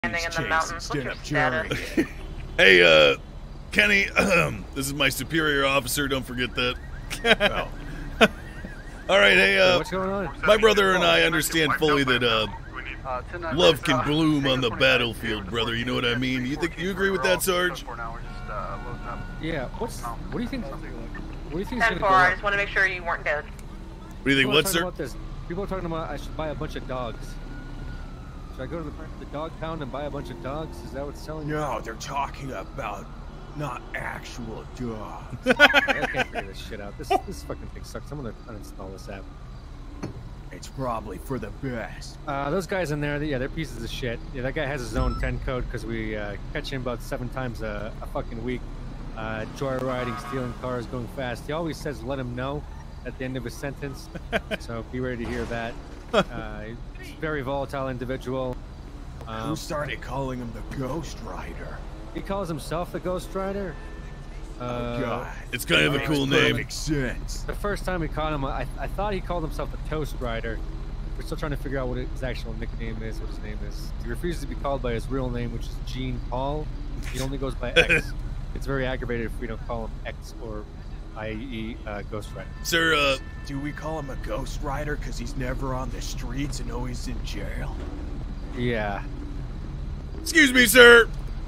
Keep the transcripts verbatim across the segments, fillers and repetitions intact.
standing in the mountains. What's your status? Hey, uh, Kenny, this is my superior officer. Don't forget that. Oh. All right, hey, uh, what's going on? My brother and I understand fully that uh, love can bloom on the battlefield, brother. You know what I mean? You think you agree with that, Sarge? Yeah. What's what do you think? What do you think? ten four. I just want to make sure you weren't dead. What do you think? What, sir? About this. People are talking about I should buy a bunch of dogs. Should I go to the, the dog pound and buy a bunch of dogs? Is that what's selling? No, they're talking about not actual dogs. I can't figure this shit out. This this fucking thing sucks. I'm gonna uninstall this app. It's probably for the best. Uh, those guys in there, yeah, they're pieces of shit. Yeah, that guy has his own ten code because we uh, catch him about seven times a, a fucking week. Uh, joyriding, stealing cars, going fast. He always says, "Let him know," at the end of his sentence. So be ready to hear that. Uh, he's a very volatile individual. Um, Who started calling him the Ghost Rider? He calls himself the Ghost Rider. Uh, oh God, it's kind of a cool name. Makes sense. The first time we caught him, I, I thought he called himself the Toast Rider. We're still trying to figure out what his actual nickname is, what his name is. He refuses to be called by his real name, which is Gene Paul. He only goes by X. It's very aggravated if we don't call him X or that is uh, Ghost Rider. Sir, uh... do we call him a Ghost Rider because he's never on the streets and always in jail? Yeah. Excuse me, sir!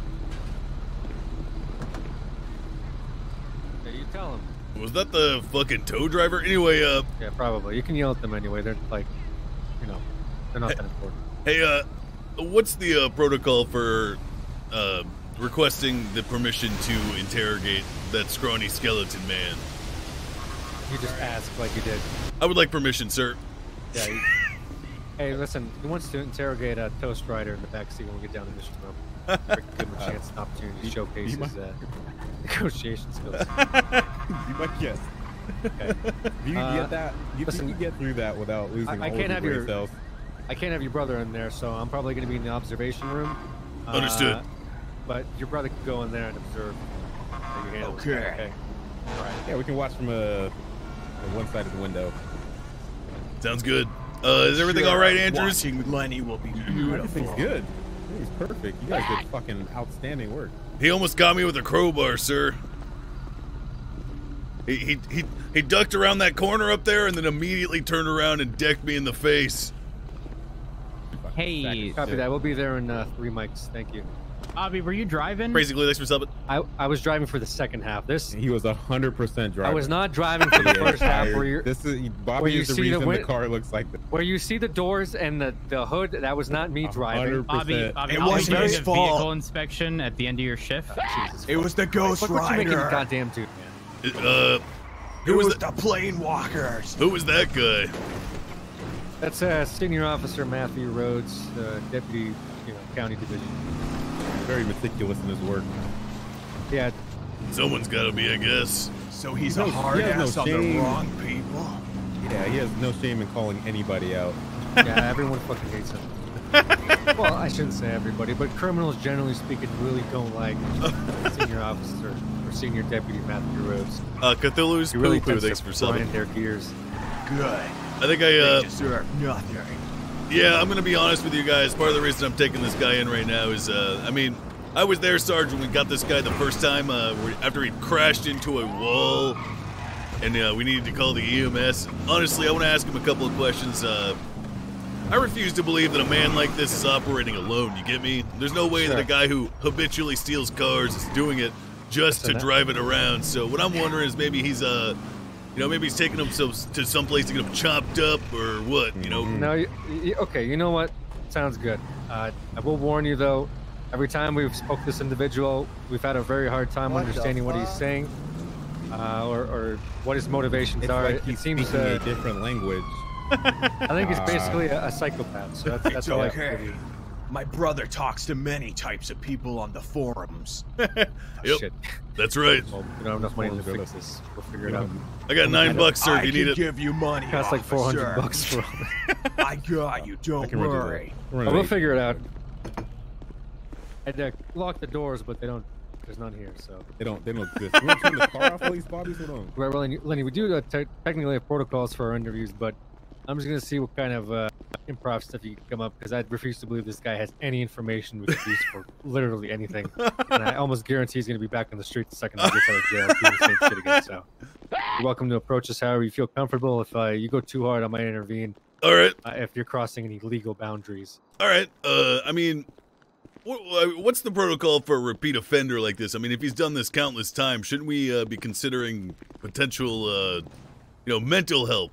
Yeah, you tell him. Was that the fucking tow driver? Anyway, uh... yeah, probably. You can yell at them anyway. They're like, you know, they're not that important. Hey, uh, what's the uh, protocol for, uh... requesting the permission to interrogate that scrawny skeleton man? You just ask like you did. I would like permission, sir. Yeah. You, hey, listen. He wants to interrogate a Toast Rider in the backseat when we get down the mission room. Give him a chance, an opportunity to showcase his uh, negotiation skills. You might guess. Okay. You uh, get that? You listen, can get through that without losing I, I all can't of have your your. cells. I can't have your brother in there, so I'm probably going to be in the observation room. Understood. Uh, But your brother can go in there and observe. How you handle okay. It. Okay. All right. Yeah, we can watch from a, a one side of the window. Sounds good. Uh, is everything sure, all right, Andrews? Watching Lenny will be beautiful. Everything's good. Everything's perfect. You guys did fucking outstanding work. He almost got me with a crowbar, sir. He, he, he, he ducked around that corner up there and then immediately turned around and decked me in the face. Hey. Copy that. We'll be there in uh, three mics. Thank you. Bobby, were you driving? Basically, thanks for subbing. I I was driving for the second half. This He was a hundred percent driving. I was not driving for the first half. Where you this is Bobby where you is the see the reason the, win- car looks like this. where you see the doors and the the hood. That was not me driving. Bobby, Bobby It I'll be wasn't doing his a fault. vehicle inspection at the end of your shift. Jesus It was the Ghost Look what you making Rider. the goddamn dude, man. Uh, who It was, was that? the plane walkers. Who was that guy? That's uh, Senior Officer Matthew Rhodes, uh, Deputy, you know, County Division. Very meticulous in his work. Yeah. Someone's got to be, I guess. So he's He a has- hard he has no ass on the shame. wrong people. Yeah, he has no shame in calling anybody out. Yeah, everyone fucking hates him. Well, I shouldn't say everybody, but criminals, generally speaking, really don't like Senior Officer or Senior Deputy Matthew Rhodes. Uh, Cthulhu's He really poo-poo, tends thanks to for grind subbing. their gears. Good. I think I, uh... They deserve nothing. Yeah, I'm gonna be honest with you guys. Part of the reason I'm taking this guy in right now is, uh, I mean, I was there, Sarge, when we got this guy the first time, uh, after he crashed into a wall, and uh, we needed to call the E M S. Honestly, I want to ask him a couple of questions. Uh, I refuse to believe that a man like this is operating alone, you get me? There's no way Sure. that a guy who habitually steals cars is doing it just to drive it around. So what I'm wondering is maybe he's, uh, you know, maybe he's taking him so, to some place to get him chopped up or what, you know? No, you, you, okay, you know what? Sounds good. Uh, I will warn you, though, every time we've spoke to this individual, we've had a very hard time What understanding the what he's fuck? saying uh, or, or what his motivations It's are. like It he's seems speaking uh, a different language. I think he's Uh, basically a, a psychopath, so that's, that's It's all I okay. can give you. My brother talks to many types of people on the forums. Yep, Shit. that's right. Well, we don't have enough money to fix this. We'll figure it out. I got nine bucks, sir, I if you can need it. give you money. It costs like four hundred officer. bucks for all that. I got you. I Don't can run through worry. that. Run Oh, we'll it. figure it out. I'd uh, lock the doors, but they don't. There's none here, so. They don't. They don't exist. You want to turn the car off, please, Bobby? Hold on. Right, well, Lenny, Lenny, we do uh, te technically have protocols for our interviews, but I'm just gonna see what kind of uh, improv stuff you can come up, because I refuse to believe this guy has any information we could use for literally anything. And I almost guarantee he's going to be back on the street the second he gets out of jail and doing the same shit again. So you're welcome to approach us however you feel comfortable. If uh, you go too hard, I might intervene. All right. Uh, if you're crossing any legal boundaries. All right. Uh, I mean, what, what's the protocol for a repeat offender like this? I mean, if he's done this countless times, shouldn't we uh, be considering potential, uh, you know, mental help?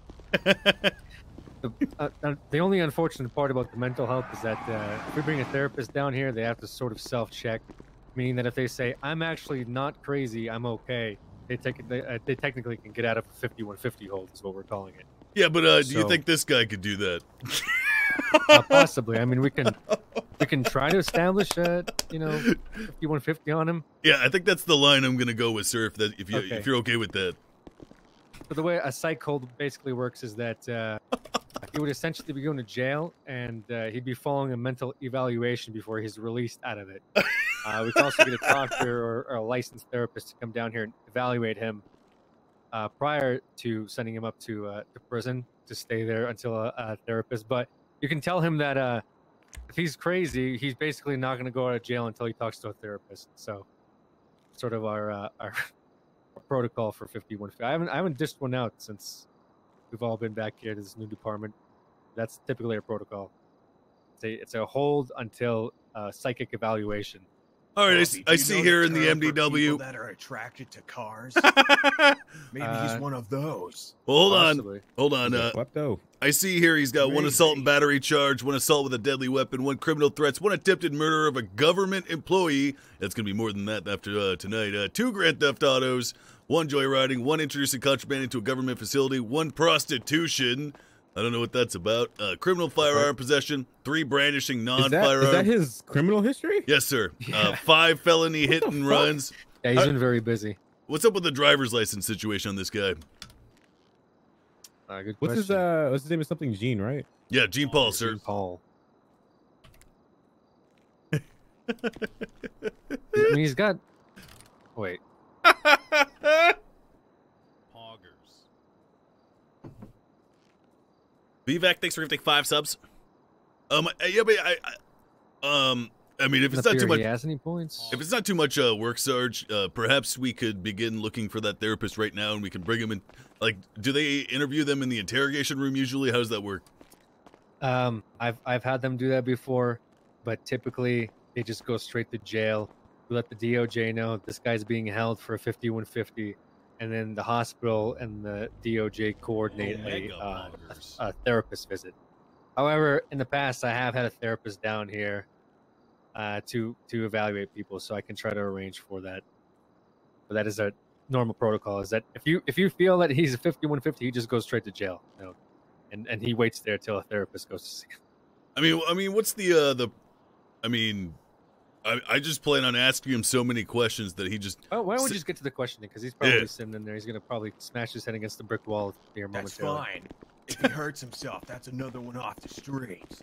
The, uh, uh, the only unfortunate part about the mental health is that uh, if we bring a therapist down here, they have to sort of self-check, meaning that if they say, I'm actually not crazy, I'm okay, they take it, they, uh, they technically can get out of a fifty-one fifty hold is what we're calling it. Yeah, but uh, So- do you think this guy could do that? Uh, possibly. I mean, we can we can try to establish, uh, you know, fifty-one fifty on him. Yeah, I think that's the line I'm gonna go with, sir. If that, if you, Okay. if you're okay with that. But the way a psych hold basically works is that uh, he would essentially be going to jail, and uh, he'd be following a mental evaluation before he's released out of it. Uh, we can also get a doctor or, or a licensed therapist to come down here and evaluate him uh, prior to sending him up to uh, to prison to stay there until a, a therapist. But you can tell him that uh, if he's crazy, he's basically not going to go out of jail until he talks to a therapist. So, sort of our uh, our protocol for fifty-one fifty. I haven't I haven't dished one out since we've all been back here to this new department. That's typically our protocol. It's a, it's a hold until uh, psychic evaluation. All right, I, Bobby, s- I do you see know here in the term M D for W. people that are attracted to cars. Maybe Uh, he's one of those. Well, hold on, Possibly. hold on. He's a Uh, klepto. I see here he's got one Maybe. assault and battery charge, one assault with a deadly weapon, one criminal threats, one attempted murder of a government employee. That's gonna be more than that after uh, tonight. Uh, two grand theft autos, one joyriding, one introducing contraband into a government facility, one prostitution. I don't know what that's about. Uh, criminal firearm possession, three brandishing Is that, non-firearm. is that his criminal history? Yes, sir. Uh, Yeah. five felony hit and fuck? runs. Yeah, he's I- been very busy. What's up with the driver's license situation on this guy? Uh, good What's his question. uh? What's his name? Is something Gene, right? Yeah, Gene Paul, sir. Gene Paul. I mean, he's got. Wait. Poggers. VVAC, thanks for gifting five subs. Um, uh, yeah, but I, I, um, I mean, if it's Up not too here, much, he has any points? if it's not too much uh, work, Sarge, uh, perhaps we could begin looking for that therapist right now, and we can bring him in. Like, do they interview them in the interrogation room usually? How does that work? Um, I've I've had them do that before, but typically they just go straight to jail. We let the D O J know this guy's being held for a fifty-one fifty, and then the hospital and the D O J coordinate a, Omega uh, poggers. a, a therapist visit. However, in the past, I have had a therapist down here uh, to to evaluate people, so I can try to arrange for that. But that is a normal protocol. Is that if you if you feel that he's a fifty-one fifty, he just goes straight to jail. You know, and and he waits there till a therapist goes to see him. I mean, I mean, what's the uh, the? I mean, I, I just plan on asking him so many questions that he just. Oh, why don't we Si- just get to the questioning? Because he's probably Yeah. sitting in there. He's gonna probably smash his head against the brick wall here That's momentarily. fine. If he hurts himself, that's another one off the streets.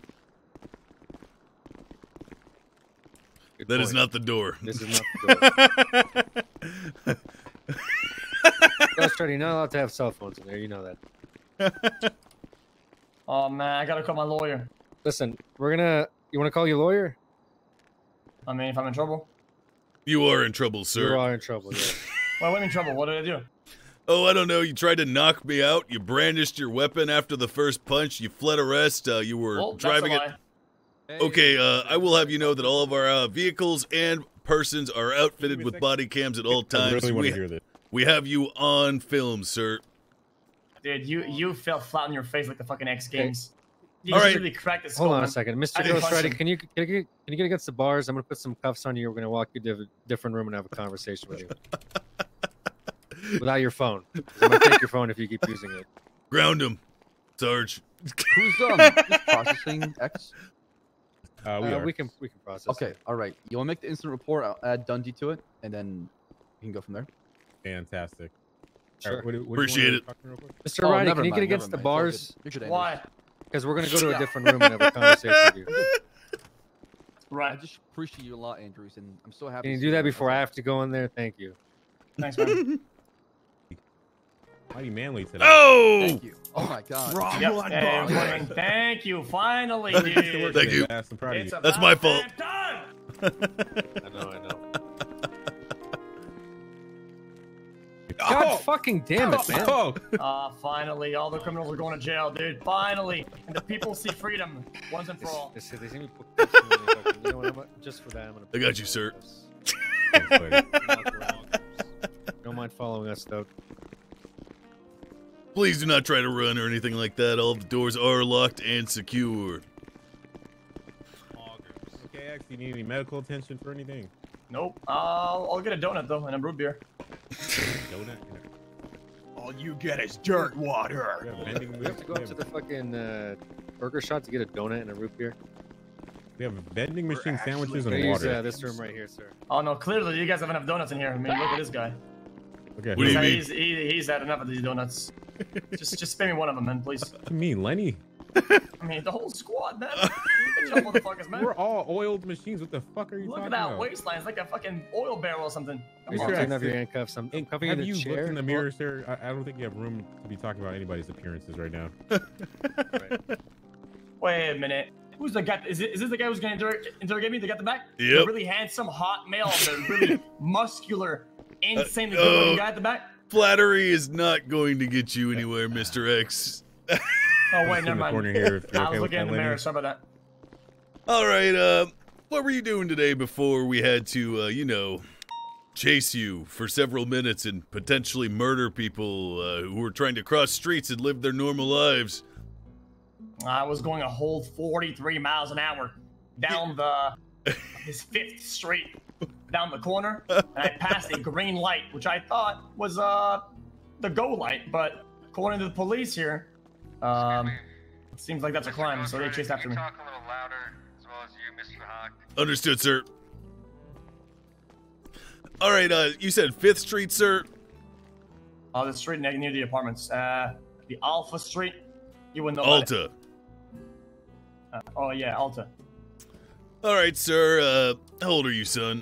Good That is point. not the door. This is not the door. Ghost Rider, you're not allowed to have cell phones in there. You know that. Oh man, I gotta call my lawyer. Listen, we're gonna. You want to call your lawyer? I mean, if I'm in trouble. You are in trouble, sir. You are in trouble. Yeah. Well, I'm in trouble. What did I do? Oh, I don't know. You tried to knock me out. You brandished your weapon after the first punch. You fled arrest. Uh, you were Well, that's driving a it. lie. Okay, uh, I will have you know that all of our uh, vehicles and persons are outfitted with body cams at all I times. really want we, to hear this. we have you on film, sir. Dude, you you fell flat on your face like the fucking X Games. You All just right. really cracked the Hold skull, on a man. second, Mister I didn't Ghost punch Rider. him. Can you can you, get, can you get against the bars? I'm gonna put some cuffs on you. We're gonna walk you to a different room and have a conversation with you. Without your phone. 'Cause I'm gonna take your phone if you keep using it. Ground him, Sarge. Who's um who's processing X? Uh, we Uh, are. we can we can process. Okay, all right. You want to make the incident report? I'll add Dundee to it, and then we can go from there. Fantastic. Sure. All right, what do- what do you Appreciate wanna it. talk to real quick? Mister Oh, Rider, never can you mind, get never against the mind. It's all bars? good. You're good, Andrews. Why? Because we're gonna go to a different room and have a conversation with you. I Right. just appreciate you a lot, Andrews, and I'm so happy. Can you to do see that you. before I have to go in there? Thank you. Thanks, man. Mighty manly today. Oh! Thank you. Oh my god. Wrong Yep. one, Hey, boss. everyone, thank you. Finally, Good work dude. Thank today, you. Bass. I'm proud of It's you. That's my about fault. damn time. I know, I know. Oh! God fucking damn it, man. Oh! Ah, finally, all the criminals are going to jail, dude. Finally, and the people see freedom once and for all. They, they see me book this and they fucking- you know what, I'm, gonna- just for that, I'm gonna. I got you, sir. Thanks, buddy. Don't mind following us, though. Please do not try to run or anything like that. All the doors are locked and secured. Okay, X, do you need any medical attention for anything? Nope. I'll, I'll get a donut though and a root beer. Donut? All you get is dirt water. We have vending, We have to go up to the fucking uh, burger shop to get a donut and a root beer. we have vending We're machine actually sandwiches We're and gonna use water. uh, this room right here, sir. Oh no, clearly you guys have enough donuts in here. I mean, look at this guy. Okay, What do He's, you had, mean? he's, he, he's had enough of these donuts. just, just spare me one of them, man, please. what do you mean, Lenny? I mean, the whole squad, man. Good job, motherfuckers, man. We're all oiled machines. What the fuck are you Look talking at that about? waistline. It's like a fucking oil barrel or something. Come Are you on. sure taking I off your fit- handcuffs? I'm, I'm And covering have the you chair. looked in the mirror, sir? I, I don't think you have room to be talking about anybody's appearances right now. Right. Wait a minute. Who's the guy? Is, it, is this the guy who's going to inter interrogate me? The guy at the back? Yep. The really handsome, hot male, the really muscular, insanely Uh, good looking oh. guy at the back? Flattery is not going to get you anywhere, Mister X. Oh, wait, in never the mind. corner here, if you're I okay was with looking in that, the mirror. Lenny. Sorry about that. All right, uh, what were you doing today before we had to, uh, you know, chase you for several minutes and potentially murder people uh, who were trying to cross streets and live their normal lives? I was going a whole forty-three miles an hour down the his fifth Street, down the corner, and I passed a green light, which I thought was uh the go light, but according to the police here, um, it seems like that's a crime, so they chased after me. Talk a little louder, as well as you, Mister Hawk. Understood, sir. All right, uh, you said fifth Street, sir? Oh, the street near near the apartments, uh, the Alpha Street. You wouldn't know. about it. Alta. Uh, oh yeah, Alta. All right, sir, uh, how old are you, son?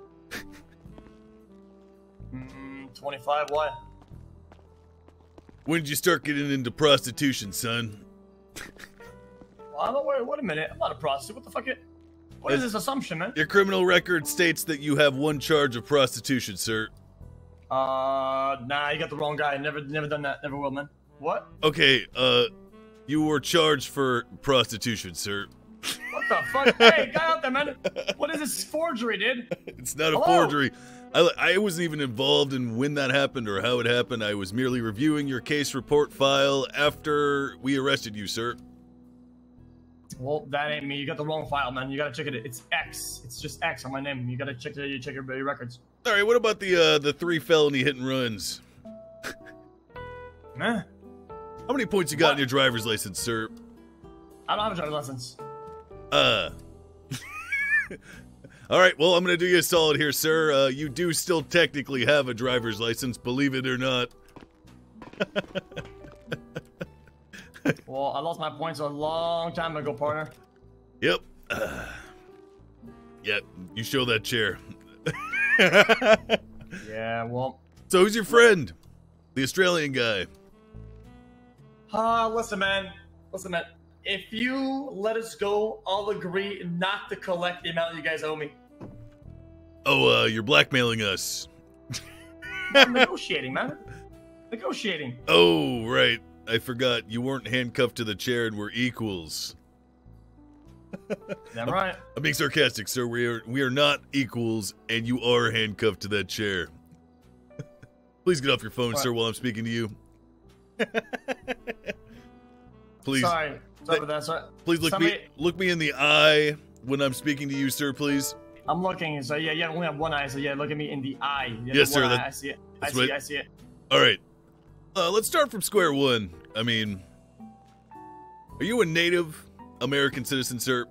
Mm, twenty-five. Why? When did you start getting into prostitution, son? Well, I don't. Wait, wait a minute. I'm not a prostitute. What the fuck? It, what is this assumption, man? Your criminal record states that you have one charge of prostitution, sir. Uh, nah, you got the wrong guy. Never, never done that. Never will, man. What? Okay, uh, you were charged for prostitution, sir. What the fuck? Hey, guy out there, man. What is this forgery, dude? It's not a Hello? forgery. I, I wasn't even involved in when that happened or how it happened. I was merely reviewing your case report file after we arrested you, sir. Well, that ain't me. You got the wrong file, man. You gotta check it. It's X. It's just X on my name. You gotta check it. You check your, your records. All right, what about the uh, the three felony hit and runs? Man, How many points you got What? in your driver's license, sir? I don't have a driver's license. Uh. All right, well, I'm going to do you a solid here, sir. Uh, you do still technically have a driver's license, believe it or not. Well, I lost my points a long time ago, partner. Yep. Uh, yeah, you show that chair. Yeah, well. So who's your friend? The Australian guy. Uh, listen, man. Listen, man. If you let us go, I'll agree not to collect the amount you guys owe me. Oh, uh, you're blackmailing us. I'm negotiating, man. Negotiating. Oh, right. I forgot. You weren't handcuffed to the chair and we're equals. Damn right. I'm being sarcastic, sir. We are we are not equals, and you are handcuffed to that chair. Please get off your phone, What? sir, while I'm speaking to you. Please, Sorry. Sorry about that. Sorry. please look Somebody- me look me in the eye when I'm speaking to you, sir. Please. I'm looking, so yeah, yeah, I only have one eye, so yeah, look at me in the eye. You have Yes, the one sir, eye, that- I see it. I that's see what- it, I see it. All right. Uh, let's start from square one. I mean, are you a native American citizen, sir?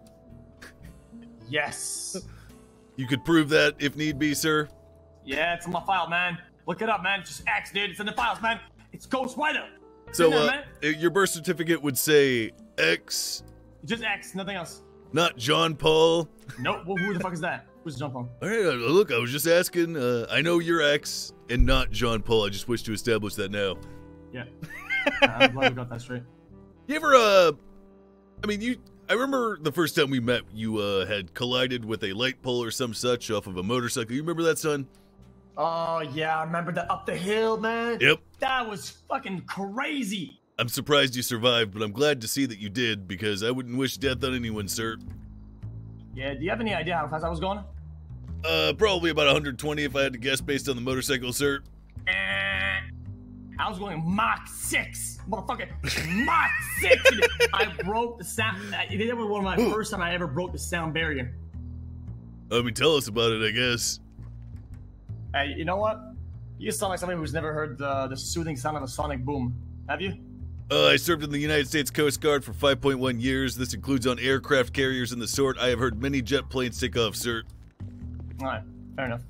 Yes. You could prove that if need be, sir. Yeah, it's in my file, man. Look it up, man. It's just X, dude. It's in the files, man. It's Ghost Rider. It's So, in there, uh, man. your birth certificate would say X, Just X, nothing else. not John Paul. Nope. Well, who the fuck is that? Who's Jump on? All right, uh, look, I was just asking. Uh, I know you're X and not John Paul. I just wish to establish that now. Yeah. I'm glad we got that straight. You ever, uh, I mean, you, I remember the first time we met, you, uh, had collided with a light pole or some such off of a motorcycle. You remember that, son? Oh, yeah, I remember that up the hill, man. Yep. That was fucking crazy. I'm surprised you survived, but I'm glad to see that you did, because I wouldn't wish death on anyone, sir. Yeah, do you have any idea how fast I was going? Uh, probably about one hundred twenty if I had to guess based on the motorcycle, sir. Eh, I was going Mach six, motherfucker. Mach six. I broke the sound. That was one of my first time I ever broke the sound barrier. I mean, tell us about it, I guess. Hey, you know what? You sound like somebody who's never heard the, the soothing sound of a sonic boom. Have you? Uh, I served in the United States Coast Guard for five point one years. This includes on aircraft carriers and the sort. I have heard many jet planes take off, sir. All right, fair enough.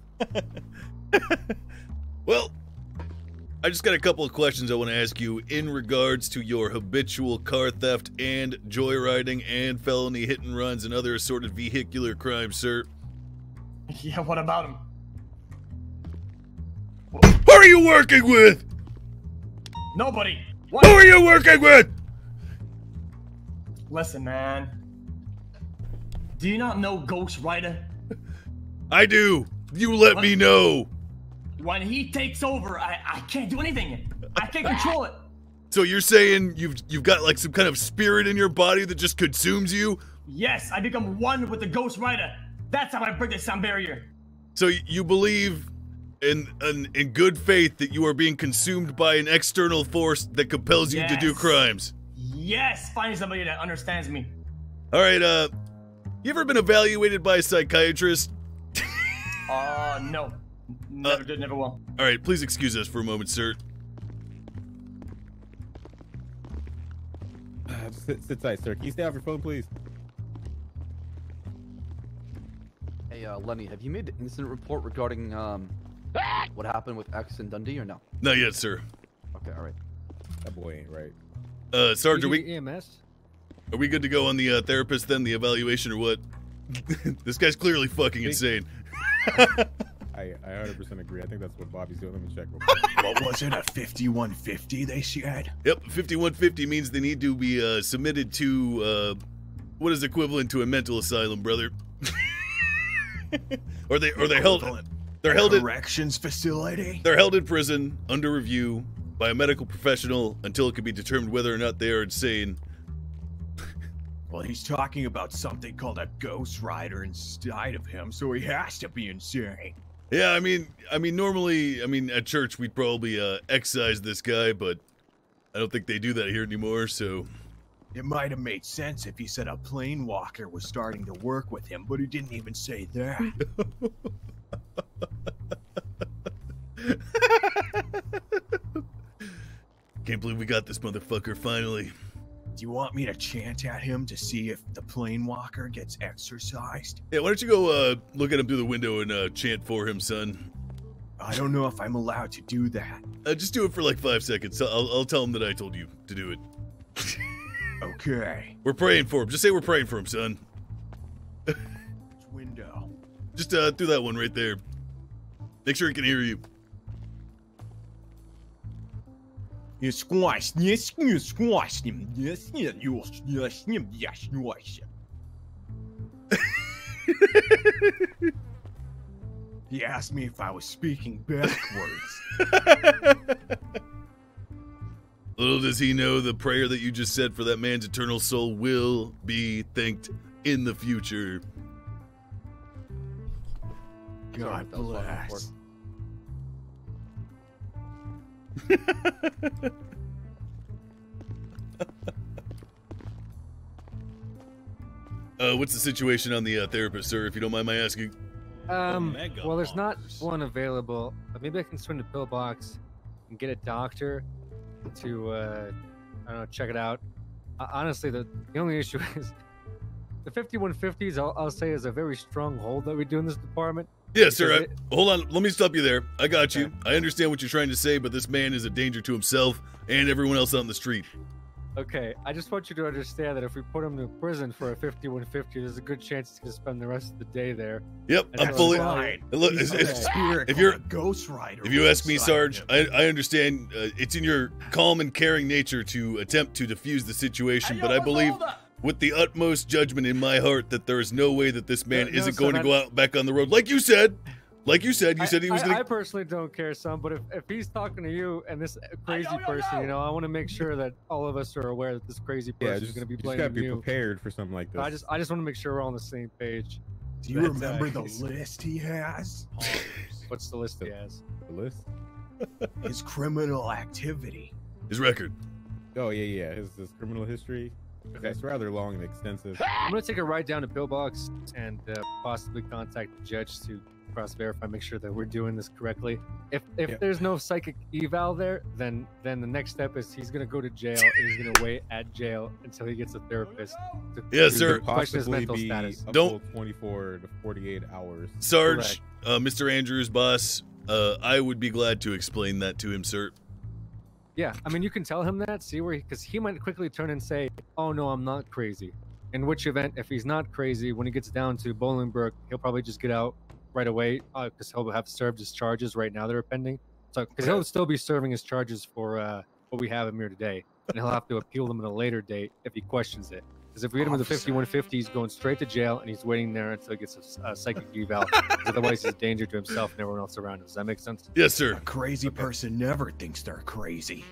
Well, I just got a couple of questions I want to ask you in regards to your habitual car theft and joyriding and felony hit and runs and other assorted vehicular crimes, sir. Yeah, what about him? Who are you working with? Nobody. What? Who are you working with? Listen, man. Do you not know Ghost Rider? I do. You let What? me know. When he takes over, I, I can't do anything. I can't control it. So you're saying you've you've got like some kind of spirit in your body that just consumes you? Yes, I become one with the Ghost Rider. That's how I break the sound barrier. So you believe in, in in good faith that you are being consumed by an external force that compels you to do Yes. crimes? Yes, finding somebody that understands me. All right, uh, you ever been evaluated by a psychiatrist? Uh, no. Never Uh, did, never will. All right, please excuse us for a moment, sir. Uh, just sit, sit tight, sir. Can you stay off your phone, please? Hey, uh, Lenny, have you made an incident report regarding um what happened with X and Dundee or no? Not yet, sir. Okay, all right. That boy ain't right. Uh, Sergeant, are we E M S. are we good to go on the uh, therapist then, the evaluation, or what? This guy's clearly fucking insane. I, I one hundred percent agree. I think that's what Bobby's doing. Let me check real quick. What was it, a fifty-one fifty they said? Yep, fifty-one fifty means they need to be uh, submitted to uh, what is equivalent to a mental asylum, brother. or they or they held Equivalent. they're held in Corrections facility? they're held in prison under review by a medical professional until it can be determined whether or not they are insane. Well, he's talking about something called a Ghost Rider inside of him, so he has to be insane. Yeah, I mean, I mean, normally, I mean, at church we'd probably uh, excise this guy, but I don't think they do that here anymore. So It might have made sense if he said a plane walker was starting to work with him, but he didn't even say that. can't believe we got this motherfucker finally. Do you want me to chant at him to see if the plane walker gets exercised? Yeah, why don't you go uh, look at him through the window and uh, chant for him, son? I don't know if I'm allowed to do that. Uh, just do it for like five seconds. I'll, I'll tell him that I told you to do it. Okay. We're praying for him. Just say we're praying for him, son. Window. Just uh, do that one right there. Make sure he can hear you. It's squash. Yes, you squash him. Yes, you yes, him. Yes, squash him. He asked me if I was speaking backwards. Little does he know the prayer that you just said for that man's eternal soul will be thanked in the future. God That was what I was bless. Uh, what's the situation on the uh, therapist, sir, if you don't mind my asking? Um, that got well, there's not bonkers. one available. But maybe I can swing the pillbox and get a doctor to, uh, I don't know, check it out. Uh, honestly, the, the only issue is the fifty-one fifties, I'll, I'll say, is a very strong hold that we do in this department. Yes, sir. Because I, hold on. Let me stop you there. I got you. Okay. I understand what you're trying to say, but this man is a danger to himself and everyone else on the street. Okay, I just want you to understand that if we put him to prison for a fifty-one fifty, there's a good chance he's gonna spend the rest of the day there. Yep, And I'm so fully. it's fine. Look, He's if, got a if, spirit if called you're a Ghost Rider. if you ask me, inside Sarge, him. I, I understand uh, it's in your calm and caring nature to attempt to defuse the situation, Hey, but yo, I what's believe, all that? with the utmost judgment in my heart, that there is no way that this man No, no, isn't son, going to I- go out back on the road, like you said. Like you said, you I, said he was I, going I to. personally don't care, son, but if, if he's talking to you and this crazy yo, yo, person, yo. you know, I want to make sure that all of us are aware that this crazy Yeah, person just, is going to be you just gotta blaming be you. prepared for something like this. I just, I just want to make sure we're all on the same page. Do you That's, uh, remember the he's- list he has? What's the list he has? the list. His criminal activity. His record. Oh yeah, yeah. His, his criminal history. That's rather long and extensive. I'm gonna take a ride down to Pillbox and uh, possibly contact the judge to cross-verify, make sure that we're doing this correctly. If if Yeah. there's no psychic eval there, then then the next step is he's gonna go to jail and he's gonna wait at jail until he gets a therapist. To, Yes, to sir. Question his Possibly mental be status. a Don't- full twenty-four to forty-eight hours. Sarge, uh, Mister Andrews, boss, uh, I would be glad to explain that to him, sir. Yeah, I mean, you can tell him that, see where, because he, he might quickly turn and say, "Oh no, I'm not crazy." In which event, if he's not crazy, when he gets down to Bolingbrook, he'll probably just get out right away because he'll have served his charges right now that are pending. So, because he'll still be serving his charges for uh, what we have him here today, and he'll have to appeal them at a later date if he questions it. Because if we hit him with a Officer. fifty-one fifty, he's going straight to jail, and he's waiting there until he gets a, a psychic eval. 'Cause otherwise, he's a danger to himself and everyone else around him. Does that make sense? Yes, sir. A crazy person never thinks they're crazy.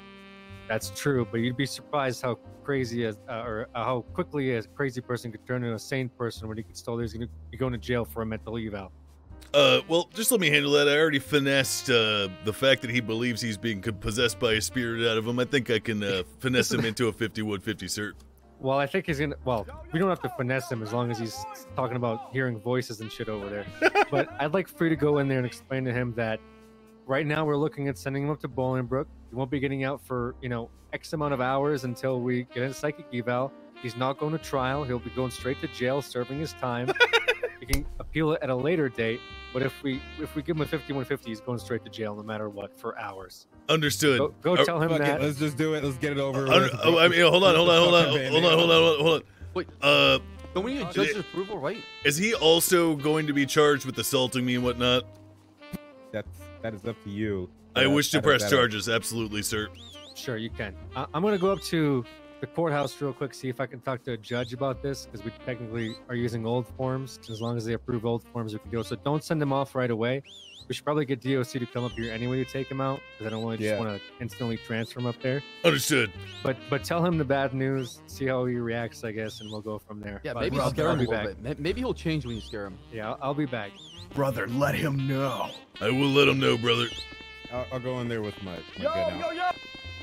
That's true, but you'd be surprised how crazy as uh, or uh, how quickly a crazy person could turn into a sane person when he gets told he's going to be going to jail for a mental eval. Uh, well, just let me handle that. I already finessed uh, the fact that he believes he's being possessed by a spirit out of him. I think I can uh, finesse him into a fifty-one fifty, sir. Well, I think he's gonna. Well, we don't have to finesse him as long as he's talking about hearing voices and shit over there. But I'd like for you to go in there and explain to him that right now we're looking at sending him up to Bolingbrook. He won't be getting out for you know X amount of hours until we get a psychic eval. He's not going to trial. He'll be going straight to jail, serving his time. He can appeal it at a later date. But if we if we give him a fifty-one fifty, he's going straight to jail no matter what for hours. Understood. Go, go Uh, tell him Fuck it, that. let's just do it. Let's get it over. Uh, with. oh, I mean, hold on, hold on, hold on, Fucking hold on, hold on, hold on, hold on. Wait. Uh, Don't we need a judge's approval, right? is he also going to be charged with assaulting me and whatnot? That's that is up to you. I Uh, wish to that- press that- charges. Absolutely, sir. Sure, you can. I- I'm going to go up to the courthouse real quick, see if I can talk to a judge about this, because we technically are using old forms. As long as they approve old forms, we can do it. So don't send them off right away. We should probably get D O C to come up here anyway to take him out, because I don't want to just Yeah. want to instantly transfer him up there. Understood. But but tell him the bad news, see how he reacts, I guess, and we'll go from there. Yeah, But maybe I'll, scare I'll him a be little back. bit. May- Maybe he'll change when you scare him. Yeah, I'll, I'll be back. Brother, let him know. I will let him know, brother. I'll, I'll go in there with my, my Yo, gun yo, out. yo!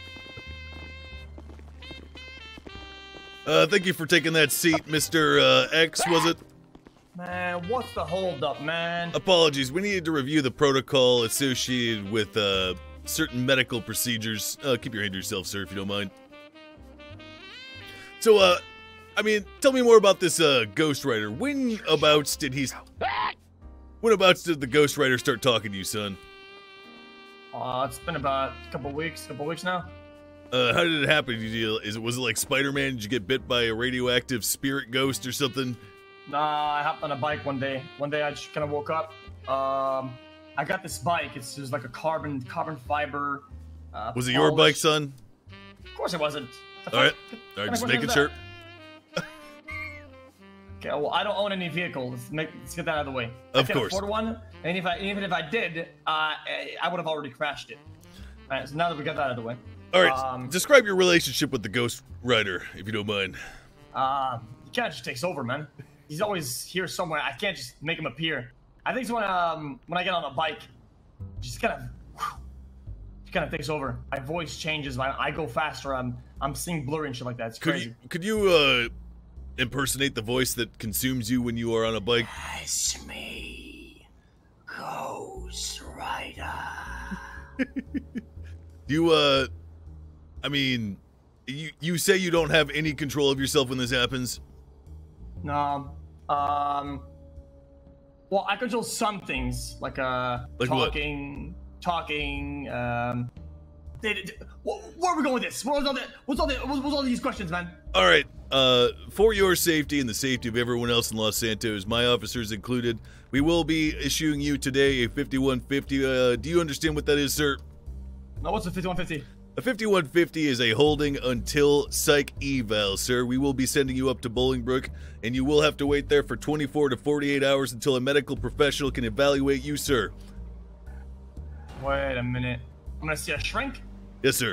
Uh, thank you for taking that seat, Mister Uh, X, was it? Man, what's the holdup, man? Apologies. We needed to review the protocol associated with uh, certain medical procedures. Uh, keep your hand to yourself, sir, if you don't mind. So, uh, I mean, tell me more about this uh, Ghost Rider. When abouts did he... When abouts did the Ghost Rider start talking to you, son? Uh, it's been about a couple weeks, couple weeks now. Uh, how did it happen? Did you, is it was it like Spider-Man? Did you get bit by a radioactive spirit ghost or something? Nah, I hopped on a bike one day. One day I just kind of woke up. Um, I got this bike. It's just like a carbon carbon fiber. Uh, Was it your bike, polished- son? Of course it wasn't. The All right, fuck- all right, kind of just question making is sure. that? Okay, well, I don't own any vehicle. Let's make let's get that out of the way. Of I can't course. afford one, and if I even if I did, uh, I I would have already crashed it. All right, so now that we got that out of the way, All right, Um, describe your relationship with the Ghost Rider, if you don't mind. uh, the cat just takes over, man. He's always here somewhere. I can't just make him appear. I think it's when um when I get on a bike, just kind of, just kind of takes over. My voice changes. My I go faster. I'm I'm seeing blurry and shit like that. It's Could crazy. you, could you uh, impersonate the voice that consumes you when you are on a bike? It's me, Ghost Rider. You, uh, I mean, you you say you don't have any control of yourself when this happens? No. Um. Well, I control some things like uh Like what? talking, talking, um, Did, did, wh- where are we going with this? What was all the, what's all the, what's, what's all these questions, man? All right. Uh, for your safety and the safety of everyone else in Los Santos, my officers included, we will be issuing you today a fifty-one fifty. Uh, do you understand what that is, sir? No, what's a fifty-one fifty? A fifty-one fifty is a holding until psych eval, sir. We will be sending you up to Bolingbrook, and you will have to wait there for twenty-four to forty-eight hours until a medical professional can evaluate you, sir. Wait a minute. I'm gonna see a shrink? Yes, sir.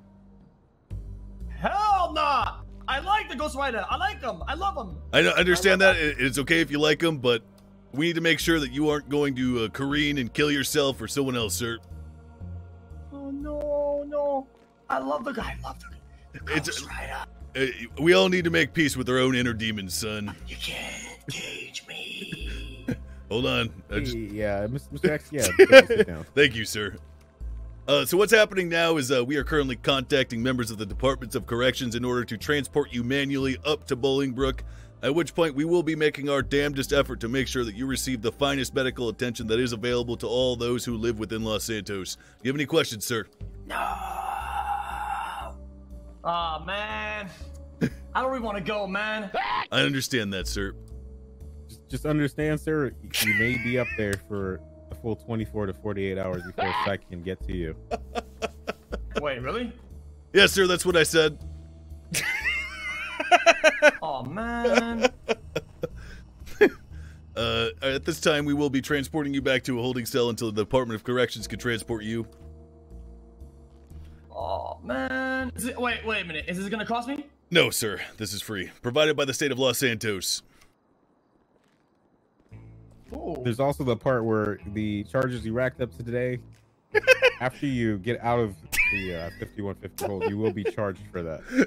Hell nah! I like the Ghost Rider. I like him. I love him. I know- understand that. It- It's okay if you like them, but we need to make sure that you aren't going to uh, careen and kill yourself or someone else, sir. Oh no, no! I love the guy. I love the, the Ghost It's- Rider. Uh, we all need to make peace with our own inner demons, son. You can't cage me. Hold on. Uh, just- Yeah, Mister X, yeah. Take a sit down. Thank you, sir. Uh, so what's happening now is uh, we are currently contacting members of the Departments of Corrections in order to transport you manually up to Bolingbrook, at which point we will be making our damnedest effort to make sure that you receive the finest medical attention that is available to all those who live within Los Santos. Do you have any questions, sir? No. Oh man, I don't really want to go, man. I understand that, sir. Just, just understand, sir, you may be up there for a full twenty-four to forty-eight hours before psych can get to you. Wait, really? Yes, sir, that's what I said. Oh man. Uh, at this time, we will be transporting you back to a holding cell until the Department of Corrections can transport you. Oh man. Is it, wait, wait a minute. Is this gonna cost me? No, sir. This is free. Provided by the state of Los Santos. Ooh. There's also the part where the charges you racked up to today, after you get out of the uh, fifty-one fifty hold, you will be charged for that.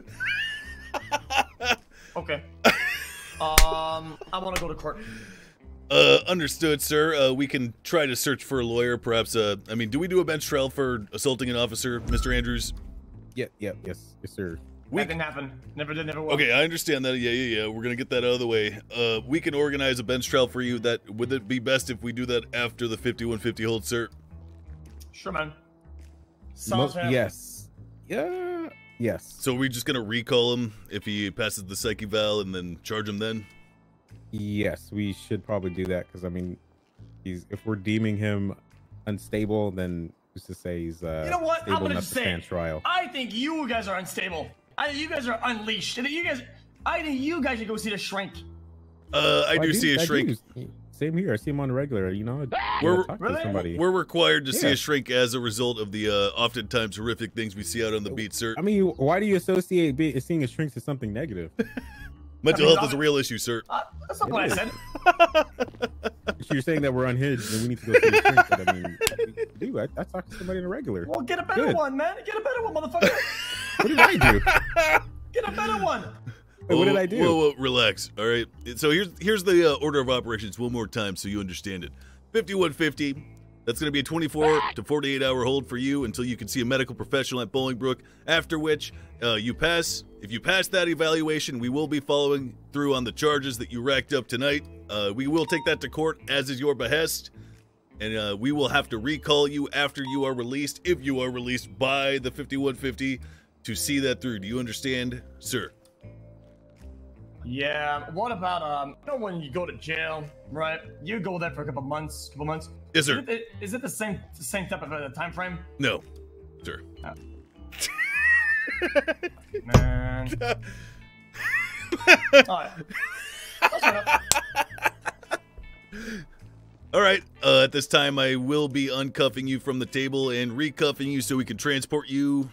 Okay. Um, I want to go to court. Uh, understood, sir. Uh, we can try to search for a lawyer, perhaps. Uh, I mean, do we do a bench trial for assaulting an officer, Mister Andrews? Yeah, yeah, yes, yes, sir. We That didn't happen. Never did. Never will. Okay, I understand that. Yeah, yeah, yeah. We're gonna get that out of the way. Uh, we can organize a bench trial for you. That would it be best if we do that after the fifty-one fifty hold, sir? Sure, man. Sounds Most, fair. yes. Yeah. Yes. So we're just gonna recall him if he passes the psych eval and then charge him then? Yes, we should probably do that because I mean, he's if we're deeming him unstable, then who's to say he's uh, You know what? I'm stable gonna enough just to say stand it. trial. I think you guys are unstable. I think you guys are unleashed. I think you guys. I think you guys should go see the shrink. Uh, I Oh, do see a I shrink. do. Same here. I see him on the regular. You know, I We're- talk Really? to somebody. We're required to see Yeah. a shrink as a result of the uh, oftentimes horrific things we see out on the beat, sir. I mean, why do you associate be, seeing a shrink to something negative? Mental I mean, health is a real issue, sir. Uh, that's not It what is. I said. If you're saying that we're unhinged and we need to go see a shrink, but I mean, dude, I, I talked to somebody on the regular. Well, get a better Good. one, man. Get a better one, motherfucker. What did I do? Get a better one. Wait, what did Whoa, I do? Whoa, whoa, relax. All right. So here's here's the uh, order of operations one more time so you understand it. fifty-one fifty. That's going to be a twenty-four to forty-eight hour hold for you until you can see a medical professional at Bolingbrook. After which, uh, you pass. If you pass that evaluation, we will be following through on the charges that you racked up tonight. Uh, we will take that to court as is your behest, and uh, we will have to recall you after you are released, if you are released by the fifty-one fifty, to see that through. Do you understand, sir? Yeah. What about um? You know when you go to jail, right? You go there for a couple months. Couple months. Yes, sir. Is it, is it the same the same type of uh, time frame? No, sir. Man. Alright. That's enough. All right. Uh, at this time, I will be uncuffing you from the table and recuffing you so we can transport you.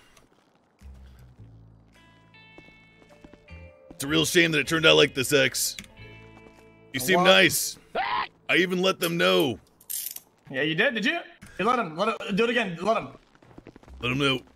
It's a real shame that it turned out like this, X. You seem What? nice. I even let them know. Yeah, you did. Did you? You let him. Let him. Do it again. Let him. Let them know.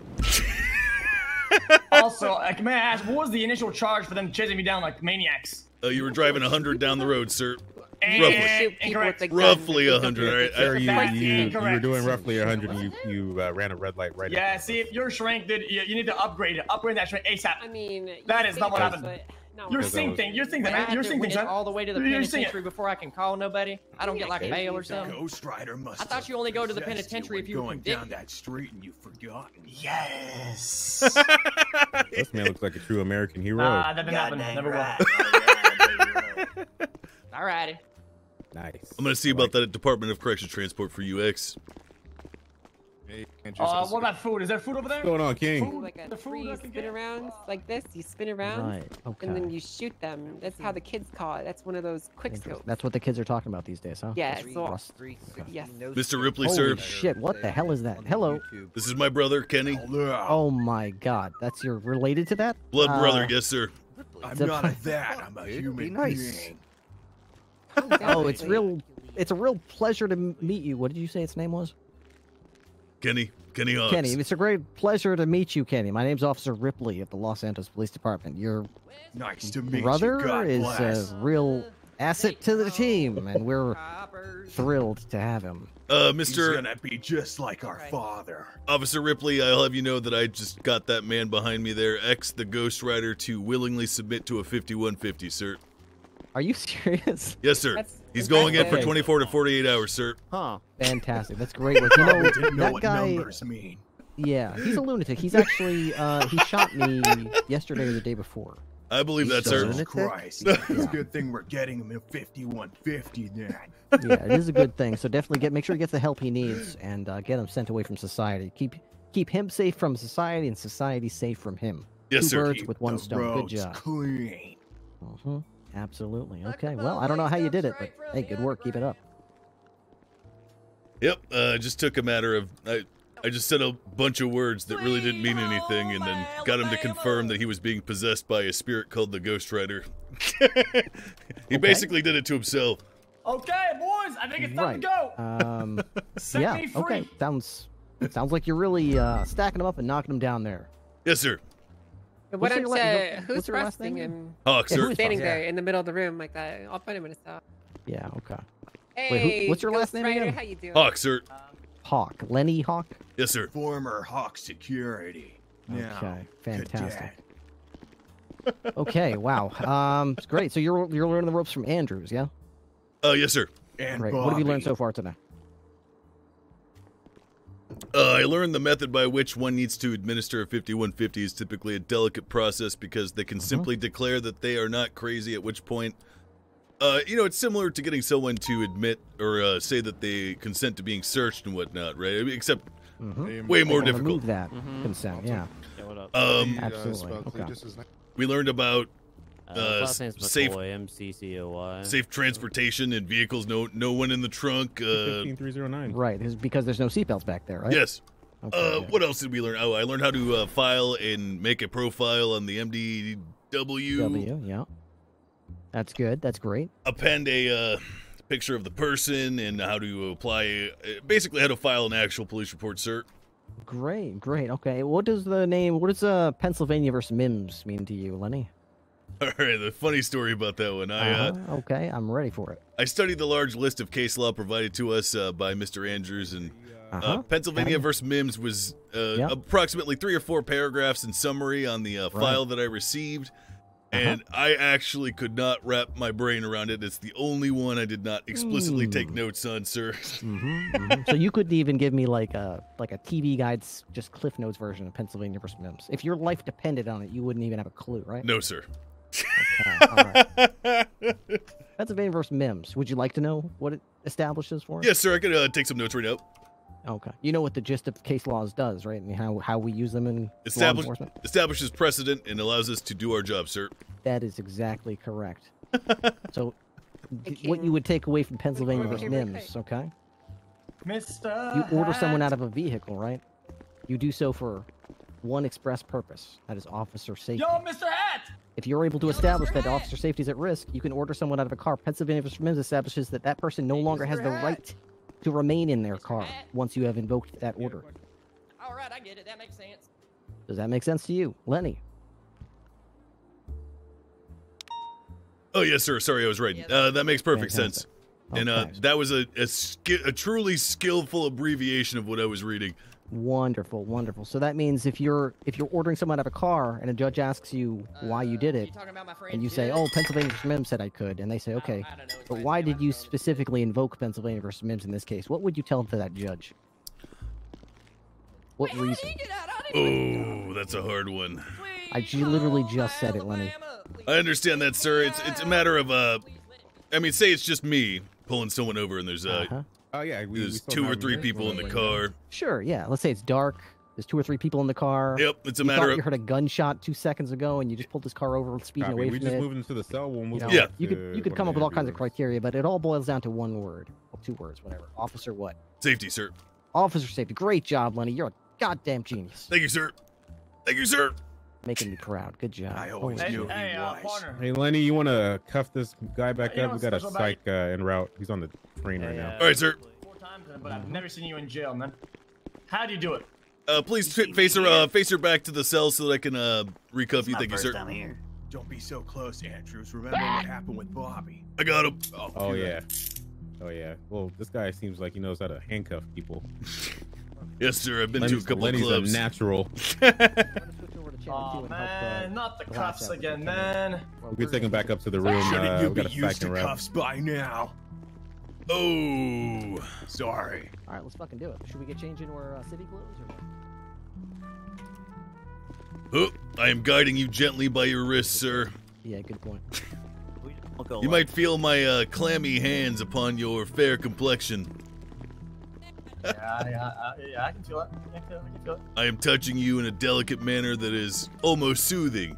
Also, uh, may I ask, what was the initial charge for them chasing me down like maniacs? Uh, you were driving one hundred down the road, sir. And- Roughly. Shoot people Incorrect. with the gun. Roughly one hundred, all right? Sir, I- you, That's you, you were incorrect. doing roughly one hundred and you, you uh, ran a red light right Yeah, see, if you're shrink, dude, you, you need to upgrade it. Upgrade that shrink ASAP. I mean, That you is not think what so, happened. but- No, You're Because I seeing was- things. You're seeing I things. have You're to seeing win things. it all the way to the You're seeing it. penitentiary before I can call nobody. I don't get like bail or something. Ghost Rider must I thought you only go to the possessed penitentiary when if you were going convicted. down that street and you've forgotten. Yes. This man looks like a true American hero. Nah, that didn't happen. Goddamn Never will. right. Alrighty. Nice. I'm gonna see about that at Department of Corrections Transport for U X. Uh, what about food? Is there food over there? What's going on, King? Food? Like a The food three I can spin get? arounds like this. You spin around, Right. Okay. and then you shoot them. That's how the kids call it. That's one of those quick Interesting. scopes. That's what the kids are talking about these days, huh? Yeah, That's so- Rust. Yes. Mister Ripley, Holy sir. shit! What the hell is that? Hello. This is my brother, Kenny. Oh my God! That's your related to that? Blood Uh, brother, yes, sir. I'm It's a- not a that. I'm a human nice. being. Oh, it's real. It's a real pleasure to m- meet you. What did you say its name was? Kenny. Kenny Hawks. Kenny. It's a great pleasure to meet you, Kenny. My name's Officer Ripley of the Los Santos Police Department. Your Nice to meet brother you. God is bless. a real asset to the team, and we're thrilled to have him. Uh, He's Mister gonna be just like our father. Officer Ripley, I'll have you know that I just got that man behind me there, ex the Ghost Rider, to willingly submit to a fifty-one fifty, sir. Are you serious? Yes, sir. That's He's going in for impressive. twenty-four to forty-eight hours, sir. Huh. Fantastic. That's great work. You Probably know, didn't know that what guy. numbers mean. Yeah, he's a lunatic. He's actually uh, he shot me yesterday or the day before. I believe that, He's a sir. lunatic? Christ. It's a good thing we're getting him in fifty-one fifty then. Yeah, it is a good thing. So definitely get make sure he gets the help he needs and uh, get him sent away from society. Keep keep him safe from society and society safe from him. Yes, Two sir. birds Keep with one the stone. Good roads job. clean. hmm Absolutely. Okay. Well, I don't know how you did it, but hey, good work. Keep it up. Yep, uh, just took a matter of I, I just said a bunch of words that really didn't mean anything, and then got him to confirm that he was being possessed by a spirit called the Ghost Rider. He basically did it to himself. Okay, boys. I think it's time Right. to go. Um. Set yeah. me free. Okay. Sounds sounds like you're really uh, stacking them up and knocking them down there. Yes, sir. But What's why your don't la- you, your- who's what's your last resting name? him Hawk, Yeah, sir. who's standing Hawk? there in the middle of the room like that? I'll put him in a cell. Yeah. Okay. Hey, who- what's your last Ghost name Rider, again? How you doing? Hawk, sir. Hawk. Lenny Hawk. Yes, sir. Former Hawk Security. Now, Okay. Fantastic. cadet. Okay. Wow. Um. It's great. So you're you're learning the ropes from Andrews, yeah? Uh, yes, sir. And Great. What have you learned Bobby. so far today? Uh, I learned the method by which one needs to administer a fifty-one fifty is typically a delicate process because they can Mhm. simply declare that they are not crazy, at which point, uh, you know, it's similar to getting someone to admit or uh, say that they consent to being searched and whatnot, right? I mean, except Mm-hmm. way more Remove difficult. that Mhm. consent. Yeah. Yeah, what up? Um, Absolutely. Okay. we learned about Uh, uh, last name's safe- McCoy, M C C O Y. safe transportation in vehicles, no no one in the trunk. Uh, fifteen three oh nine. Right. It's because there's no seatbelts back there, right? yes. Okay, Uh, yeah. what else did we learn? Oh, I learned how to uh, file and make a profile on the M D W. W. Yeah. That's good. That's great. Append a uh, picture of the person and how to apply, uh, basically how to file an actual police report, sir. Great. Great. Okay. What does the name? What does uh Pennsylvania versus Mims mean to you, Lenny? All right, the funny story about that one. I uh, Uh-huh. Okay. I'm ready for it. I studied the large list of case law provided to us uh, by Mister Andrews, and Uh-huh. uh, Pennsylvania Okay. versus Mims was uh, Yep. approximately three or four paragraphs in summary on the uh, Right. file that I received. Uh-huh. And I actually could not wrap my brain around it. It's the only one I did not explicitly take Hmm. notes on, sir. Mm-hmm, So you couldn't even give me like a like a T V guide's just Cliff Notes version of Pennsylvania versus Mims. If your life depended on it, you wouldn't even have a clue, right? No, sir. Okay, all right. Pennsylvania versus Mims. Would you like to know what it establishes for us? Yes, sir. I could uh, take some notes right now. Okay. You know what the gist of case laws does, right? And how how we use them in law Establish, enforcement. establishes precedent and allows us to do our job, sir. That is exactly correct. So, d- what you would take away from Pennsylvania versus Mims, okay? Mister You order someone out Hat. of a vehicle, right? You do so for one express purpose. That is officer safety. Yo, Mister Hat. If you're able to establish that officer safety is at risk, you can order someone out of a car. Pennsylvania versus Mims establishes that that person no longer has the right to remain in their car once you have invoked that order. All right, I get it. That makes sense. Does that make sense to you, Lenny? Oh, yes, sir. Sorry, I was right. Yeah, Uh, that makes perfect Fantastic. sense. And uh, Okay. that was a a, ski- a truly skillful abbreviation of what I was reading. Wonderful, wonderful. So that means if you're if you're ordering someone out of a car and a judge asks you why you did it, and you say, "Oh, Pennsylvania versus Mims said I could," and they say, "Okay, but why did you specifically invoke Pennsylvania versus Mims in this case?" What would you tell to that judge? What reason? Oh, that's a hard one. I j- literally just said it, Lenny. I understand that, sir. It's it's a matter of uh, I mean, say it's just me pulling someone over, and there's uh, Uh-huh. Oh yeah, we, there's we saw two or that three video. people in the car. Sure, yeah. Let's say it's dark. There's two or three people in the car. Yep, it's a you matter thought of you heard a gunshot two seconds ago, and you just pulled this car over, speeding Copy. away We from just it. moved into the cell. We'll move You know, on Yeah. you could to you could one come of up the with all kinds of interviewers. criteria, but it all boils down to one word, well, two words, whatever. Officer what? Safety, sir. Officer safety. Great job, Lenny. You're a goddamn genius. Thank you, sir. Thank you, sir. Making me proud. Good job. I always Holy knew shit. he Hey, uh, was. partner. Hey Lenny, you want to cuff this guy back You know up? We what's got a special about psych uh, en route. He's on the train right now. All right, sir. Four times, but I've never seen you in jail, man. How do you do it? Uh, please f- face her uh, face her back to the cell so that I can uh recuff you. Thank you, sir. Don't be so close, Andrews. Remember what happened with Bobby. I got him. Oh yeah. Oh yeah. Well, this guy seems like he knows how to handcuff people. Yes, sir. I've been Lenny's, to a couple Lenny's of clubs. a natural. Oh man, not the cuffs again, man. We could take him back up to the room. Shouldn't Uh, you we be got a used psych to en route. cuffs by now? Oh, sorry. All right, let's fucking do it. Should we get changed into our uh, city clothes or what? Oh, I am guiding you gently by your wrist, sir. Yeah, good point. You might feel my uh, clammy hands upon your fair complexion. Yeah, yeah, uh, yeah, I can feel it. I can feel it. I can feel it. I am touching you in a delicate manner that is almost soothing.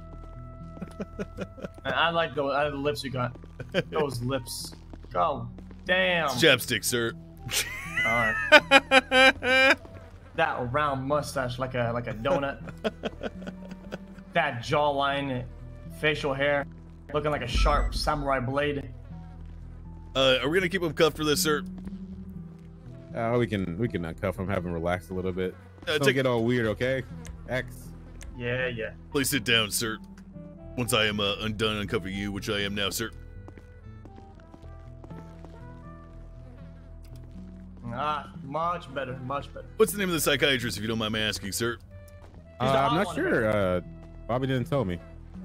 Man, I like those I like the lips you got. Those lips. Oh, damn. It's chapstick, sir. All right. That round mustache, like a like a donut. That jawline, facial hair, looking like a sharp samurai blade. Uh, are we gonna keep him cuffed for this, sir? Uh, we can we can uncuff him, have him relax a little bit. Uh, Don't take- get all weird, okay? X. Yeah, yeah. Please sit down, sir. Once I am uh, undone uncuffing you, which I am now, sir. Ah, much better, much better. What's the name of the psychiatrist, if you don't mind me asking, sir? Uh, He's the I'm hot not one, sure. Uh, Bobby didn't tell me.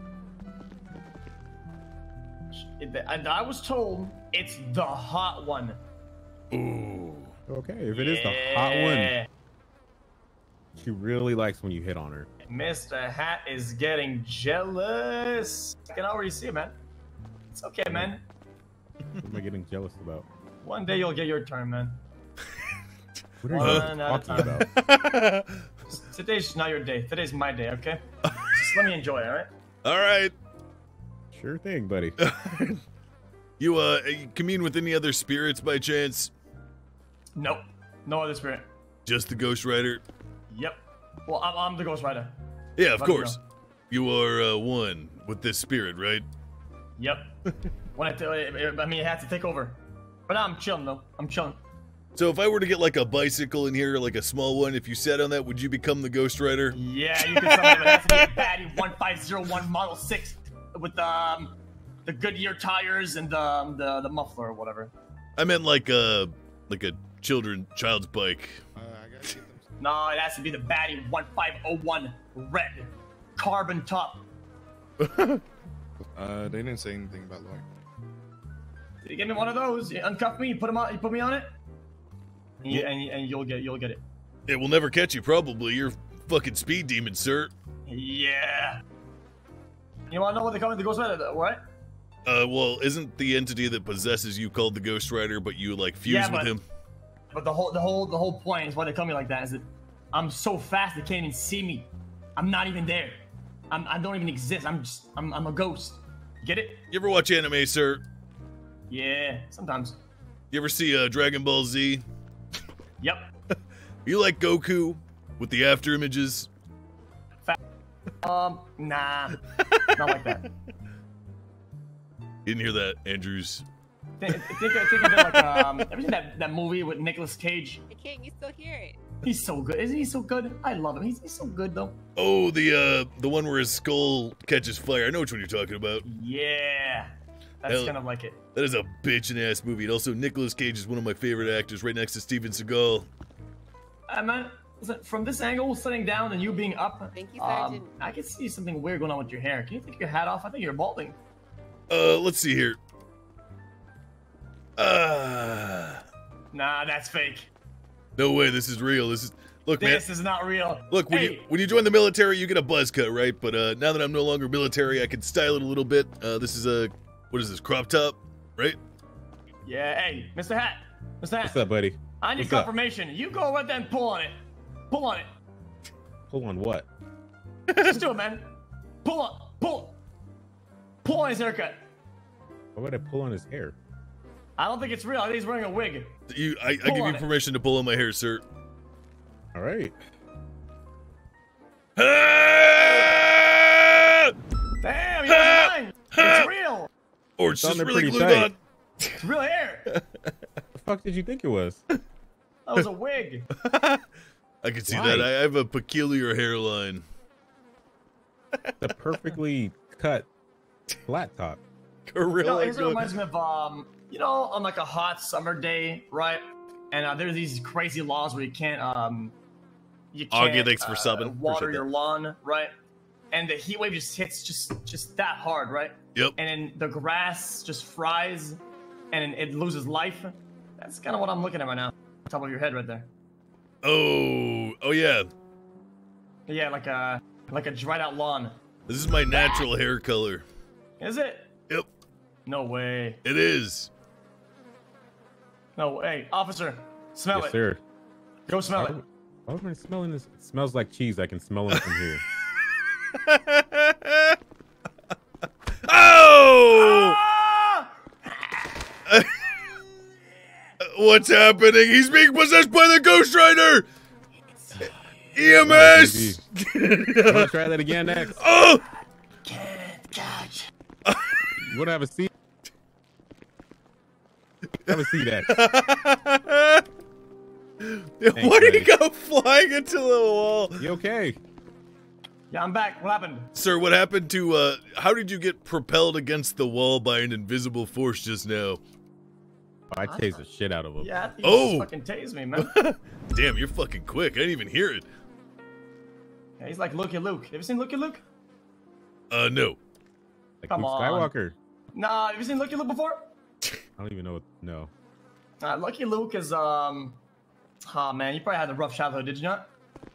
And I was told it's the hot one. Ooh. Okay, if it is the hot one, Yeah. she really likes when you hit on her. Mister Hat is getting jealous. I can already see it, man. It's okay, man. What am I getting jealous about? One day you'll get your turn, man. What are One you at a talking time. about? Today's not your day. Today's my day, okay? Just let me enjoy it, all right? All right. Sure thing, buddy. You uh, you commune with any other spirits by chance? Nope. No other spirit. Just the Ghost Rider? Yep. Well, I'm, I'm the Ghost Rider. Yeah, of Let me course. You are uh, one with this spirit, right? Yep. when I, t- I mean, it had to take over. But I'm chilling, though. I'm chilling. So if I were to get like a bicycle in here, like a small one, if you sat on that, would you become the Ghost Rider? Yeah, you can tell me, but it has to be a baddie one five zero one Model six with um, the Goodyear tires and um, the the muffler or whatever. I meant like a like a children child's bike. No, it has to be the baddie one five zero one red carbon top. Uh, they didn't say anything about like. You give me one of those. You uncuff me. You put 'em on. You put me on it, and, you, and, you- and you'll get you'll get it. It will never catch you, probably. You're fucking speed demon, sir. Yeah. You want to know what they call me? The Ghost Rider, though, right? Uh, well, isn't the entity that possesses you called the Ghost Rider, but you like fuse Yeah, with but- him? But the whole the whole the whole point is why they call me like that is that I'm so fast they can't even see me. I'm not even there. I'm I don't even exist. I'm just I'm I'm a ghost. Get it? You ever watch anime, sir? Yeah, sometimes. You ever see uh, Dragon Ball Z? Yep. You like Goku with the after images? Um, nah, not like that. Didn't hear that, Andrews. Think, think, think of it like um, ever seen that that movie with Nicolas Cage? I can't you still hear it? He's so good, isn't he? So good. I love him. He's, he's so good though. Oh, the uh, the one where his skull catches fire. I know which one you're talking about. Yeah, that's Hell, kind of like it. That is a bitchin' ass movie. And also, Nicolas Cage is one of my favorite actors, right next to Steven Seagal. Uh, man, Listen, from this angle, sitting down and you being up, Thank you, um, Sergeant. I can see something weird going on with your hair. Can you take your hat off? I think you're balding. Uh, let's see here. Uh, Nah, that's fake. no way, this is real. This is look, man. This is not real. Look, when Hey. you when you join the military, you get a buzz cut, right? But uh, now that I'm no longer military, I can style it a little bit. Uh, this is a what is this crop top, right? Yeah, hey, Mister Hat. Mister Hat. What's up, buddy? I need What's up? confirmation. You go right there and pull on it. Pull on it. Pull on what? Just do it, man. Pull on. Pull. Pull on his haircut. Why would I pull on his hair? I don't think it's real. I think he's wearing a wig. You, I, I Pull give on you it. permission to pull on my hair, sir. All right. Damn, you're lying. It's real. Or it's It's on just there really pretty glued tight. on. It's real hair. The fuck did you think it was? That was a wig. I can see Why? that. I have a peculiar hairline. The perfectly cut flat top. You know, Gorilla here's what glue. reminds me of, um, you know, on like a hot summer day, right? And uh, there's these crazy laws where you can't, um, you Augie, can't thanks for uh, subbing. water Appreciate your that. lawn, right? And the heat wave just hits just just that hard, right? Yep. And then the grass just fries, and it loses life. That's kind of what I'm looking at right now. Top of your head, right there. Oh, oh yeah. Yeah, like a like a dried out lawn. This is my natural hair color. Is it? Yep, No way. it is. No way. Officer, smell Yes, it. sir. Go smell it. Why am I smelling this? It smells like cheese. I can smell it from here. Oh! Ah! What's happening? He's being possessed by the Ghost Rider! E M S! You wanna try that again next? Oh! Can't catch. You wanna have a seat? Have a seat, X. Why did he go flying into the wall? You okay? Yeah, I'm back. What happened? Sir, what happened to, uh, how did you get propelled against the wall by an invisible force just now? Oh, I tased the shit out of him. Yeah, I think you Oh! just fucking tased me, man. Damn, you're fucking quick. I didn't even hear it. Yeah, he's like Luke Luke. Have you seen Luke Luke? Uh, no. Like Come Luke on. Skywalker. Nah, have you seen Lucky Luke before? I don't even know what. No. Uh, Lucky Luke is um, oh man, you probably had a rough childhood, did you not?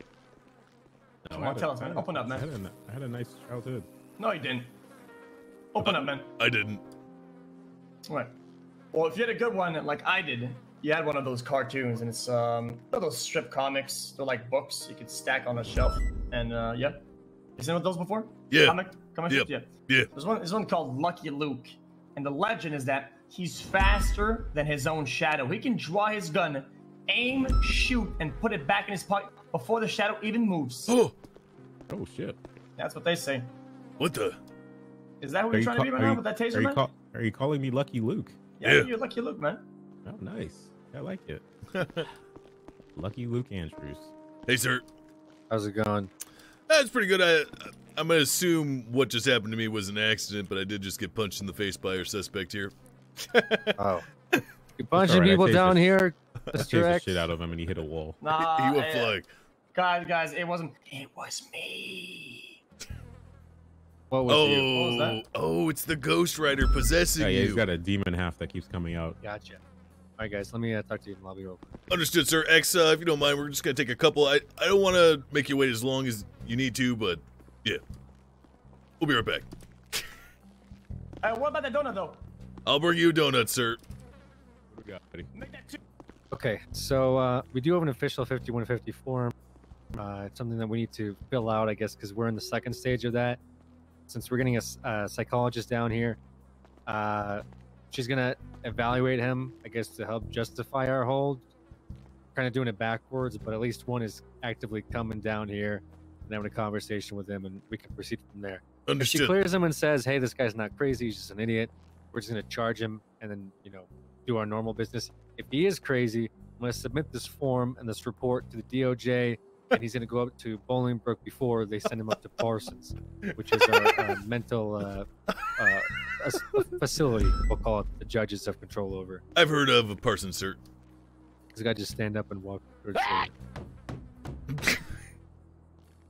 No, Come I on, had tell a- us, man. I had a- Open up, man. I had, a, I had a nice childhood. No, you didn't. Open up, man. I didn't. Right. Well, if you had a good one, like I did, you had one of those cartoons, and it's um, you know those strip comics. They're like books you could stack on a shelf, and uh, yeah. You seen one of those before? Yeah. Comic, comic Yep. strips? Yeah. Yeah. There's one. There's one called Lucky Luke, and the legend is that he's faster than his own shadow. He can draw his gun, aim, shoot, and put it back in his pocket before the shadow even moves. Oh, Oh shit. That's what they say. what the? Is that what Are you're you, trying ca- to be right are now you, with that are, taser, you man? ca- are you calling me Lucky Luke? yeah, Yeah. you're Lucky Luke, man. Oh, nice. I like it. Lucky Luke Andrews. Hey, sir. How's it going? That's pretty good. I, I'm gonna assume what just happened to me was an accident, but I did just get punched in the face by our suspect here. Oh. You punching alright, I people tased down the- here, I Mister tased the X? shit out of him and he hit a wall. Nah, he went eh, flying. guys, guys, it wasn't. It was me. What was you? Oh, was that? oh, it's the Ghost Rider possessing Yeah, yeah, you. he's got a demon half that keeps coming out. Gotcha. All right, guys, let me uh, talk to you in the lobby real quick. Understood, sir. X, uh, if you don't mind, we're just gonna take a couple. I, I don't want to make you wait as long as you need to, but yeah, we'll be right back. Uh, what about the donut though? I'll bring you a donut, sir. What do we got, buddy? Make that two. Okay, so uh, we do have an official fifty-one fifty form. Uh, it's something that we need to fill out, I guess, because we're in the second stage of that. Since we're getting a, s- a psychologist down here, uh, she's gonna evaluate him, I guess, to help justify our hold. Kind of doing it backwards, but at least one is actively coming down here and having a conversation with him, and we can proceed from there. If she Understood. clears him and says, "Hey, this guy's not crazy; he's just an idiot," we're just gonna charge him and then, you know, do our normal business. If he is crazy, I'm gonna submit this form and this report to the D O J, and he's gonna go up to Bolingbrook before they send him up to Parsons, which is our uh, mental uh, uh, as- facility. We'll call it. The judges have control over. I've heard of a person, sir. This guy just stand up and walk towards the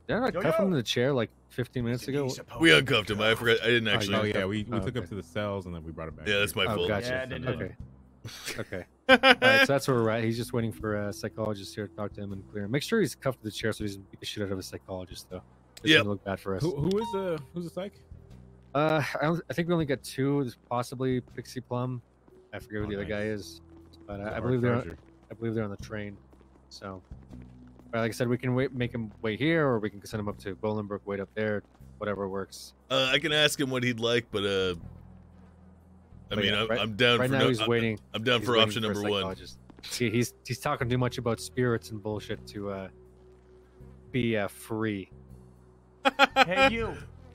Did I not Yo, cuff yo. him in the chair like fifteen minutes ago? We uncuffed him. I forgot. I didn't actually. Oh yeah, we, we Oh, took okay. him to the cells and then we brought him back. Yeah, that's my Oh, fault. gotcha. Yeah, they did. Okay. Okay. All right, so that's where we're at. He's just waiting for a psychologist here to talk to him and clear him. Make sure he's cuffed to the chair so he doesn't beat the shit out of a psychologist, though. It's Yep. gonna look bad for us. Who, who is the who's the psych? Uh, I, don't, I think we only got two. There's possibly Pixie Plum. I forget who Oh, the other nice. guy is, but He's I, I our believe they're. charger. I believe they're on the train. So, but like I said, we can wait, make him wait here, or we can send him up to Bolingbrook, wait up there, whatever works. Uh, I can ask him what he'd like, but uh, I But mean, yeah, I'm, right- I'm down right for now no, he's I'm, waiting. I'm down He's for waiting option a number one. psychologist. See, he's he's talking too much about spirits and bullshit to uh, be uh, free. Hey, you.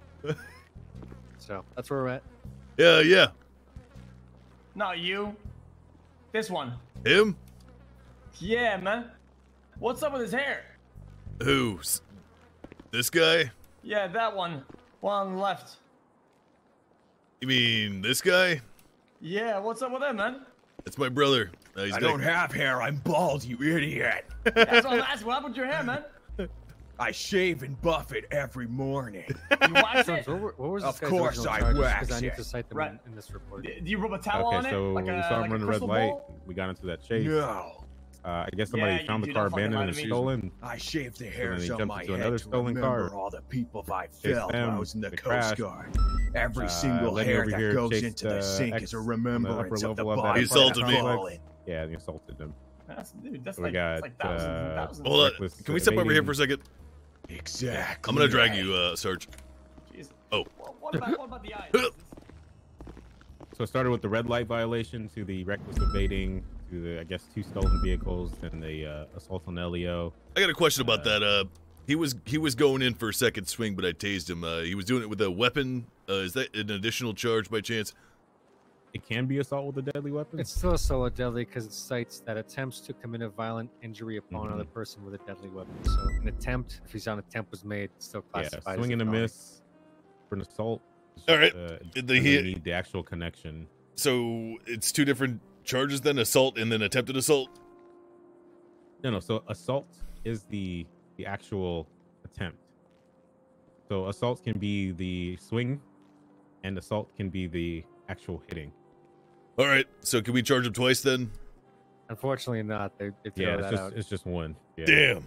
So that's where we're at. Yeah, yeah. Not you. This one. Him? Yeah, man. What's up with his hair? Who? S- This guy? Yeah, that one. One on the left. You mean this guy? Yeah, what's up with him, man? That's my brother. Uh, he's I got- don't have hair. I'm bald, you idiot. That's what I'm asking. What happened with your hair, man? I shave and buff it every morning. You wax Sons, it? what, were- what was this Of guy's course original I charges? wax Because I need it. to cite them Right. in, in this report. Do you rub a towel on Okay, it? so like we a, saw him like a run the red crystal light. ball? We got into that chase. No. Uh, I guess somebody Yeah, you- found you the car don't fucking abandoned lie and to me. stolen. I shaved the then hairs he on jumped my into head another to stolen remember car. all the people I Chased failed when I them, was in the they Coast crashed. Guard. Every Uh, single Lenny hair over that here goes chased, into the uh, sink X is a on the remembrance upper of the level of that body He assaulted me. fallen. Yeah, he assaulted him. That's, dude, that's So we like, got, that's like thousands and uh, thousands. Hold on. reckless Can we step over here evading. for a second? Exactly. I'm gonna drag right. you, uh, Sarge. Jeez. Oh. Well, what, about, what about the eyes? So it started with the red light violation to the reckless evading to the, I guess, two stolen vehicles and the uh, assault on Elio. I got a question about that. Uh, he was he was going in for a second swing, but I tased him. Uh, he was doing it with a weapon. Uh, is that an additional charge by chance? It can be assault with a deadly weapon. It's still a solo deadly because it cites that attempts to commit a violent injury upon Mhm. another person with a deadly weapon. So an attempt, if he's on attempt was made, it's still Yeah, classified. swing as and a felony. miss for an assault. It's All just, right. Uh, Did it they doesn't hit- need the actual connection. So it's two different charges then: assault and then attempted assault. No, no. So assault is the the actual attempt. So assault can be the swing, and assault can be the actual hitting. All right. So can we charge him twice then? Unfortunately, not. They, they throw Yeah, it's that just out. it's just one. Yeah. Damn.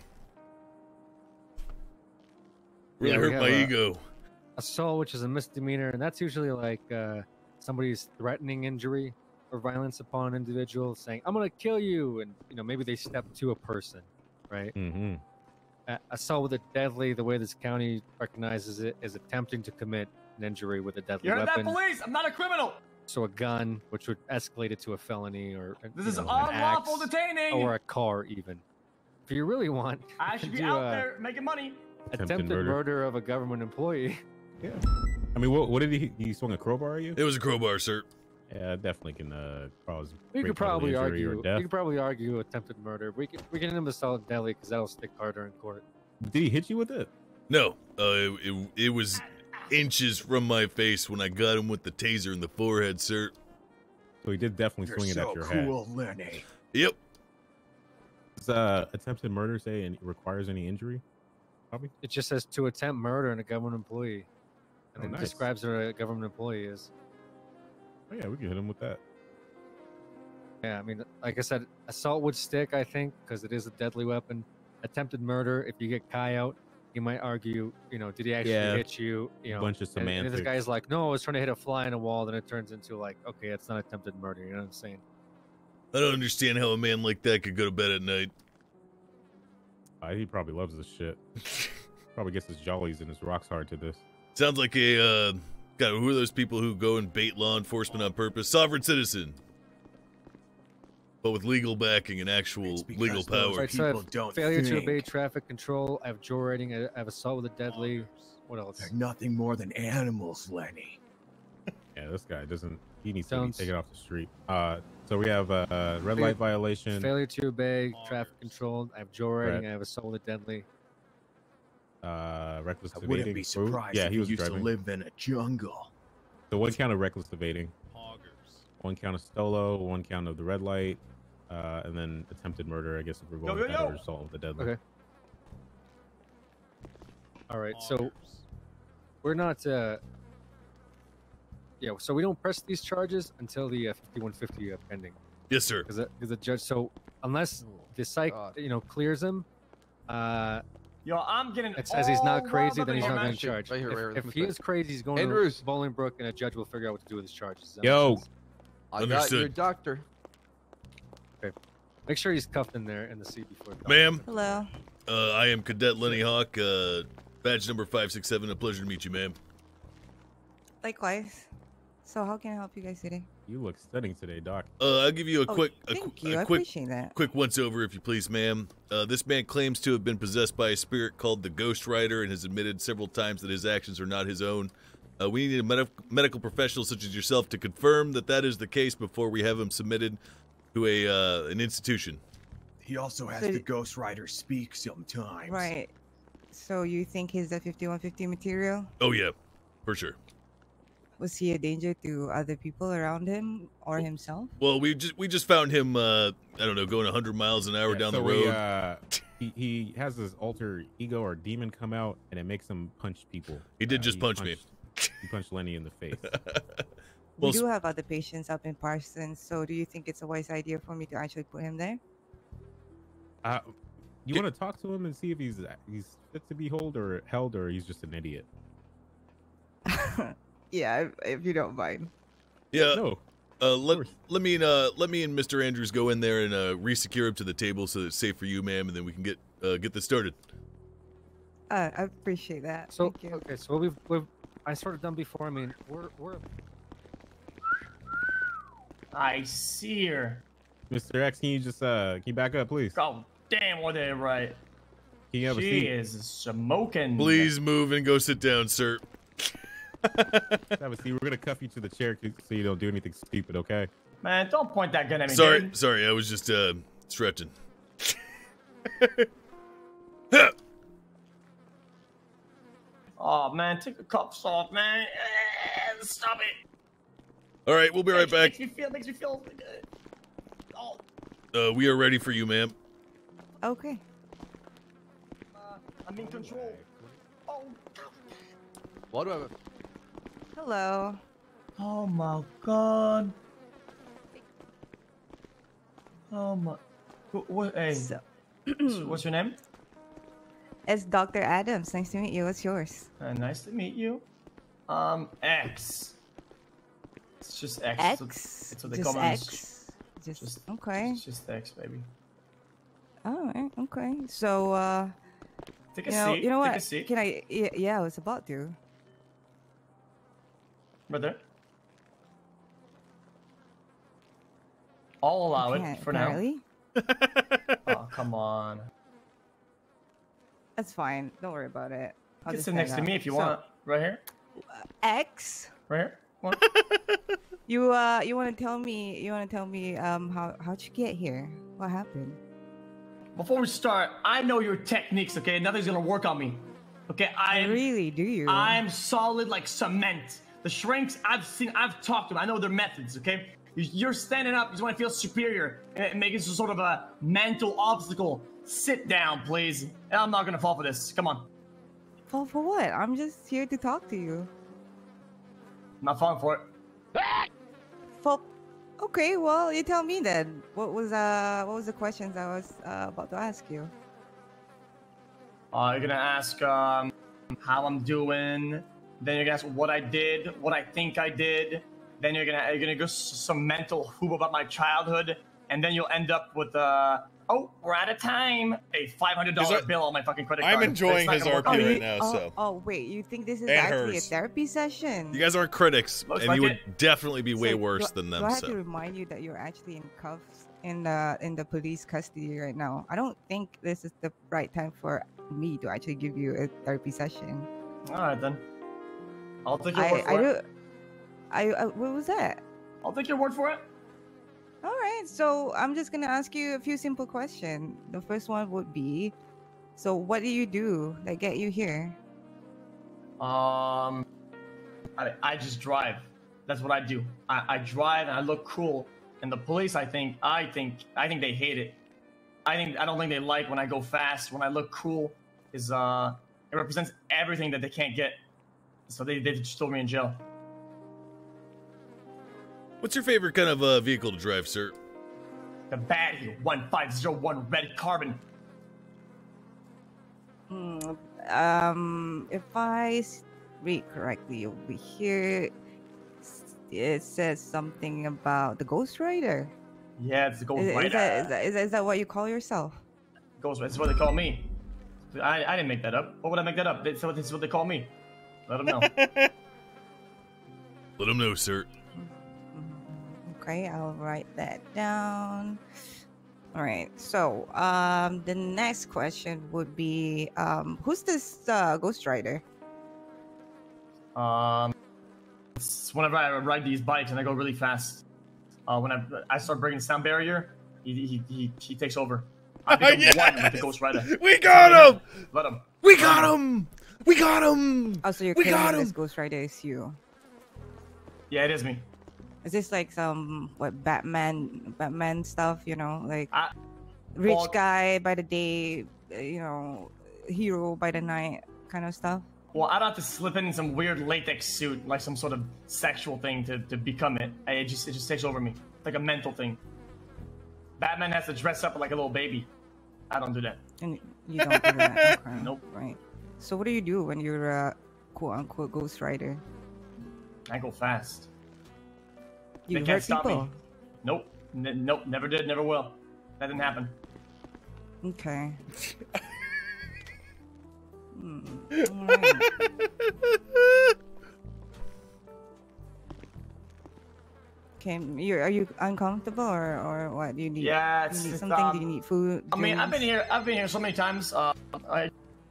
Really Yeah, we hurt have my a- ego. Assault, which is a misdemeanor, and that's usually like uh, somebody's threatening injury or violence upon an individual, saying, "I'm gonna kill you," and you know maybe they step to a person, right? Mm-hmm. Uh, assault with a deadly, the way this county recognizes it, is attempting to commit an injury with a deadly You heard weapon. that, police? I'm not a criminal. So a gun, which would escalate it to a felony, or This you is know, an unlawful axe, detaining. or a car, even. If you really want, I you should can be do out a there making money. Attempted attempted murder. murder. of a government employee. Yeah. I mean, what what did he? He swung a crowbar at you? It was a crowbar, sir. Yeah, definitely can uh, cause. We great could probably bodily injury argue. or death. We could probably argue attempted murder. We can we can end him assault deadly because that'll stick harder in court. Did he hit you with it? No. Uh, it, it, it was inches from my face when I got him with the taser in the forehead, sir. So he did definitely You're swing it so at your cool, head. Lenny. Yep. Does uh, attempted murder say it requires any injury? Probably. It just says to attempt murder in a government employee, and Oh, it nice. describes what a government employee is. Oh yeah, we can hit him with that. Yeah, I mean, like I said, assault would stick, I think, because it is a deadly weapon. Attempted murder, if you get Kai out, you might argue, you know, did he actually Yeah. hit you? You know, Bunch of and, and if this semantics. guy's like, no, I was trying to hit a fly in a wall, then it turns into like, okay, it's not attempted murder. You know what I'm saying? I don't understand how a man like that could go to bed at night. Uh, he probably loves this shit. Probably gets his jollies and his rocks hard to this. Sounds like a, uh, God, who are those people who go and bait law enforcement on purpose? Sovereign citizen. But with legal backing and actual because legal those power. Right, so I People have don't failure to think. obey traffic control. I have joyriding. I I have assault with a deadly. What else? They're nothing more than animals, Lenny. Yeah, this guy doesn't. He needs Sounds- to be taken off the street. Uh, so we have uh, red light violation. Failure to obey traffic control. I have joyriding. Right. I have assault with a deadly. Uh, reckless I evading. wouldn't be Ooh, surprised Yeah, if he you was used driving. to live in a jungle. So one count of reckless evading. One count of stolo. One count of the red light. Uh, and then attempted murder. I guess if we're going Yo, with yo, that, yo. or assault with the deadly. Okay. All right, so we're not. Uh, yeah, so we don't press these charges until the uh, fifty-one fifty uh, pending. Yes, sir. Because the, the judge. So unless the psych, you know, clears him, uh, Yo, I'm getting. it says he's not all crazy, wound then up he's in not here, going man. to charge. Right here, right here, If, let if me he say- is crazy, he's going Andrews. to Bolingbrook, and a judge will figure out what to do with his charges. Does that make Yo. sense? I got Understood. your doctor. Okay. Make sure he's cuffed in there in the seat before. Ma'am. Hello. Uh, I am Cadet Lenny Hawk, uh, badge number five six seven. A pleasure to meet you, ma'am. Likewise. So how can I help you guys today? You look stunning today, Doc. Uh, I'll give you a Oh, quick, a, thank qu- you. a I quick, appreciate that. quick once over, if you please, ma'am. Uh, this man claims to have been possessed by a spirit called the Ghost Rider and has admitted several times that his actions are not his own. Uh, we need a med- medical professional such as yourself to confirm that that is the case before we have him submitted to a uh, an institution. He also has So- the Ghost Rider speak sometimes. Right. So you think he's the fifty-one fifty material? Oh yeah, for sure. Was he a danger to other people around him or himself? Well, we just we just found him. Uh, I don't know, going one hundred miles an hour Yeah, down so the we, road. uh, he, he has this alter ego or demon come out, and it makes him punch people. He did Uh, just punch me. punched- He punched Lenny in the face. We Well, do have other patients up in Parsons, so do you think it's a wise idea for me to actually put him there? Uh, you want to talk to him and see if he's he's fit to be held or held, or he's just an idiot? Yeah, if, if you don't mind. Yeah. No. Uh, let let me and uh let me and Mister Andrews go in there and uh re-secure him to the table so that it's safe for you, ma'am, and then we can get uh get this started. Uh, I appreciate that. So Thank you. okay, so what we've we've I sort of done before. I mean, we're we're I see her. Mister X, can you just uh can you back up, please? God damn, what they right. Can you have a She seat? is smoking. Please move and go sit down, sir. Have a seat. We're gonna cuff you to the chair so you don't do anything stupid, okay? Man, don't point that gun at me. Sorry, dude. sorry, I was just uh stretching. Oh man, take the cuffs off, man. Eh, Stop it. All right, we'll be right Makes- back. Makes me feel. Makes me feel. Good. Oh, Uh, we are ready for you, ma'am. Okay. uh, I'm in control. Oh, What do I have? Hello. oh my god. Oh my. What? what hey, So, what's your name? it's Doctor Adams. Nice to meet you. What's yours? Uh, nice to meet you. Um, X. It's just X. X. It's what, it's what they Just call me. X. Just, Just okay. It's just X, baby. All right. Okay. So, uh, Take a you know, seat. you know Take what? a seat. Can I? Yeah, yeah, I was about to. Brother. I'll allow Okay, it for apparently. now. Oh, come on. That's fine. Don't worry about it. I'll You can just sit stand next to up. me if you So, want. Right here. X. Right here. Come on. You uh, you want to tell me? You want to tell me um how how'd you get here? What happened? Before we start, I know your techniques, okay? Nothing's gonna work on me. Okay, I am Really? Do you? I'm solid like cement. The shrinks I've seen, I've talked to them. I know their methods, okay? You- You're standing up, you just want to feel superior and make it some sort of a mental obstacle. Sit down, please. I'm not gonna fall for this. Come on. Fall for what? I'm just here to talk to you. I'm not falling for it. Fall. Okay. Well, you tell me then. What was uh what was the questions I was uh, about to ask you? Uh, you're gonna ask um, how I'm doing. Then you're gonna ask what I did, what I think I did. Then you're gonna you're gonna go s- some mental hoop about my childhood, and then you'll end up with uh oh, we're out of time. A five hundred dollar Is that- bill on my fucking credit I'm card. enjoying It's not his gonna work R P out. right you- now, oh, so. oh wait, you think this is And actually hers. a therapy session? You guys aren't critics, Looks and like you would it. definitely be way So, worse do, than do them. I have to So remind you that you're actually in cuffs in the in the police custody right now? I don't think this is the right time for me to actually give you a therapy session. All right then. I'll take your I word for I it. do. I, I what was that? I'll take your word for it. All right, so I'm just gonna ask you a few simple questions. The first one would be, so what do you do that get you here? Um, I, I just drive. That's what I do. I, I drive and I look cool. And the police, I think, I think, I think they hate it. I think I don't think they like when I go fast. When I look cool, is uh, It represents everything that they can't get. So they, they just throw me in jail. What's your favorite kind of uh, vehicle to drive, sir? The Baddie one five zero one red carbon. Hmm, um, if I s- read correctly over here, s- it says something about the Ghost Rider. Yeah, it's the Ghost Is, Rider. is, that, is, that, is, that, is that what you call yourself? Ghost Rider. That's what they call me. I, I didn't make that up. What would I make that up? That's what, this is what they call me. Let them know. Let him know, sir. Okay, I'll write that down. All right. So, um, the next question would be, um, who's this uh, Ghost Rider? Um, it's whenever I ride these bikes and I go really fast, uh, when I I start breaking the sound barrier, he he he, he takes over. I become Yes! one with the Ghost Rider. We got him! Let him. We got him! We got him! Oh, so you're We got claiming him! this Ghost Rider is you? Yeah, it is me. Is this like some what Batman Batman stuff? You know, like I, rich well, guy by the day, uh, you know, hero by the night kind of stuff. Well, I don't have to slip in some weird latex suit, like some sort of sexual thing to, to become it. It just it just takes over me, like a mental thing. Batman has to dress up like a little baby. I don't do that. And you don't do that. Okay. Nope. Right. So what do you do when you're a quote unquote Ghost Rider? I go fast. You they hurt can't stop people. me. Nope. N- nope. Never did. Never will. That didn't happen. Okay. Hmm. Alright. Okay, you are you uncomfortable or or what? Do you need? Yeah, do it's, you need it's, something? um, Do you need food? I mean, I've been drinks? here. I've been here so many times. Uh, I,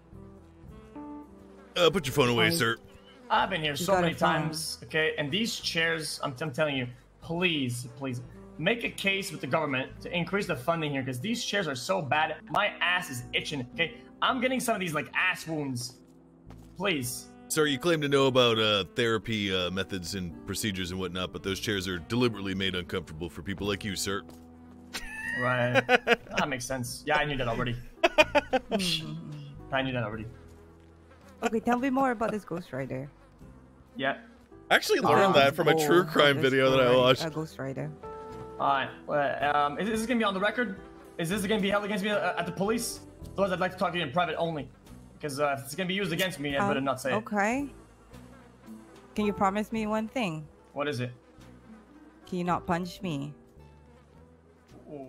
Uh, put your phone away, Oh, sir. I've been here You so got a many phone. times. Okay, and these chairs, I'm, I'm telling you, please, please, make a case with the government to increase the funding here because these chairs are so bad. My ass is itching. Okay, I'm getting some of these like ass wounds. Please. Sir, you claim to know about uh, therapy uh, methods and procedures and whatnot, but those chairs are deliberately made uncomfortable for people like you, sir. Right. That makes sense. Yeah, I knew that already. I knew that already. Okay, tell me more about this Ghost Rider. Yeah. I actually learned that from a true Oh, crime this video that I Ghost Rider- watched. A Ghost Rider. Alright. Well, um, is this gonna be on the record? Is this gonna be held against me uh, at the police? Otherwise, I'd like to talk to you in private only. Because uh, if it's gonna be used against me, I better Um, not say it. Okay. Can you promise me one thing? What is it? Can you not punch me? Ooh.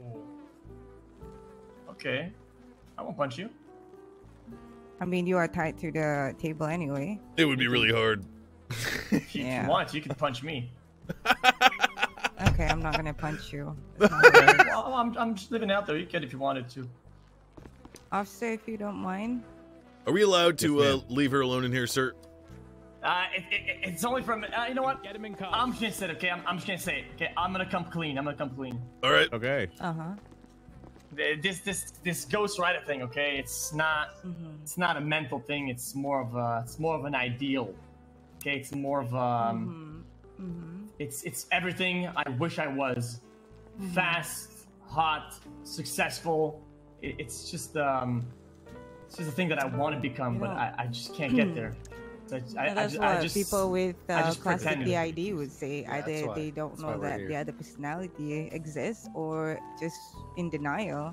Okay. I won't punch you. I mean, you are tied to the table anyway. It would be really hard. If you Yeah. want, you can punch me. Okay, I'm not gonna punch you. Well, I'm, I'm just living out there. You could if you wanted to. Officer, if you don't mind. Are we allowed to Yes, uh, leave her alone in here, sir? Uh, it, it, it's only from. Uh, you know what? Get him in cuffs. I'm just gonna say it. Okay, I'm, I'm just gonna say it. Okay, I'm gonna come clean. I'm gonna come clean. All right. Okay. Uh huh. This this this Ghost Rider thing. Okay, it's not. Mm-hmm. It's not a mental thing. It's more of a. It's more of an ideal. Okay, it's more of um. Mm-hmm. Mm-hmm. It's it's everything I wish I was. Mm-hmm. Fast, hot, successful. It, it's just um. It's just a thing that I want to become, You but know- I, I just can't get there. So I, I, Yeah, I, that's just, what I just people with I uh, just classic pretended. P I D would say. Yeah, that's Either why- they don't that's why know we're that here. the other personality exists, or just in denial.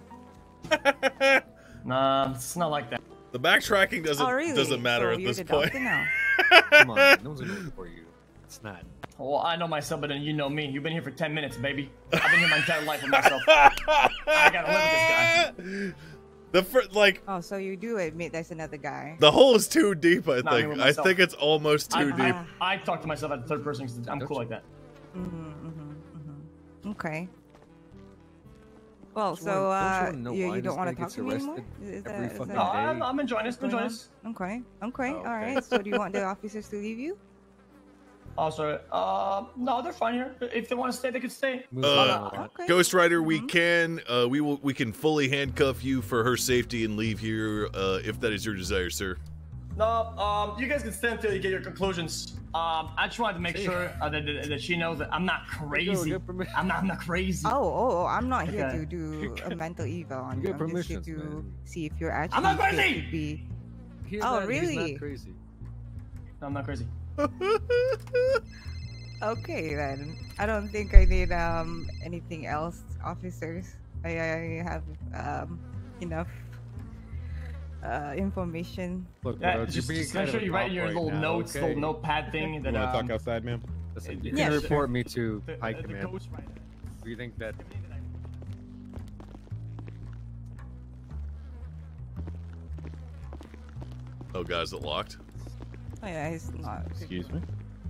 Nah, it's not like that. The backtracking doesn't Oh, really? doesn't matter So at you're this the point. doctor now. Come on, no one's gonna look for you. It's not. Well, I know myself better than you know me. You've been here for ten minutes, baby. I've been here my entire life with myself. I gotta live with this guy. The fir- like Oh, so you do admit there's another guy. the hole is too deep. I Not me think. with I myself. think it's almost too I, deep. I, I talk to myself at the third person because I'm cool like that. Mm-hmm, mm-hmm, mm-hmm. Okay. Well, Don't you so wanna- don't you uh, wanna know you, why you this don't want guy to talk gets to me anymore? arrested Is, is every that, is fucking that No, day? I'm, I'm enjoying this. I'm going enjoying on? this. Okay. Okay. Oh, All okay. right. So do you want the officers to leave you? Oh, sorry. Uh, no, they're fine here. If they want to stay, they can stay. Move Uh, on a lot. Okay. Ghost Rider, we Mhm. can uh, we will we can fully handcuff you for her safety and leave here uh, if that is your desire, sir. No, um, you guys can stay until you get your conclusions. Um, I just wanted to make sure uh, that, that, that she knows that I'm not crazy. get permission. I'm not, I'm not crazy. Oh, oh, oh, I'm not here Okay. to do a mental eval on You you. get I'm just here permissions, to man. see if you're actually I'm not fit crazy! to be hear Oh, that, he's really? not crazy. No, I'm not crazy. Okay then. I don't think I need um anything else, officers. I, I have um enough uh information. Look, Yeah, Rhodes, you're just, being just kind make of sure a you write cop your right little now, notes, okay? little notepad thing You that want to um, talk outside, ma'am? Listen, you Yeah, can sure. report me to the, High the, the Command. ghostwriter. Do you think that? Oh, God, is it locked? Oh yeah, he's not. Excuse me.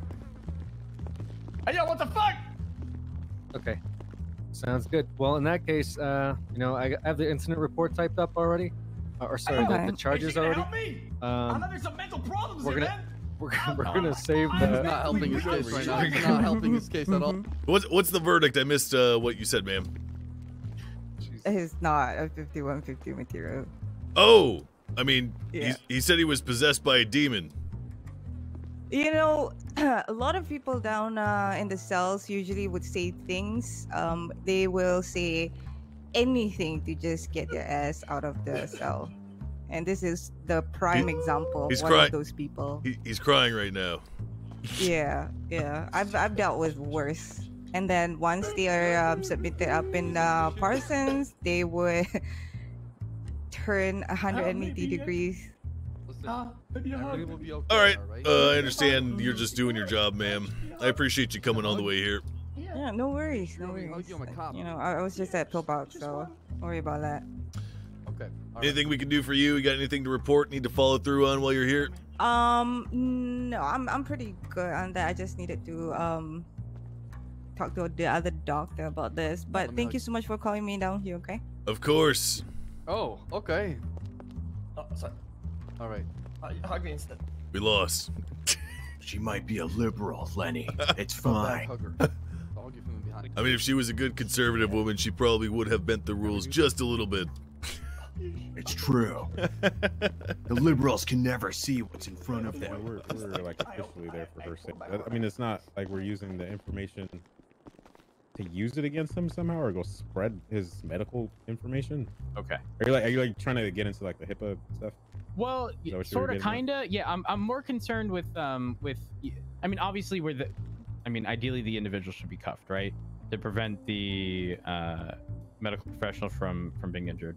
Hey, yo, what the fuck? Okay, sounds good. Well, in that case, uh, you know, I I have the incident report typed up already, uh, or sorry, the, Okay. the charges Is he gonna already. help me? I'm Um, having some mental problems we're here, gonna man. we're gonna, we're Oh gonna my save God. the. He's not helping his case right now. He's not helping his case at all. What's what's the verdict? I missed uh, what you said, ma'am. He's not a fifty-one fifty material. Oh, I mean, Yeah. he, he said he was possessed by a demon. You know, a lot of people down uh, in the cells usually would say things. Um, they will say anything to just get their ass out of the cell. And this is the prime He- example of he's one crying. of those people. He, he's crying right now. Yeah, yeah. I've I've dealt with worse. And then once they are um, submitted up in uh, Parsons, they would turn one hundred eighty degrees. Listen, Uh, maybe you'll everything help. will be okay. All right, alright? uh, I understand you're just doing your job, ma'am. I appreciate you coming all the way here. Yeah, no worries, no You want me to hug worries. you? I'm a cop. You know, I, I was just at Pillbox, so don't worry about that. Okay. all right. Anything we can do for you? You got anything to report? Need to follow through on while you're here? Um, no, I'm I'm pretty good on that. I just needed to um talk to the other doctor about this. But Let me thank hug you so much for calling me down here. Okay. Of course. Oh, okay. Oh, sorry. All right. Uh, hug me instead. We lost. She might be a liberal, Lenny. It's Go back, fine. hug her. I'll give him behind. I mean, if she was a good conservative woman, she probably would have bent the rules just a little bit. It's true. The liberals can never see what's in front of Yeah, them. we're, we're like officially there for her sake. I mean, it's not like we're using the information to use it against him somehow or go spread his medical information. Okay. Are you like, are you like trying to get into like the HIPAA stuff? Well, that what you were sort of, getting at? kinda. Yeah, I'm. I'm more concerned with um with. I mean, obviously, we're the. I mean, ideally, the individual should be cuffed, right, to prevent the uh, medical professional from from being injured.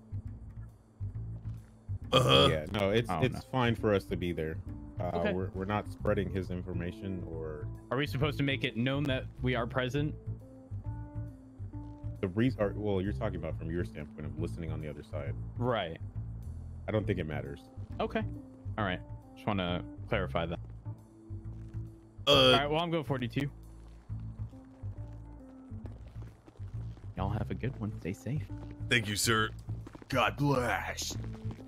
Uh-huh. Yeah, no, it's Oh, it's no. fine for us to be there. Uh, Okay. We're we're not spreading his information or Are we supposed to make it known that we are present? the reason. Or, well, you're talking about from your standpoint of listening on the other side. Right. I don't think it matters. Okay. All right. Just want to clarify that. Uh, All right. Well, I'm going forty-two. Y'all have a good one. Stay safe. thank you, sir. God bless.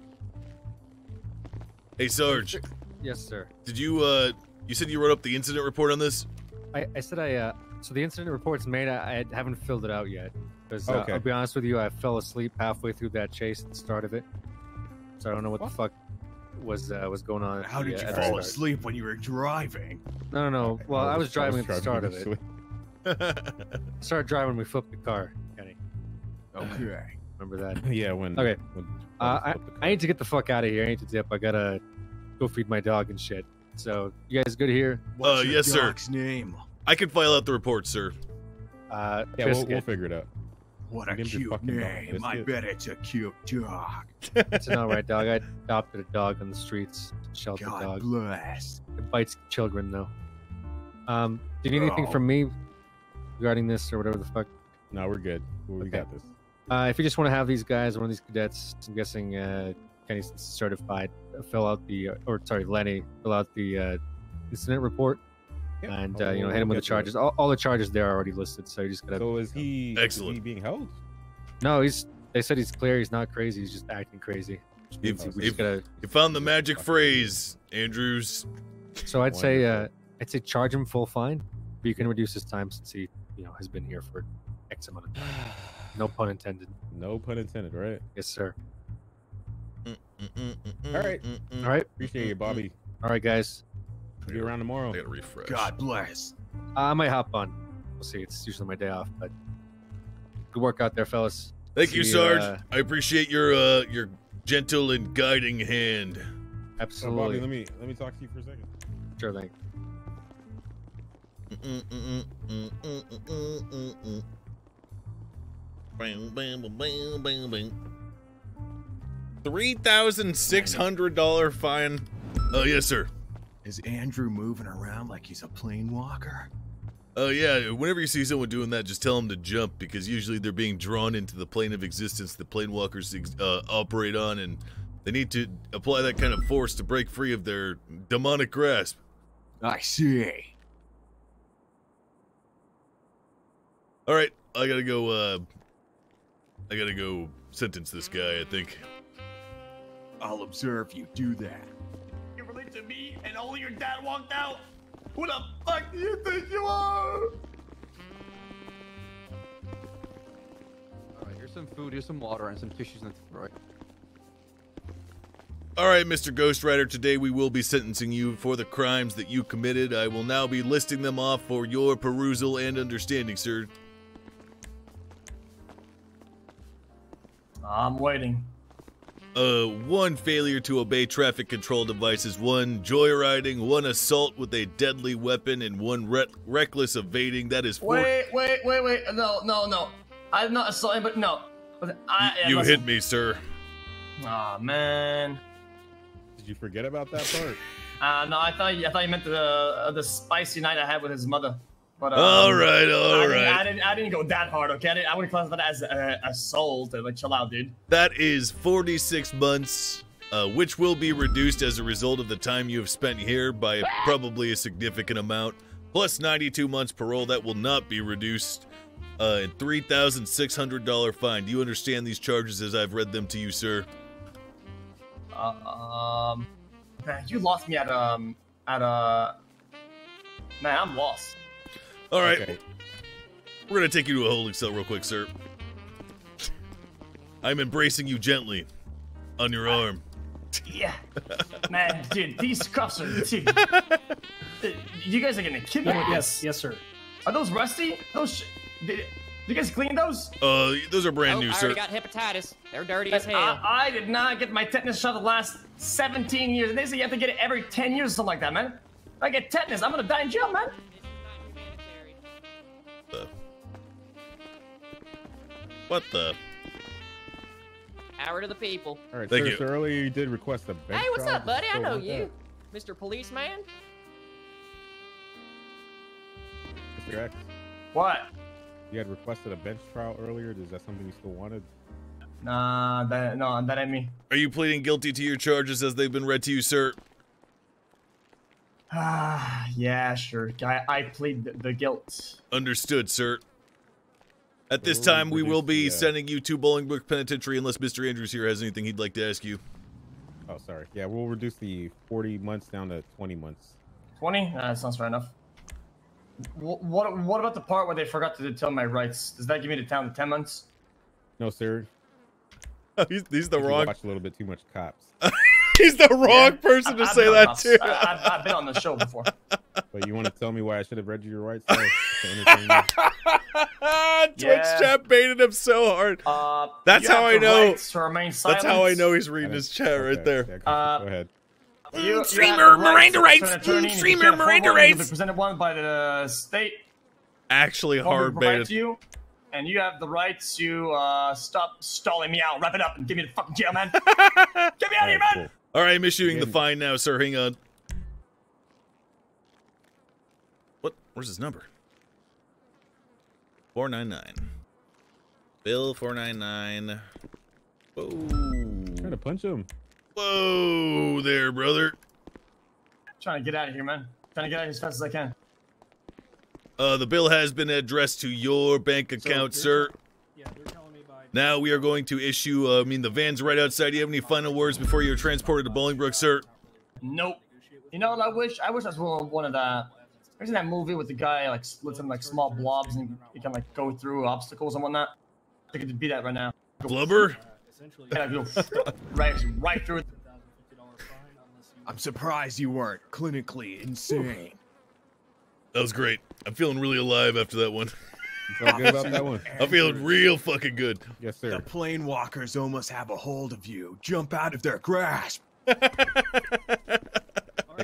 Hey, Sarge, Yes, sir. did you, uh, you said you wrote up the incident report on this? I, I said I uh so the incident report's made. I, I haven't filled it out yet because uh, Okay. I'll be honest with you, I fell asleep halfway through that chase at the start of it, so I don't know what, the fuck was uh, was going on. at How the, did uh, you at the fall start. asleep when you were driving? No, no, no. Well, I was driving at the start of driving it. I started driving when we flipped the car, Kenny. Okay. Remember that? Yeah, when Okay. when Uh, Travis I, flipped the I car. need to get the fuck out of here. I need to dip. I gotta go feed my dog and shit. So, you guys good here? What's Uh, your yes, sir. dog's name? I can file out the report, sir. Uh, Yeah, we'll, Biscuit. we'll figure it out. What You a named your cute fucking dog name. I Biscuit? bet it's a cute dog. It's an alright dog. I adopted a dog on the streets. Shelter God dog. bless. It bites children, though. Um, do you need anything Oh. from me regarding this or whatever the fuck? No, we're good. We we Okay. got this. Uh, if you just want to have these guys, one of these cadets, I'm guessing uh, Kenny's certified, uh, fill out the, uh, or sorry, Lenny, fill out the uh, incident report, Yeah, and I'll- uh, you know, we'll hit him with get the to it. charges. All, all the charges there are already listed, so you just gotta. So is he? Excellent. Is he being held? No, he's. They said he's clear. He's not crazy. He's just acting crazy. Which means If- we just if- gotta. You found the magic phrase, Andrews. So I'd say, uh, Wonderful. I'd say charge him full fine, but you can reduce his time since he, you know, has been here for X amount of time. No pun intended. No pun intended, right? Yes, sir. All right. All right. Appreciate you, Bobby. All right, guys. See you around tomorrow. I gotta refresh. God bless. Uh, I might hop on. We'll see. It's usually my day off, but good work out there, fellas. Thank See you, Sarge. uh, I appreciate your uh your gentle and guiding hand. Absolutely. Bobby, let me let me talk to you for a second. Sure thing. Three thousand six hundred dollar fine. Oh yes, sir. Is Andrew moving around like he's a plane walker? Oh yeah. Whenever you see someone doing that, just tell them to jump, because usually they're being drawn into the plane of existence the plane walkers uh, operate on, and they need to apply that kind of force to break free of their demonic grasp. I see. All right, I gotta go. Uh, I gotta go sentence this guy, I think. I'll observe you do that. You relate to me and only your dad walked out? Who the fuck do you think you are? Alright, here's some food, here's some water, and some tissues and right. All right, Mister Ghost Rider, today we will be sentencing you for the crimes that you committed. I will now be listing them off for your perusal and understanding, sir. I'm waiting. Uh, one failure to obey traffic control devices, one joyriding, one assault with a deadly weapon, and one re reckless evading. That is four. Wait, wait, wait, wait. No, no, no. I'm not assaulting, but no. I, you listen. hit me, sir. Aw, oh, man. Did you forget about that part? Uh, no, I thought you, I thought you meant the uh, the spicy night I had with his mother. But, um, all right, all I right. Didn't, I didn't, I didn't go that hard, okay? I, didn't, I wouldn't classify that as uh, assault. Like, chill out, dude. That is forty-six months, uh, which will be reduced as a result of the time you have spent here by probably a significant amount, plus ninety-two months parole. That will not be reduced, uh, and three thousand six hundred dollar fine. Do you understand these charges as I've read them to you, sir? Uh, um, man, you lost me at um at uh. Man, I'm lost. All right, Okay. we're gonna take you to a holding cell real quick, sir. I'm embracing you gently on your arm. Yeah, man, dude, these cuffs are. Dude, you guys are gonna kill me with Yes, this. yes, sir. Are those rusty? Those. Sh did, did you guys clean those? Uh, those are brand Oh, new, I sir. already got hepatitis. They're dirty as hell. I, I did not get my tetanus shot the last seventeen years, and they say you have to get it every ten years or something like that, man. If I get tetanus, I'm gonna die in jail, man. The... What the? Power to the people. All right, Thank sir, you. so earlier you did request a bench Hey, what's trial. up, buddy? I Still know want you. that? Mister Policeman? Mister X, What? you had requested a bench trial earlier. Is that something you still wanted? Nah, that no, that ain't me. Are you pleading guilty to your charges as they've been read to you, sir? Ah, yeah, sure. I, I plead the, the guilt. Understood, sir. At this We'll time, we reduce will be the, uh, sending you to Bolingbrook Penitentiary unless Mister Andrews here has anything he'd like to ask you. Oh, sorry. Yeah, we'll reduce the forty months down to twenty months. Twenty? Nah, that sounds fair enough. What, what what about the part where they forgot to tell my rights? Does that give me the town to ten months? No, sir. he's, he's the You wrong. watch a little bit too much Cops. He's the wrong Yeah. person to I've say done that cops. to. I, I've, I've been on the show before. But you want to tell me why I should have read you your rights? Sir, to entertain you? Twitch Yeah. chat baited him so hard. Uh, That's you how have I the know. rights to remain That's how I silent. know he's reading his chat right Okay, there. yeah, Uh, go ahead. You, you Streamer have the rights Miranda rights. to an attorney, and if you Streamer can't afford Miranda one, you'll be rights. Presented one by the state. Actually, One will hard provide baited. to you, and you have the right to uh, stop stalling me out. Wrap it up and give me the fucking jail, man. Get me out of here, man. Cool. All right, I'm issuing the Again- fine now, sir. Hang on. What? Where's his number? four nine nine. Bill four nine nine. Whoa. Trying to punch him. Whoa there, brother. Trying to get out of here, man. Trying to get out of here as fast as I can. Uh, the bill has been addressed to your bank account, sir. Yeah, they're telling me by. Now we are going to issue, uh, I mean, the van's right outside. Do you have any final words before you're transported to Bolingbrook, sir? Nope. You know what I wish? I wish I was one one of the. There's that movie with the guy like splits in like small blobs and he can like go through obstacles and whatnot. I think it'd be that right now. Go, Blubber? Essentially, yeah, go right, right through it. I'm surprised you weren't clinically insane. That was great. I'm feeling really alive after that one. You felt good about that one? I'm feeling real fucking good. Yes, sir. The plane walkers almost have a hold of you. Jump out of their grasp.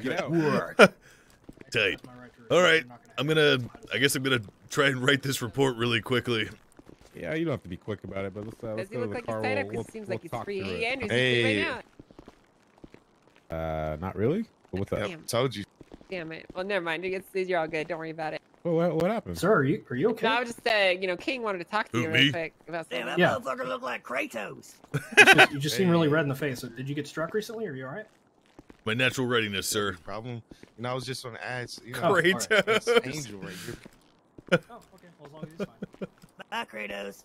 Good work. Tight. All right, I'm gonna. I guess I'm gonna try and write this report really quickly. Yeah, you don't have to be quick about it, but let's, uh, let's Does he go to look the like car. he's tied We'll, up? we'll, Because it seems we'll like it's talk three through a m. it. Hey. Right now. Uh, not really. But what's up? Yep, told you. Damn it. Well, never mind. It's, you're all good. Don't worry about it. Well, what, what happened? Sir, are you are you okay? No, I was just, uh, you know, King wanted to talk to Who, you me? real quick about Damn, something. that Yeah. motherfucker look like Kratos. You just, you just seem really Hey. red in the face. Did you get struck recently? Are you all right? My natural readiness, sir. Problem. You know, I was just on the ads. You know, Oh, Great. all right. it's Angel right here. Oh, okay. Well, as long as he's fine. Bye, Kratos.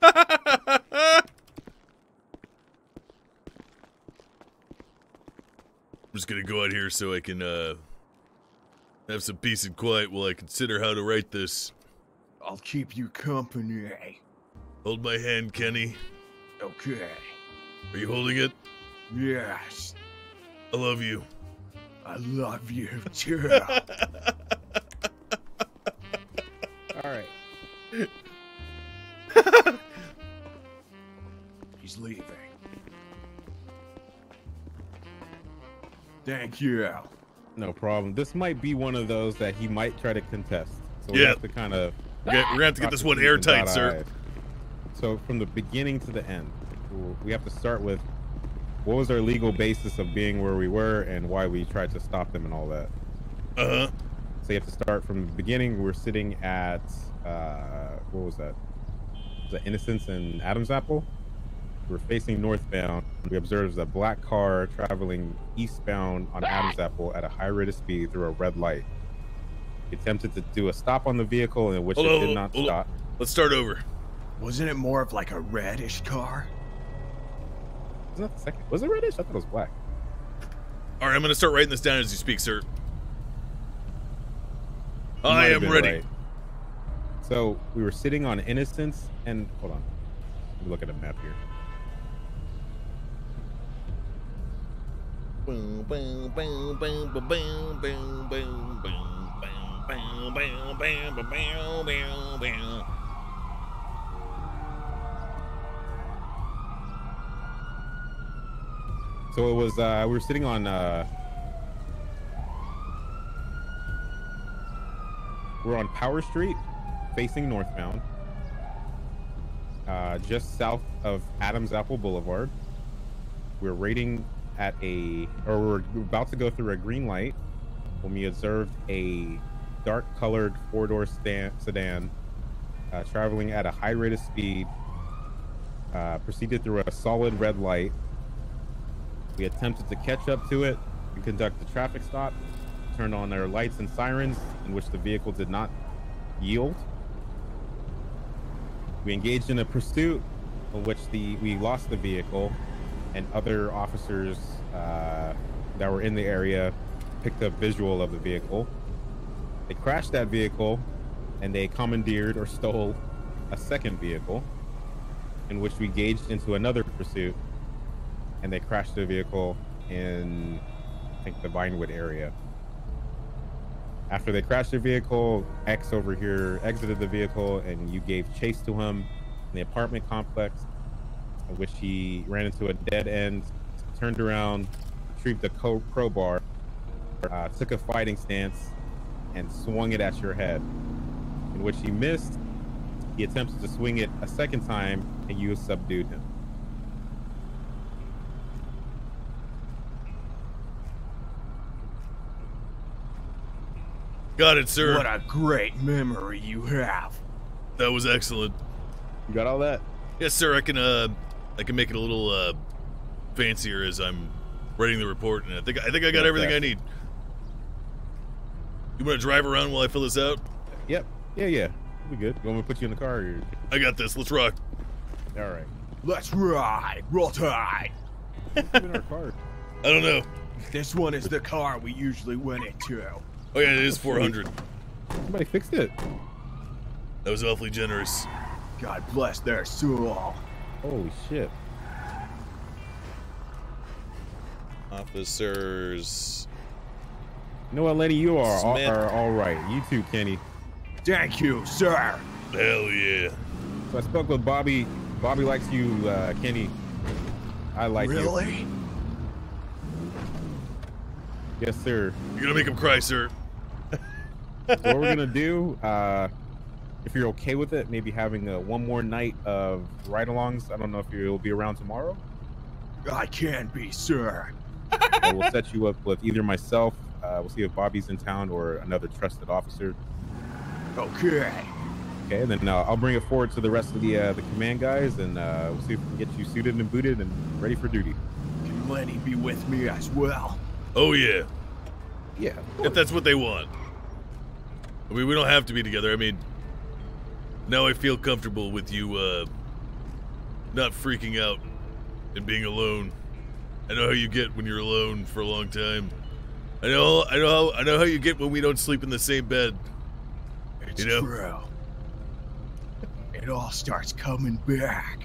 I'm just gonna go out here so I can uh, have some peace and quiet while I consider how to write this. I'll keep you company. Hold my hand, Kenny. Okay. Are you holding it? Yes. I love you. I love you too. All right. He's leaving. Thank you. No problem. This might be one of those that he might try to contest. So we Yeah. have to kind of. We're gonna, we're gonna have to get this one airtight, sir. So from the beginning to the end, we'll- we have to start with what was our legal basis of being where we were and why we tried to stop them and all that. Uh huh. So you have to start from the beginning. We're sitting at uh, what was that? Was that Innocence and Adam's Apple? We're facing northbound. We observed a black car traveling eastbound on Adam's Apple at a high rate of speed through a red light. We attempted to do a stop on the vehicle, in which Hold it on, did hold- not hold on. stop. Let's start over. Wasn't it more of like a reddish car? Wasn't that the second? Was it reddish? I thought it was black. All right, I'm gonna start writing this down as you speak, sir. You I might have am been ready. right. So we were sitting on Innocence and hold on. Let me look at a map here. Boom, boom, boom, boom, boom, boom, boom, boom, boom, boom, boom, boom, boom, boom, boom, boom. So it was uh we were sitting on uh we're on Power Street facing northbound. Uh just south of Adams Apple Boulevard. We're waiting at a or we're about to go through a green light when we observed a dark colored four-door stan- sedan uh, traveling at a high rate of speed, uh, proceeded through a solid red light. We attempted to catch up to it and conduct a traffic stop, turned on their lights and sirens, in which the vehicle did not yield. We engaged in a pursuit in which the we lost the vehicle, and other officers uh, that were in the area picked up visual of the vehicle. They crashed that vehicle, and they commandeered or stole a second vehicle, in which we engaged into another pursuit, and they crashed the vehicle in, I think, the Vinewood area. After they crashed the vehicle, X over here exited the vehicle, and you gave chase to him in the apartment complex, in which he ran into a dead end, turned around, retrieved a co- crowbar, uh, took a fighting stance, and swung it at your head, in which he missed. He attempted to swing it a second time, and you subdued him. Got it, sir. What a great memory you have. That was excellent. You got all that? Yes, sir. I can uh, I can make it a little uh, fancier as I'm writing the report, and I think I think I got Yeah, everything I fast. need. You want to drive around while I fill this out? Yep. Yeah, yeah. We good. You want me to put you in the car? Or... I got this. Let's rock. All right. Let's ride. Roll tide. in our car. I don't know. This one is the car we usually went into. Oh yeah, it is four hundred. Somebody fixed it. That was awfully generous. God bless their soul. Holy shit. Officers. You know what, Lenny? You are all, Smith. are all right. You too, Kenny. Thank you, sir. Hell yeah. So I spoke with Bobby. Bobby likes you, uh, Kenny. I like you. Really? Yes, sir. You're gonna make him cry, sir. So what we're gonna do, uh, if you're okay with it, maybe having a, one more night of ride-alongs. I don't know if you'll be around tomorrow. I can be, sir. Or we'll set you up with either myself. Uh, we'll see if Bobby's in town or another trusted officer. Okay. Okay, and then uh, I'll bring it forward to the rest of the uh, the command guys, and uh, we'll see if we can get you suited and booted and ready for duty. Can Lenny be with me as well? Oh yeah. Yeah. If that's what they want. I mean, we don't have to be together. I mean, now I feel comfortable with you uh, not freaking out and being alone. I know how you get when you're alone for a long time. I know, I know, how, I know how you get when we don't sleep in the same bed. It's you know? true. It all starts coming back.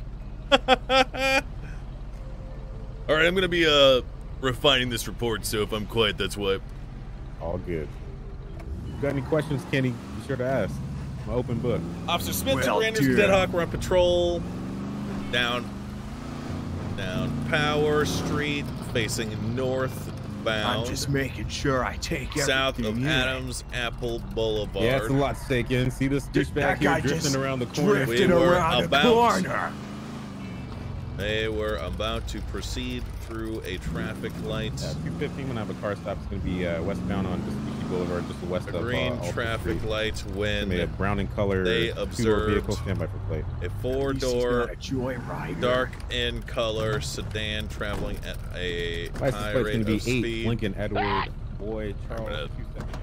All right, I'm gonna be uh refining this report. So if I'm quiet, that's why. All good. If you got any questions, Kenny? Be sure to ask. I'm an open book. Officer Smith Well, and Randers dear. Dead Hawk were on patrol. Down, down Power Street, facing northbound. I'm just making sure I take south of everything in. Adams Apple Boulevard. Yeah, it's a lot to take in. See this douchebag That here guy drifting just around the corner? drifted We were around the about- corner. They were about to proceed through a traffic light. Yeah, two fifteen when I have a car stop. It's going to be uh, westbound on Vespucci Boulevard, just the west A of green uh, Alfred traffic Street. light when Made a brown in color they two-door observed vehicle standby for plate. a At least he's four-door, not a joyrider. dark in color sedan traveling at a License high plate's rate going to be of eight speed. Lincoln Edward Boy Charles. minute. two seconds.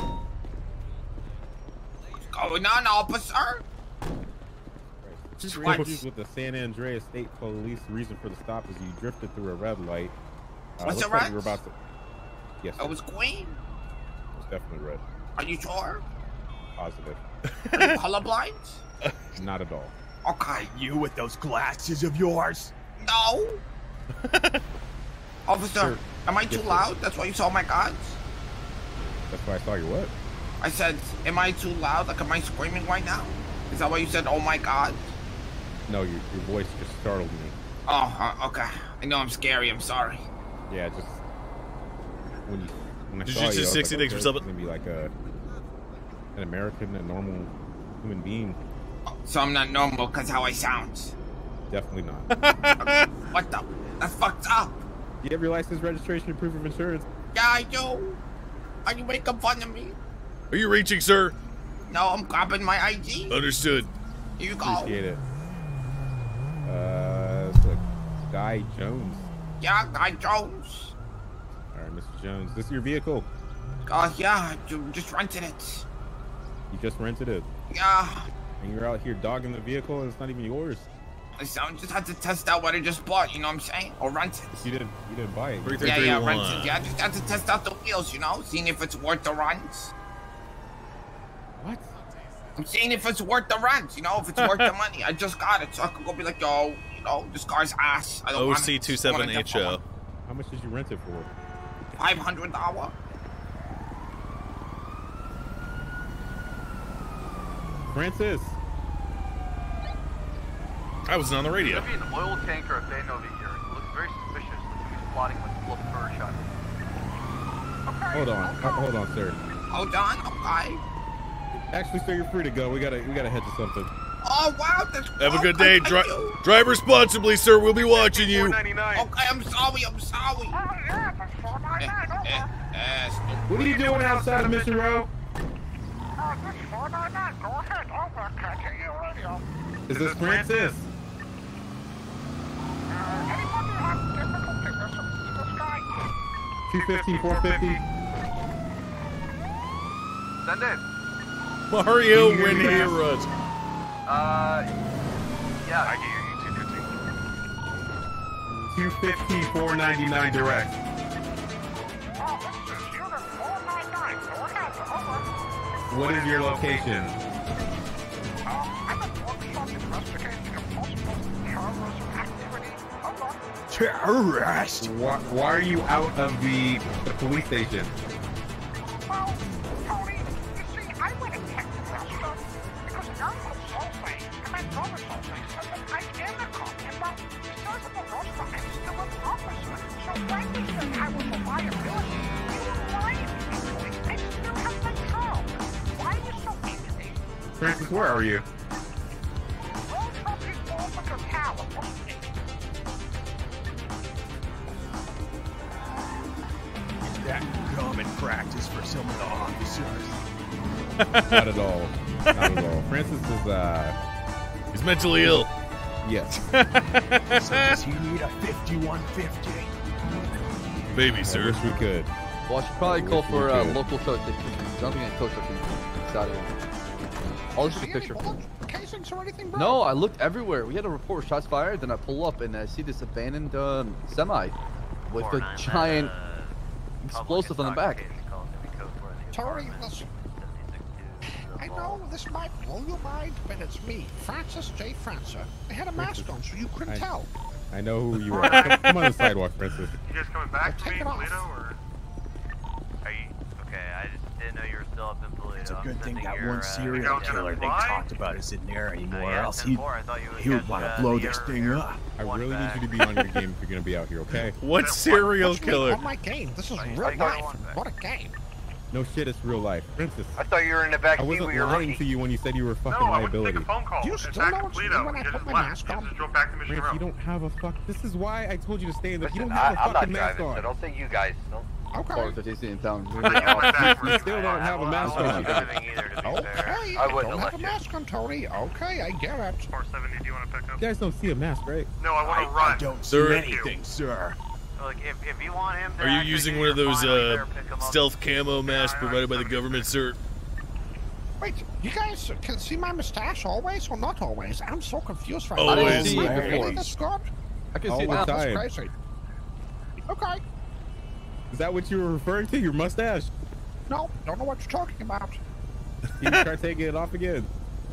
What's going on, officer? Just What? confused with the San Andreas State Police. The reason for the stop is you drifted through a red light. Uh, Was looks it like red? You were about to... Yes, It was green. it was definitely red. Are you sure? Positive. Are you colorblind? Not at all. Okay. You with those glasses of yours? No. Officer, Sir. am I too Yes, sir. loud? That's why you saw my guns? That's why I saw your what? I said, am I too loud? Like, am I screaming right now? Is that why you said, oh my god? No, your, your voice just startled me. Oh, uh, okay. I know I'm scary. I'm sorry. Yeah, just when you when I Did saw you you, just I was sixty like, things for okay, something? it's gonna be like a an American, a normal human being. So I'm not normal because how I sound. Definitely not. What the? That's fucked up. You have your license, registration, and proof of insurance. Yeah, I do. Are you making fun of me? Are you reaching, sir? No, I'm grabbing my I D. Understood. Here you go. Appreciate it. Uh, it's like Guy Jones. Yeah, Guy Jones. All right, Mister Jones, this is your vehicle. Uh, yeah, you just rented it. You just rented it, Yeah. and you're out here dogging the vehicle, and it's not even yours. So I just had to test out what I just bought, you know what I'm saying? Or rent it. You didn't, you didn't buy it. Three, three, Yeah, three, yeah, one. rent it. Yeah, I just had to test out the wheels, you know? Seeing if it's worth the runs. What? I'm seeing if it's worth the runs, you know? If it's worth the money. I just got it, so I could go be like, yo, you know, this car's ass. I don't O want C it. two I seven want it H for O. How much did you rent it for? five hundred dollars. Francis. I wasn't on the radio. There's gonna be an oil tanker abandoned over here. It looks very suspicious. Looks like he's plotting with Fluff Fur Hold on, uh, hold on, sir. Hold on, okay. Actually, sir, you're free to go. We gotta, we gotta head to something. Oh, wow, that's Have a oh, good day. thank Dri- you. drive responsibly, sir. We'll be watching you. Okay, I'm sorry, I'm sorry. Eh, eh, eh, What are you doing outside of Mission Row? Is this Francis? two fifteen, four fifty. Send it. Mario Can you hear when me, he man? runs. Uh, yeah. I get you. two fifteen. two fifteen, four ninety-nine direct. What is your location? Terrorist! Why, why are you out of the, the police station? Francis, where are you? Is that common practice for some of the officers? Not at all. Not at all. Francis is uh he's mentally ill. Yes. So does he need a fifty-one fifty? Baby, I sir. wish we could. Well, I should probably I call wish for we uh, could. local coach. Jumping at coach looking Saturday. I'll just take a picture. Casings or anything, bro? No, I looked everywhere. We had a report of shots fired. Then I pull up and I see this abandoned um, semi with a giant explosive on the back. Tori, listen. I know this might blow your mind, but it's me, Francis J. Francer. I had a mask on, so you couldn't I- tell. I know who you are. Come, come on the sidewalk, Francis. You guys coming back to Take me, it off. Toledo, or? Are you okay? I just didn't know you were still up in Toledo. It's a good thing Sending that your, one uh, serial your killer they fly? talked about isn't there anymore, Uh, yeah, else ten he, four. I thought you would he would catch, want uh, to blow the this air- thing air up. I one really back. need you to be on your game if you're gonna be out here, okay? What serial What's me killer? on my game? This is I- real I got life. one back. What a game. No shit, it's real life. Francis, I thought you were in the I back seat wasn't with your lying rookie. to you when you said you were a fucking No, I went to liability. take a phone call. You It's still back know to it's Toledo. me when I You put just my left. mask You on. just drove back to Mission Francis, Road. you don't have a fuck. This is why I told you to stay in the. Listen, you don't I, have a I'm not fucking mask driving, on. so don't think you guys don't. Okay. Or fifteen pounds. I thought you went back You still don't have a mask I on. wasn't driving either, to be fair. Okay, I I wouldn't don't have have a let you. mask on, Tony. Okay, I get it. four seventy, do you want to pick up? You guys don't see a mask, right? No, I want I, to I run. don't see Sir. anything, sir. Like, if, if you want him to Are you actually using get one of your those file, you uh, better pick him up. stealth camo masks provided by the government, sir? Wait, you guys can see my mustache always or not always? I'm so confused right Always. now. I didn't see it Really before. this good? I can All see it the now. That's time. crazy. Okay. Is that what you were referring to? Your mustache? No, don't know what you're talking about. You can try taking it off again.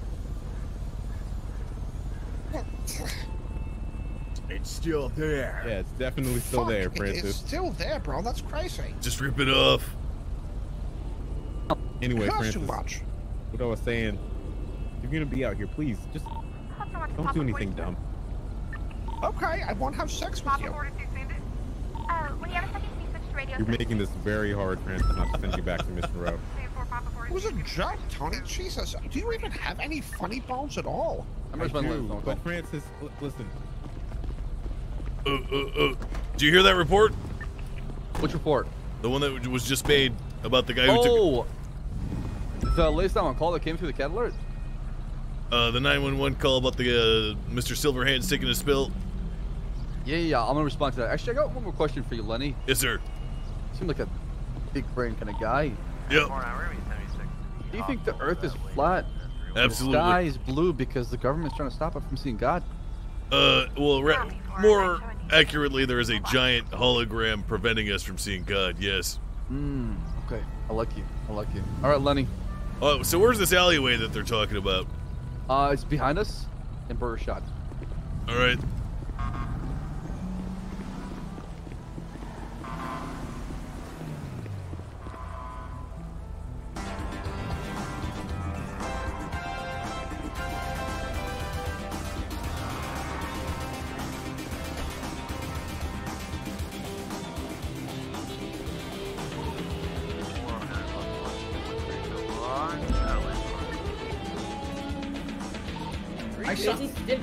It's still there. Yeah, it's definitely still Fuck, there, it- Francis. It's still there, bro. That's crazy. Just rip it off. Anyway, Costs Francis, too much. what I was saying, if you're gonna be out here, please just don't do anything dumb. Okay, I won't have sex with you. Uh, when you have a second, please switch to radio. You're making this very hard, Francis, not to send you back to Mission Row. It was a joke, Tony. Jesus, do you even have any funny bones at all? I'm I just my do, phone call. but Francis, l- listen. Uh, uh, uh. Did you hear that report? Which report? The one that was just made about the guy who took Oh, the latest time on call that came through the cat alert. uh, the nine one one call about the uh, Mister Silverhand's taking a spill. Yeah, yeah, yeah, I'm gonna respond to that. Actually, I got one more question for you, Lenny. Yes, sir. You seem like a big brain kind of guy. Yep. Do you think the Earth is flat? Absolutely. The sky is blue because the government's trying to stop it from seeing God. Uh, well, ra- more accurately, there is a giant hologram preventing us from seeing God. Yes. Hmm. Okay. I like you. I like you. All right, Lenny. Oh, so where's this alleyway that they're talking about? Uh, it's behind us in Burger Shot. All right. I saw.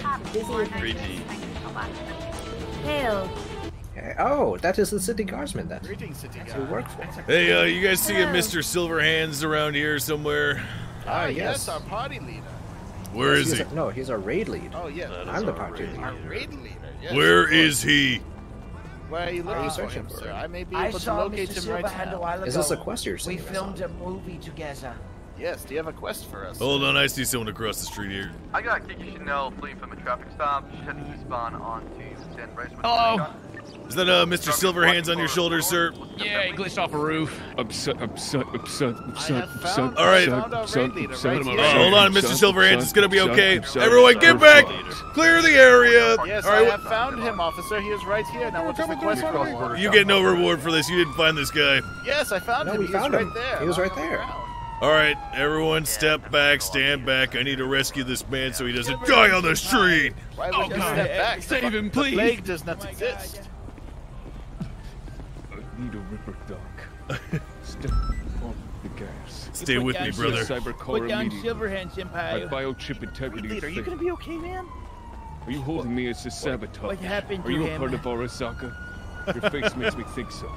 Hail. Oh, that is the city guardsman then. Greetings, city That's who work for. Hey, uh, you guys see a Mister Silverhands around here somewhere? Ah, yes. our party leader. Where Yes, is he's he? a- no, he's our raid lead. Oh, yes. I'm the party lead. Our raid leader. Yes, Where of is course. he? Where are you Where are looking you for searching him, for sir? him? I may be I able to saw locate Mister him right Silverhand a now. while ago. Is this a quest you're We sending us filmed on? a movie together. Yes, do you have a quest for us? Hold on, I see someone across the street here. I got Kiki Chanel fleeing from a traffic stop. She's heading eastbound onto San Bryce. Hello. Is that uh, Mister Silverhands on your shoulders, sir? Yeah, he glitched off a roof. Upset, upset, upset, upset, have upset. found- All right. I found our raid leader right here. Uh, hold on, Mister Upset, Silverhands. It's gonna be upset, okay. upset, Everyone, get upset. back! Clear the area. Yes, All I right, have found him, officer. He is right here. Now, what is the quest for? you get no reward for this. You didn't find this guy. Yes, I found No, him. we He found was him. right there. He was right lying on the there. ground. All right, everyone, step back, stand back. I need to rescue this man so he doesn't die on the street. Why would you step back? Save him, The please. plague does not exist. I need a ripper duck. Step on the gas. Stay with me, brother. Cyber Put down Silverhand, My Senpai. biochip integrity Leader, is are you fake. gonna be okay, man? Are you holding me as a sabotage? what happened Are to you him? a part of Arasaka? Your face makes me think so.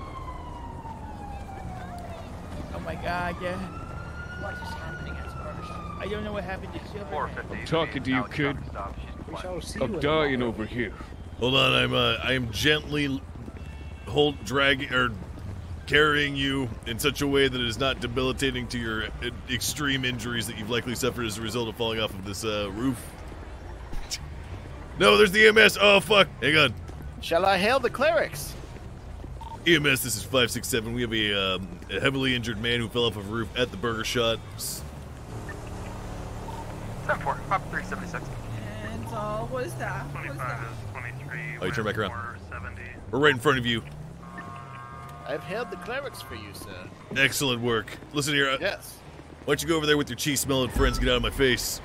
Oh my god, yeah. What is happening at Sparta? I don't know what happened to Silverhand. I'm talking to you, kid. I'm dying over here. Hold on, I'm uh, I am gently hold dragging or carrying you in such a way that it is not debilitating to your uh, extreme injuries that you've likely suffered as a result of falling off of this uh, roof. No, there's the E M S. Oh fuck! Hang on. Shall I hail the clerics? E M S, this is five six seven. We have a, um, a heavily injured man who fell off of a roof at the Burger Shot. seven four, up three seventy-six. And uh, what is that? What is that? Oh, you turn back around. We're right in front of you. I've hailed the clerics for you, sir. Excellent work. Listen here. uh, Yes. Why don't you go over there with your cheese-smelling friends? Get out of my face.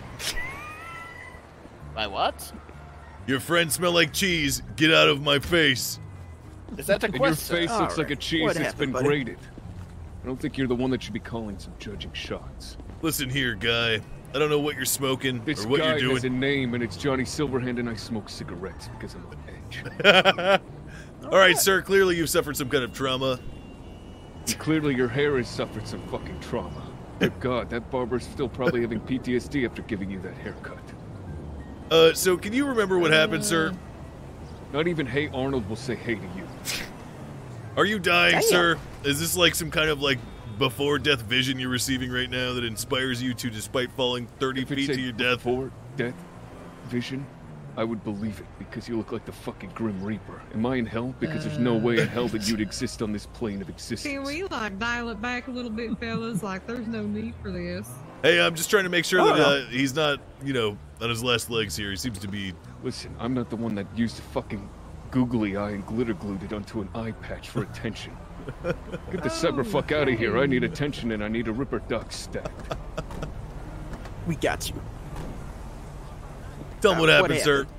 My what? Your friends smell like cheese. Get out of my face. Is that a And your question? face looks like a Alright. cheese What that's happened, been buddy? grated. I don't think you're the one that should be calling some judging shots. Listen here, guy. I don't know what you're smoking This or what guy you're has a doing. name, and it's Johnny Silverhand, and I smoke cigarettes because I'm on edge. All right, sir. Clearly, you've suffered some kind of trauma. And clearly, your hair has suffered some fucking trauma. Good God, that barber's still probably having P T S D after giving you that haircut. Uh, so can you remember what happened, sir? Not even Hey Arnold will say hey to you. Are you dying, Damn. sir? Is this like some kind of like before death vision you're receiving right now that inspires you to, despite falling thirty If it's feet a to your death? Before death vision, I would believe it because you look like the fucking Grim Reaper. Am I in hell? Because there's no way in hell that you'd exist on this plane of existence. Can we like dial it back a little bit, fellas? Like, there's no need for this. Hey, I'm just trying to make sure Oh, that no. uh, he's not, you know, on his last legs here. He seems to be. Listen, I'm not the one that used a fucking googly eye and glitter glued it onto an eye patch for attention. Get the cyber fuck out of here. I need attention and I need a Ripper Duck stacked. We got you. Tell him what Uh, happened, what sir.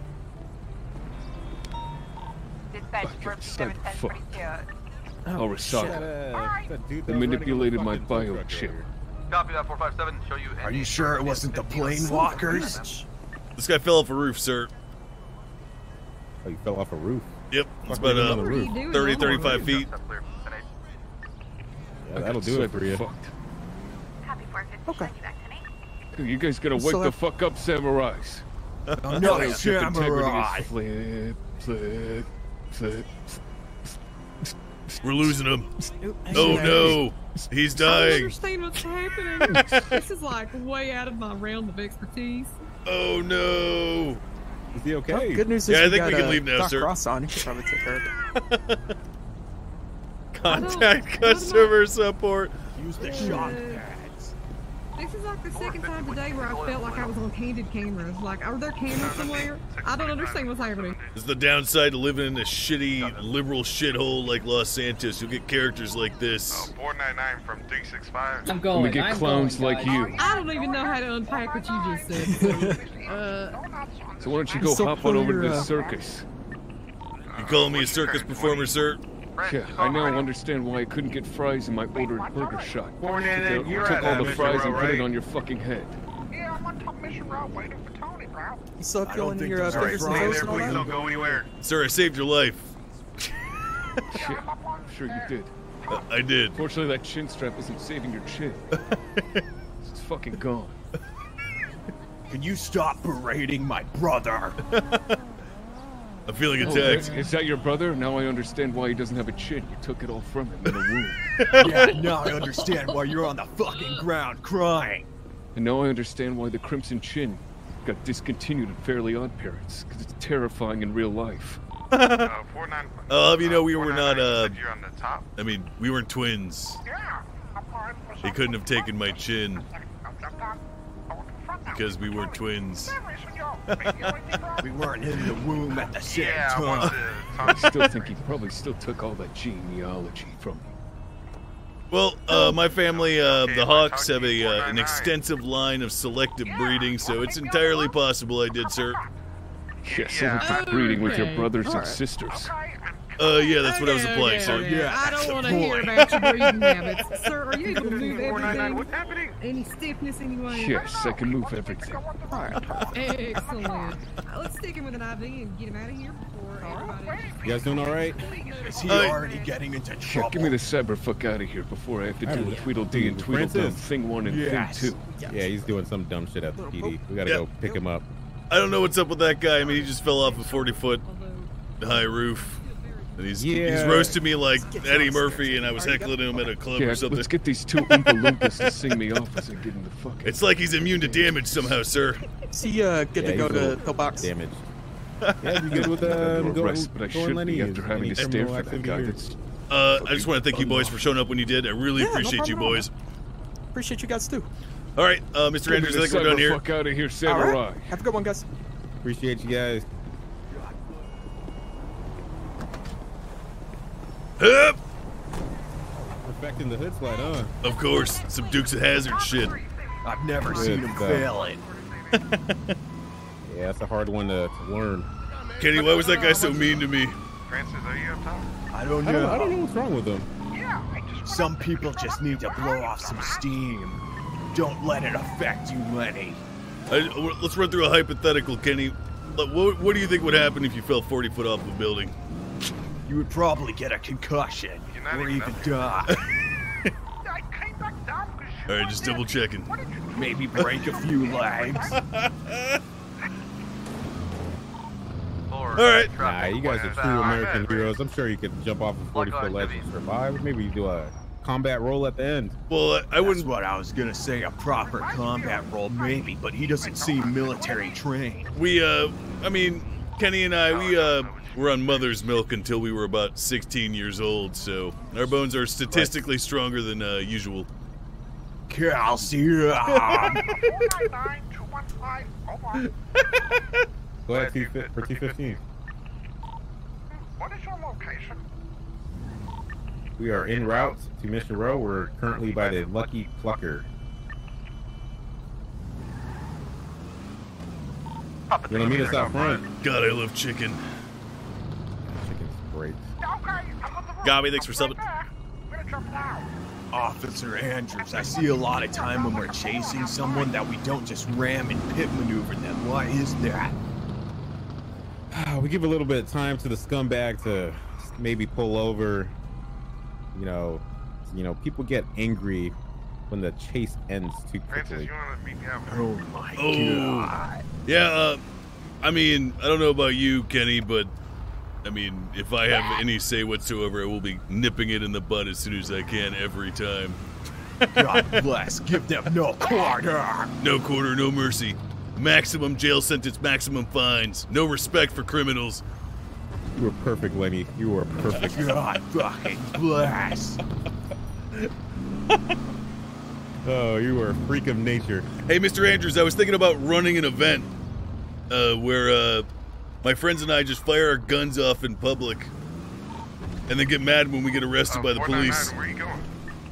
Dispatch for seven ten forty-two. Arasaka. They manipulated my biochip. Copy that, four five seven. Show you. Are you sure it wasn't the plane walkers? This guy fell off a roof, sir. Oh, you fell off a roof? Yep, it's Fuck were about you doing on uh, the roof? thirty, thirty-five feet. Yeah, that'll do it for you. Okay. You guys gotta wake So the if- fuck up, samurais. No, Biochip integrity samurai. is flip, flip, flip. We're losing him. Oop, Oh hang on. no, he's I don't dying. understand what's happening. This is like way out of my realm of expertise. Oh no. Is he okay? Well, good news is Yeah, I we think we got, can uh, leave now, Doc sir. Ross on. He should probably take care of it. Contact customer support. Use the Uh, shot pads. This is like the second time today where I felt like I was on candid cameras. Like, are there cameras somewhere? I don't understand what's happening. This is the downside to living in a shitty liberal shithole like Los Santos. You'll get characters like this. four nine nine from three six five. I'm And we get clowns like you. I don't even know how to unpack what you just said. So, uh, So why don't you go So hop on over to clear, the uh, circus? You calling me a circus performer, sir? Yeah, I now understand why I couldn't get fries in my ordered burger shot. Born in Took it, the- you're took at all that, the Mister fries and Rowe, put it right? on your fucking head. Yeah, I'm on top Mission Route waiting for Tony, bro. You still I don't feeling think your uh, those are fingers and fries. toes There, and all please that? don't go anywhere. Sir, I saved your life. Shit, I'm sure you did. Uh, I did. Fortunately, that chin strap isn't saving your chin. It's fucking gone. Can you stop berating my brother? I'm feeling Oh, attacked. is that your brother? Now I understand why he doesn't have a chin. You took it all from him in a room. Yeah, now I understand why you're on the fucking ground crying. And now I understand why the Crimson Chin got discontinued in Fairly Odd Parents, because it's terrifying in real life. Uh, four nine. Uh, you know, we were not, uh, Said you're on the top. I mean, we weren't twins. Yeah, I'm fine for He couldn't have taken my chin because we weren't twins. We weren't in the womb at the same Yeah, I want time. to I still think he probably still took all that genealogy from me. Well, uh, my family, uh, the Hawks, have a uh, an extensive line of selective breeding, so it's entirely possible I did, sir. Yes, selective breeding with your Okay. brothers and Alright. sisters. Uh, yeah, that's what I was Okay, applying, okay, sir. okay. Yeah, I that's don't the want to hear point. about your breathing habits. Sir, are you able to move four nine nine, everything? what's happening? Any stiffness anyway? Yes, I can move everything. Excellent. Uh, let's stick him with an I V and get him out of here before everybody... You guys doing all right? Is he Uh, already getting into Yeah, trouble? give me the cyber fuck out of here before I have to All do right, a Tweedledee and Tweedledum Francis. thing one and Yes. thing two. Yeah, he's doing some dumb shit at the P D. We gotta Yeah. go pick him up. I don't know what's up with that guy. I mean, he just fell off a forty foot high roof. And he's, he's Yeah. roasting me like Eddie Murphy, and I was heckling him at a club Yeah, or something. let's get these two Oompa Loompas to sing me off as I get in the fucking... It's like he's immune to damage somehow, sir. Is he uh, good Yeah, to go he's a to little Pillbox? Damage. Yeah, you good with I uh, got no go, arrest, but I going should Lenny? be Is after having any to stare criminal for that activity guy. here? That's Uh, I just want to thank you boys for showing up when you did. I really Yeah, no appreciate you problem at all, boys. Appreciate you guys too. All right, uh, Mister Give me Andrews, the I think we're done cyber here. fuck out of here, All Samurai. right. Have a good one, guys. Appreciate you guys. Hup! Perfecting the hood slide, huh? Of course, some Dukes of Hazzard shit. I've never Good seen him stuff. fail it. Yeah, that's a hard one to, to learn. Kenny, why was that guy so mean to me? Francis, are you up top? I don't I know. don't, I don't know what's wrong with him. Some people just need to blow off some steam. Don't let it affect you, Lenny. I, let's run through a hypothetical, Kenny. Like, What, what do you think would happen if you fell forty foot off a building? You would probably get a concussion You're not or even even up die. I came back down because All right, just double checking. Maybe break a few legs. All right. Nah, you guys are true American heroes. I'm sure you could jump off a forty foot ledge and survive. Maybe you do a combat roll at the end. Well, I, I That's wouldn't. what I was gonna say, a proper combat role, maybe, but he doesn't seem military trained. We, uh, I mean, Kenny and I, we, uh, were on mother's milk until we were about sixteen years old, so our bones are statistically stronger than uh, usual. Calcium! four nine nine two one five. Over. Go ahead, T for T fifteen. What is your location? We are en route to Mission Row. We're currently by the Lucky Plucker. You wanna meet us out front? God, I love chicken. Chicken's great. Okay, I'm on the road. Gabby, thanks for Right subbing. there. I'm gonna jump now. Officer Andrews, I see a lot of time when we're chasing someone that we don't just ram and pit maneuver them. Why is that? We give a little bit of time to the scumbag to maybe pull over. You know, you know, people get angry when the chase ends too Francis, quickly. you want to meet me out? Oh my Oh. god. Yeah, uh, I mean, I don't know about you, Kenny, but I mean, if I have any say whatsoever, I will be nipping it in the bud as soon as I can every time. God bless. Give them no quarter. No quarter, no mercy. Maximum jail sentence, maximum fines. No respect for criminals. You were perfect, Lenny. You were perfect. God fucking bless. Oh, you were a freak of nature. Hey, Mister Andrews, I was thinking about running an event uh, where uh, my friends and I just fire our guns off in public and then get mad when we get arrested Uh, by the four nine nine, police. Where are you going?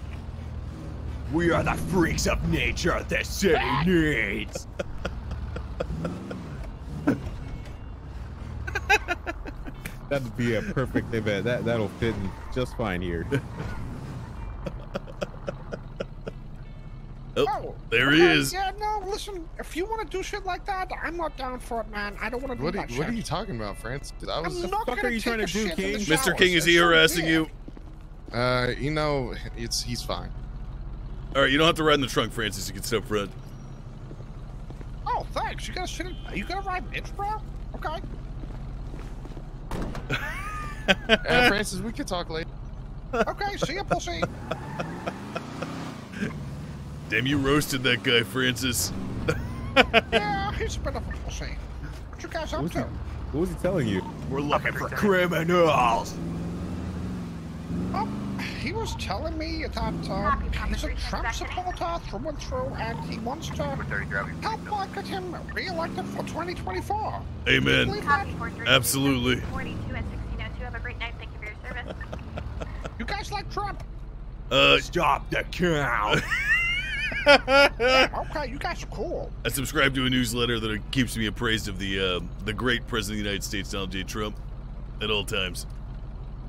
We are the freaks of nature this city needs. That'd be a perfect event. That that'll fit in just fine here. Oh, there he okay, is. Yeah, no, listen, if you want to do shit like that, I'm not down for it, man. I don't want to do What are, that what are shit. you talking about, Francis? I was. I'm not fuck gonna are you take trying to a do, shit in the King? Mister showers. King, is he It's so harassing weird. you? Uh, you know, it's he's fine. All right, you don't have to ride in the trunk, Francis. You can sit up front. Oh, thanks. You gotta sit in. You gotta ride bitch, bro? Okay. Uh, Francis, we could talk later. Okay, see ya, pussy. Damn, you roasted that guy, Francis. Yeah, he's a bit of a pussy. What you guys What up was, he, to? what was he telling you? We're looking for criminals. Oh, he was telling me that um, he's a Trump supporter through and through, and he wants to help uh, get him re-elected for twenty twenty-four. Amen. Believe that? Absolutely. forty-two and sixteen oh two. Have a great night. Thank you for your service. You guys like Trump? Uh, Stop the count. Yeah, okay, you guys are cool. I subscribe to a newsletter that keeps me appraised of the uh, the great President of the United States, Donald J. Trump, at all times.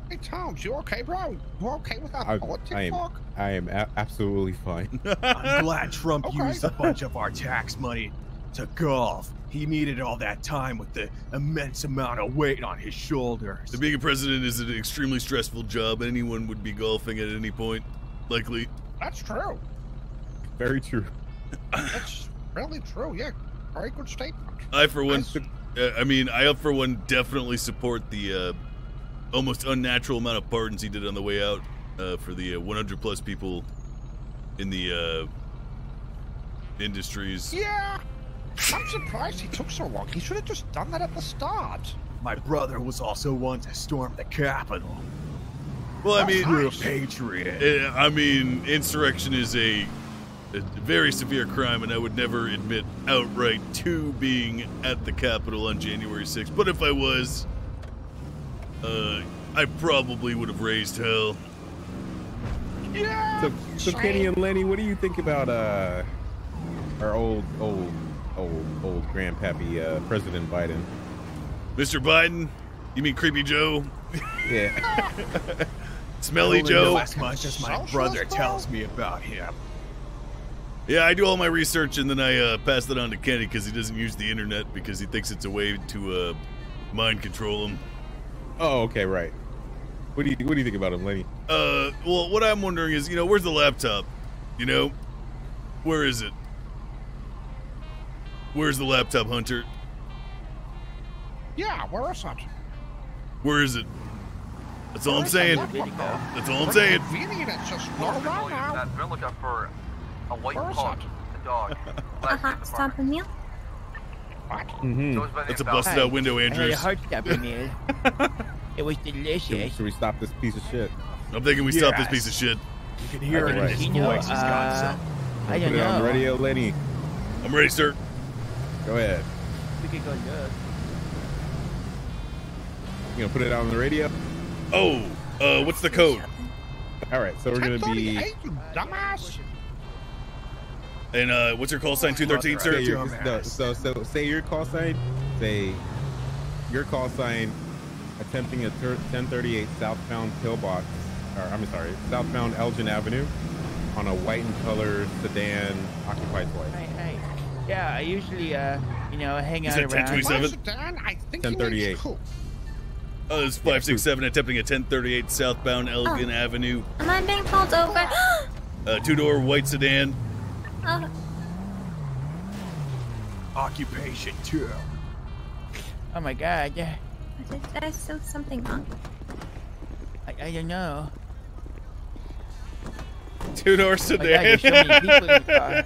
Hey, Tom, you okay, bro? You okay with that I, politics I am, talk? I am a- absolutely fine. I'm glad Trump Okay. used a bunch of our tax money to golf. He needed all that time with the immense amount of weight on his shoulders. The being a president is an extremely stressful job. Anyone would be golfing at any point, likely. That's true. Very true. That's really true. Yeah, very good statement. I, for one, uh, I mean, I, for one, definitely support the uh, almost unnatural amount of pardons he did on the way out uh, for the uh, one hundred plus people in the uh, industries. Yeah, I'm surprised he took so long. He should have just done that at the start. My brother was also one to storm the Capitol. Well, I A mean, true patriot. uh, I mean, insurrection is a, a very severe crime, and I would never admit outright to being at the Capitol on January sixth. But if I was, uh, I probably would have raised hell. Yeah. So, so Kenny and Lenny, what do you think about uh our old, old, old, old grandpappy, uh, President Biden? Mister Biden? You mean Creepy Joe? Yeah. Smelly I only Joe? know as much as my brother tells me about him. Yeah, I do all my research and then I uh, pass it on to Kenny because he doesn't use the internet because he thinks it's a way to uh, mind control him. Oh, okay, right. What do you What do you think about him, Lenny? Uh, well, what I'm wondering is, you know, where's the laptop? You know, where is it? Where's the laptop, Hunter? Yeah, where is it? Where is it? That's all I'm Where's the saying. laptop? That's all I'm Very saying. convenient, it's just More not around familiar than now. that. They're looking for a white Where is pug, it? a dog. Uh-huh, stop a meal. What? Mm-hmm. Goes by the That's a name busted Falcon. out window, I had a Andrews. hard stopper meal. It was delicious. Should, should we stop this piece of shit? I'm thinking we stop this Yes. piece of shit. You can hear it in Alright. his You know, voice. He's got uh, some. I Put don't it on the know. radio, Lenny. I'm ready, sir. Go ahead. We could go look. You gonna put it on the radio? Oh, uh, what's the code? All right, so we're gonna be. ten thirty-eight, you dumbass. And uh, what's your call sign? two thirteen, sir? Say your, no, so so say your call sign. Say your call sign. Attempting a ten thirty-eight southbound pillbox, or I'm sorry, southbound Elgin Avenue, on a white and color sedan occupied twice. Hey, hey. Yeah, I usually, uh, you know, hang You out said around. ten twenty-seven? Dan, I think ten thirty-eight. Oh, it's five six seven attempting a ten thirty-eight southbound Elgin Avenue. Am I being pulled over? Uh, two-door white sedan. Oh, Occupation two. Oh my god. Yeah. did I do something wrong? I, I don't know. Two-door Oh my God, sedan. there's so many people in the car.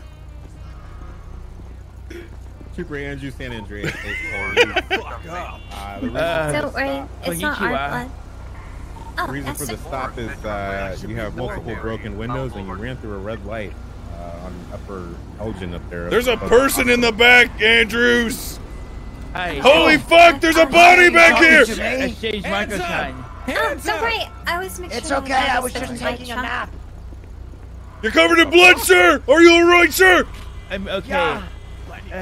Trooper Andrew San Andreas. Fuck up. Uh, the reason Uh, for the Don't worry, stop- it's not our Konnichiwa. blood. The Oh, reason that's for the it. stop is uh, you have multiple broken windows and you ran through a red light uh, on upper Elgin up there. There's a above- person in the back, Andrews. Hi. Holy fuck, there's a body back here. Exchange microphone. Oh, don't worry, I was making It's sure okay, that I was just in my taking a trunk. nap. You're covered in blood, sir. Are you alright, sir? I'm okay. Yeah. Uh,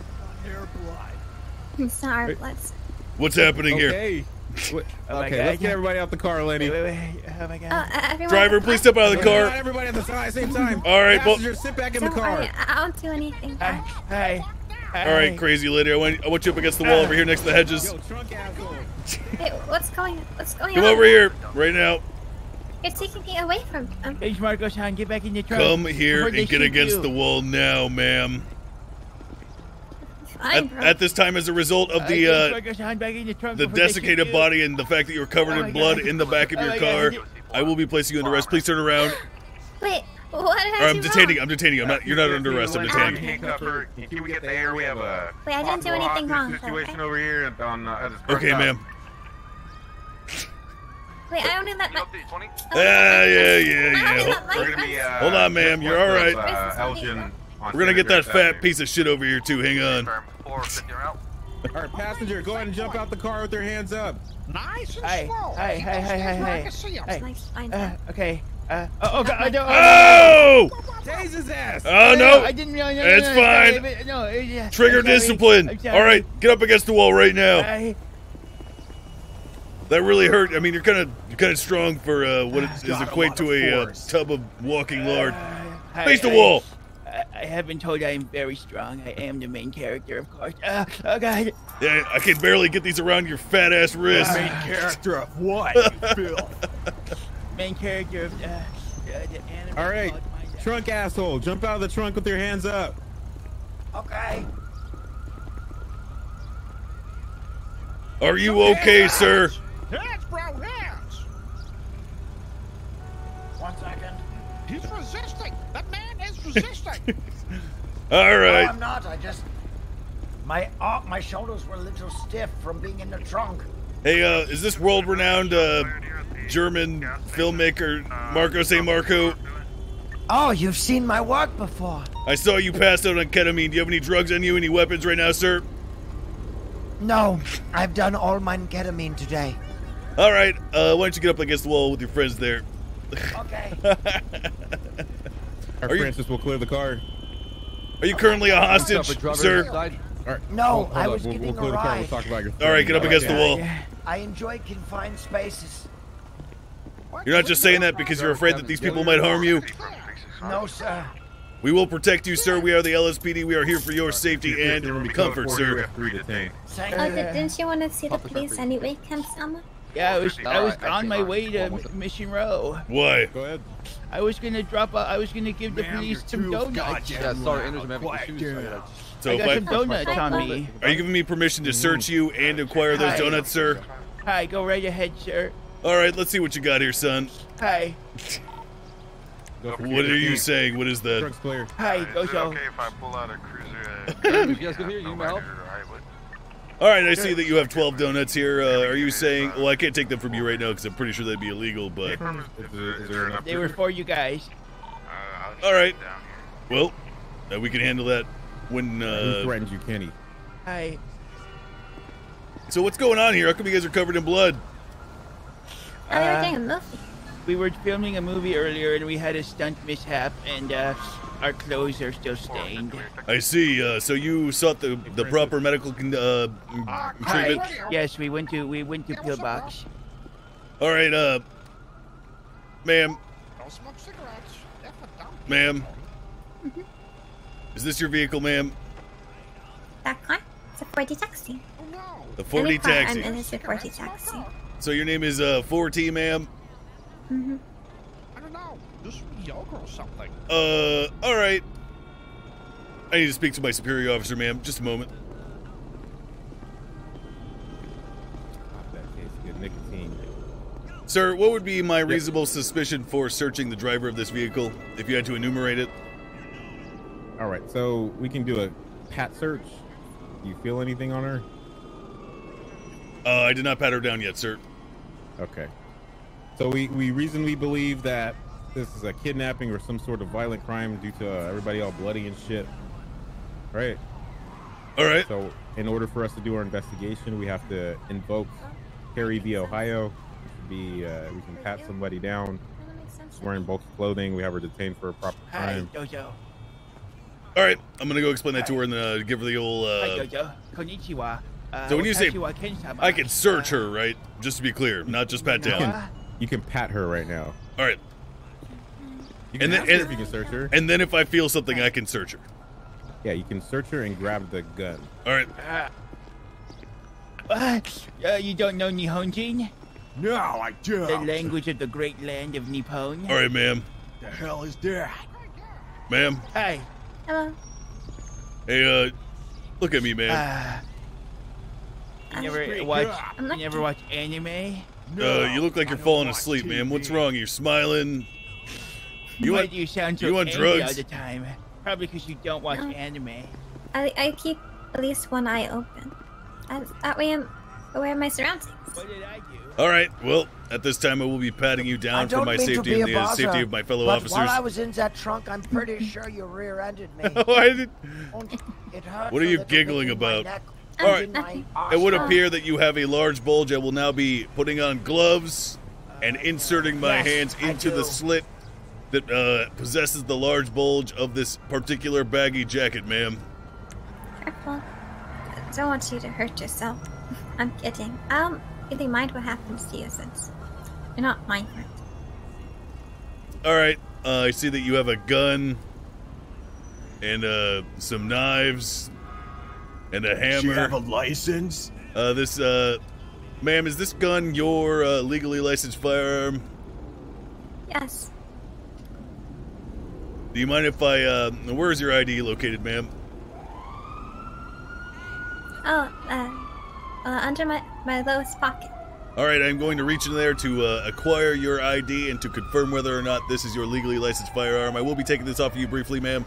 It's not our Wait. blood. What's happening here? Okay. What- Oh my okay, God. let's get everybody out the car, Lenny. wait, wait, wait. Oh my god. Oh, uh, everyone. Driver, please step out of the car. Not everybody at the same time. All right, well- Passengers, sit back in the Don't car. worry, I don't do anything. Hi. Hi. Hi. All right, crazy lady. I want, I want you up against the wall over here next to the hedges. Yo, trunk asshole. Wait, what's going? What's going Come on? over here right now. You're taking me away from. Um, Hey, Marco-san, get back in the truck. Come here before and they get shoot against you. the wall now, ma'am. fine, At, bro. at this time, as a result of Uh, the get uh, Marco-san back in the trunk the before they shoot desiccated you. body and the fact that you're covered Oh in my blood God. in the back of Oh your my car, God. I will be placing you under arrest. Please turn around. Wait, what did I Or I'm do detaining. wrong? I'm detaining. I'm not. You're not under arrest. I'm detaining. Handcuff her. Can we get the air? We have a Wait, I didn't do possible anything wrong. hostage though, situation right? over here on uh, at his Okay, birthday. ma'am. Wait, I only let my. twenty? Yeah, yeah, yeah, I yeah. only Ho- let my We're gonna be. friends- Uh, Hold on, ma'am. You're all right. Uh, Elgin. on We're gonna get that Patriot fat Avenue. piece of shit over here too. Hang on. Four fifty out. All right, passenger, go ahead and jump out the car with your hands up. Nice and Hi. slow. Hi. Keep Hi. those Hi. stairs Hi. where I Hi. can see 'em. Hey. Nice, fine. Uh, okay. Uh, oh, oh God. I don't, Oh! Tase his ass. Oh no! I didn't know. No, no, It's no, fine. sorry, but- No, it- yeah, Trigger I'm sorry. discipline. I'm sorry. All right, get up against the wall right now. I- That really hurt. I mean, you're kind of you're kind of strong for uh, what is, is Got a equate lot to of a uh, force. tub of walking lard. Hi, Face the I- wall. I, I have been told I am very strong. I am the main character, of course. Uh, oh, God. Yeah, I can barely get these around your fat ass wrist. Main character of what, you filth? Main character of uh, uh, the anime. All right, called My- trunk asshole, jump out of the trunk with your hands up. Okay. Are you okay, sir? Hands, bro, hands! One second. He's resisting! That man is resisting! All No, right. I'm not. I just my uh, my shoulders were a little stiff from being in the trunk. Hey, uh, is this world-renowned uh, German filmmaker Marco Saint Marco? Oh, you've seen my work before. I saw you passed out on ketamine. Do you have any drugs on you? Any weapons right now, sir? No, I've done all my ketamine today. All right. Uh, why don't you get up against the wall with your friends there? Okay. Our Are you- Francis will clear the car. Are you currently a hostage, sir? All right. No, hold, hold I up. was we'll, getting we'll clear a the car. ride. We'll talk about your. All right, get up against the wall. I enjoy confined spaces. You're not just saying that because you're afraid that these people might harm you. No, sir. We will protect you, sir. We are the L S P D. We are here for your safety and comfort, sir. Oh, did, didn't you want to see the police anyway, Camp Selma? Yeah, I was I was No, I- I on my came way to on. M- Mission Row. Why? Go ahead. I was gonna drop. A, I was gonna give the Ma'am, police you're some too donuts. goddamn Yeah, sorry, loud. Anderson, I'm having Quiet issues. down. So I if got I, some donuts on me. are you giving me permission to search you and acquire those Hi. donuts, sir? Hi, go right ahead, sir. All right, let's see what you got here, son. Hi. Go for What it. are you saying? What is that? Trunk's clear. Hi, Is it Gojo. okay if I pull out a cruiser? Uh, You guys can hear you, you help? All right, I see that you have twelve donuts here. Uh, are you saying? Well, I can't take them from you right now because I'm pretty sure they'd be illegal. But Is there, is there enough? They were for you guys. all right, well, uh, we can handle that when. Who Uh, threatened you, Kenny? Hi. so what's going on here? How come you guys are covered in blood? Oh, they were Uh, doing a movie. We were filming a movie earlier and we had a stunt mishap and uh, our clothes are still stained. I see. Uh, so you sought the the proper medical con- uh, treatment. Hi. Yes, we went to we went to Pillbox. All right, uh, ma'am, Don't smoke cigarettes. They're for dumb ma'am, Mm-hmm. is this your vehicle, ma'am? That car? It's a forty taxi. people. No. The forty Any car taxi. I'm in is a forty taxi. So your name is uh four T, ma'am. Mm-hmm. I don't know. This is yoga or something. Uh, all right. I need to speak to my superior officer, ma'am. Just a moment. Pop that case. Good nicotine. Sir, what would be my reasonable suspicion for searching the driver of this vehicle, if you had to enumerate it? All right, so we can do a pat search. Do you feel anything on her? Uh, I did not pat her down yet, sir. Okay. So we, we reasonably believe that this is a kidnapping or some sort of violent crime due to uh, everybody all bloody and shit. Right? All right. So in order for us to do our investigation, we have to invoke Harry v. Ohio. It should be, uh, we can pat somebody down. She's wearing bulky clothing. We have her detained for a proper Hi, crime. Jojo. All right, I'm gonna go explain that to her and uh, give her the old. Hi, Uh, Jojo. Konnichiwa. Uh, so when you say watashi wa Ken-sama. I can search her, right? Just to be clear, not just pat You down. can, you can pat her right now. All right. You can And then, ask her and, if you can search her. and then if I feel something, I can search her. Yeah, you can search her and grab the gun. All right. Uh, what? Uh, you don't know Nihonjin? No, I don't. The language of the great land of Nippon? All right, ma'am. The hell is that? Ma'am. Hi. Hello. Hey, uh, look at me, man. Uh, you never Speak watch. up. You never watch anime? Uh, you look like you're falling asleep, ma'am. What's wrong? You're smiling. You Why want, do you sound so you want angry all drugs? the time? Probably because you don't watch No. anime. I, I keep at least one eye open. I, that way I'm aware of my surroundings. What did I do? All right. Well, at this time, I will be patting you I down for don't my mean to safety be and a the uh, bother, safety of my fellow but officers. while I was in that trunk, I'm pretty sure you rear-ended me. Why did- It hurt What are a you little bit giggling in my about? neck All right. and my It would arse. appear that you have a large bulge. I will now be putting on gloves and inserting my Yes, hands I into the do. slit that uh, possesses the large bulge of this particular baggy jacket, ma'am. Careful. I don't want you to hurt yourself. I'm kidding. Um, really mind what happens to you since you're not my friend. All right. Uh, I see that you have a gun and uh, some knives and a hammer. She have a license? Uh, this, uh, ma'am, is this gun your uh, legally licensed firearm? Yes. Do you mind if I, uh, where is your I D located, ma'am? Oh, uh, uh, under my, my lowest pocket. All right, I'm going to reach in there to uh, acquire your I D and to confirm whether or not this is your legally licensed firearm. I will be taking this off of you briefly, ma'am.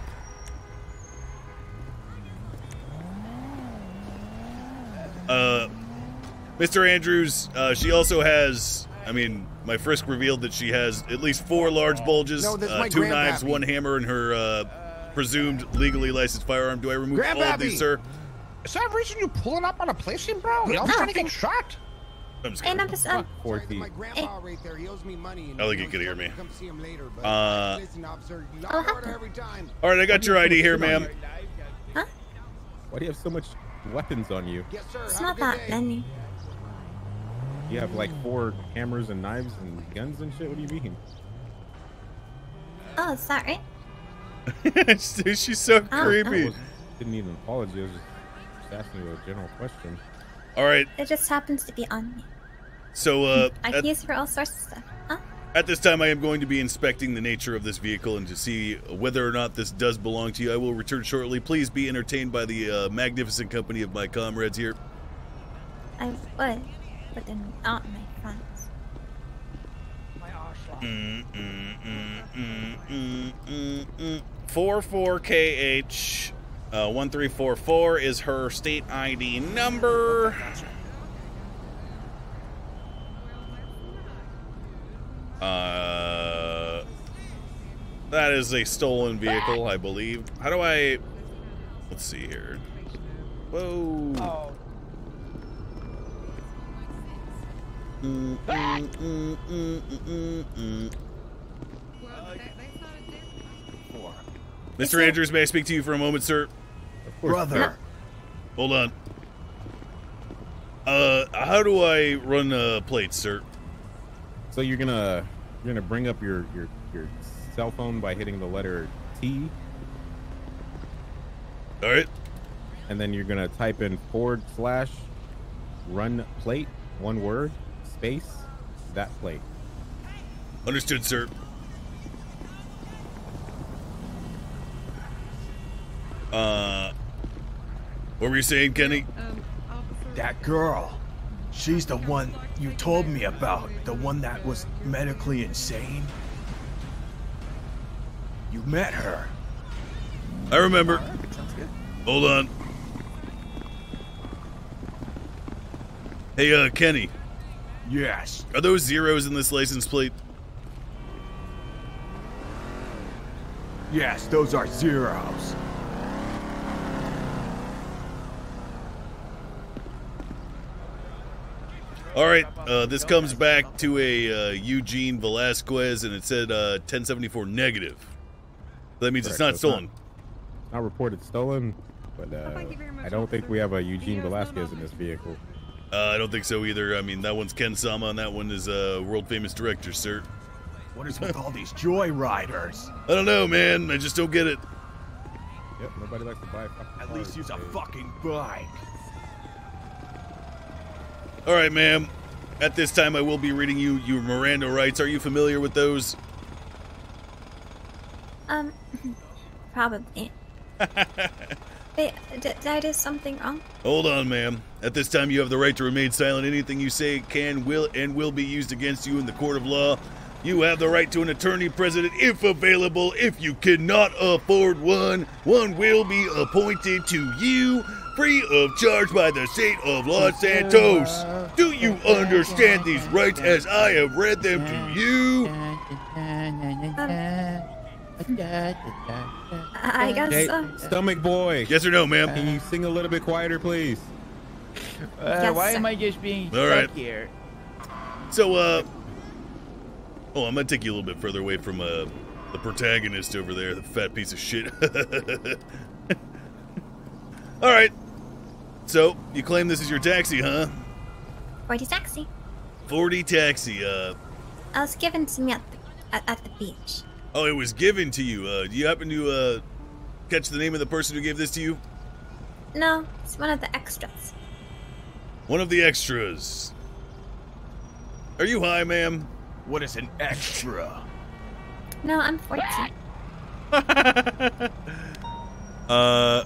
Uh, Mister Andrews, uh, she also has, I mean, my frisk revealed that she has at least four large bulges, No, this is uh, my two grandpappy. knives, one hammer, and her uh, presumed legally licensed firearm. Do I remove all of these, Grandpappy. sir? Is that reason you pulling up on a placing, bro? You all trying to get shot? I'm just Hey, kidding. number seven. Four feet. My grandpa right there, he owes me money. And I think you could hear me. Come see him later, but Uh, listen, officer, Oh, law and order every time. All right, I got your I D here, ma'am. Huh? Why do you have so much weapons on you? Yes, sir. It's Have a not good that day. many. You have like four hammers and knives and guns and shit? What do you mean? Oh, is that right? She's so Oh, creepy. I didn't even apologize. I was just, just asking you a general question. All right, It just happens to be on me. so uh, I at, can use it for all sorts of stuff. Huh? at this time, I am going to be inspecting the nature of this vehicle and to see whether or not this does belong to you. I will return shortly. Please be entertained by the uh, magnificent company of my comrades here. I would, but they're not my friends. Mm, mm, mm, mm, mm, mm, mm. four four K H uh, one three four four is her state I D number. Uh, that is a stolen vehicle, I believe. How do I? Let's see here. Whoa. Mm, mm, mm, mm, mm, mm. Mister Andrews, may I speak to you for a moment, sir? Brother. Hold on. Uh, how do I run uh, plates, sir? So you're gonna you're gonna bring up your your your cell phone by hitting the letter T. All right. And then you're gonna type in forward slash run plate, one word, space, that plate. Understood, sir. Uh, what were you saying, Kenny? That girl. She's the one you told me about. The one that was medically insane. You met her. I remember. Hold on. Hey, uh, Kenny. Yes. Are those zeros in this license plate? Yes, those are zeros. All right, uh, this comes back to a uh, Eugene Velasquez, and it said uh, ten seventy-four negative. That means it's Correct, not so stolen. Not, not reported stolen, but uh, I don't think we have a Eugene Velasquez in this vehicle. Uh, I don't think so either. I mean, that one's Ken Sama, and that one is a uh, world-famous director, sir. What is with all these joyriders? I don't know, man. I just don't get it. Yep, nobody likes to buy a fucking At car least use a these days. fucking bike. All right, ma'am. At this time, I will be reading you your Miranda rights. Are you familiar with those? Um, probably. Wait, did, did I do something wrong? Hold on, ma'am. At this time, you have the right to remain silent. Anything you say can, will, and will be used against you in the court of law. You have the right to an attorney president if available. If you cannot afford one, one will be appointed to you free of charge by the state of Los Santos. Do you understand these rights as I have read them to you? I guess Hey, so. stomach boy. Yes or no, ma'am? Can you sing a little bit quieter, please? Uh, Yes, why sir. am I just being All stuck right. here? So, uh... Oh, I'm gonna take you a little bit further away from, uh, the protagonist over there, the fat piece of shit. Alright. So, you claim this is your taxi, huh? forty taxi. forty taxi. Uh, I was given to me at the, at, at the beach. oh, it was given to you. Uh, do you happen to uh, catch the name of the person who gave this to you? No, it's one of the extras. One of the extras. Are you high, ma'am? What is an extra? No, I'm fourteen. uh,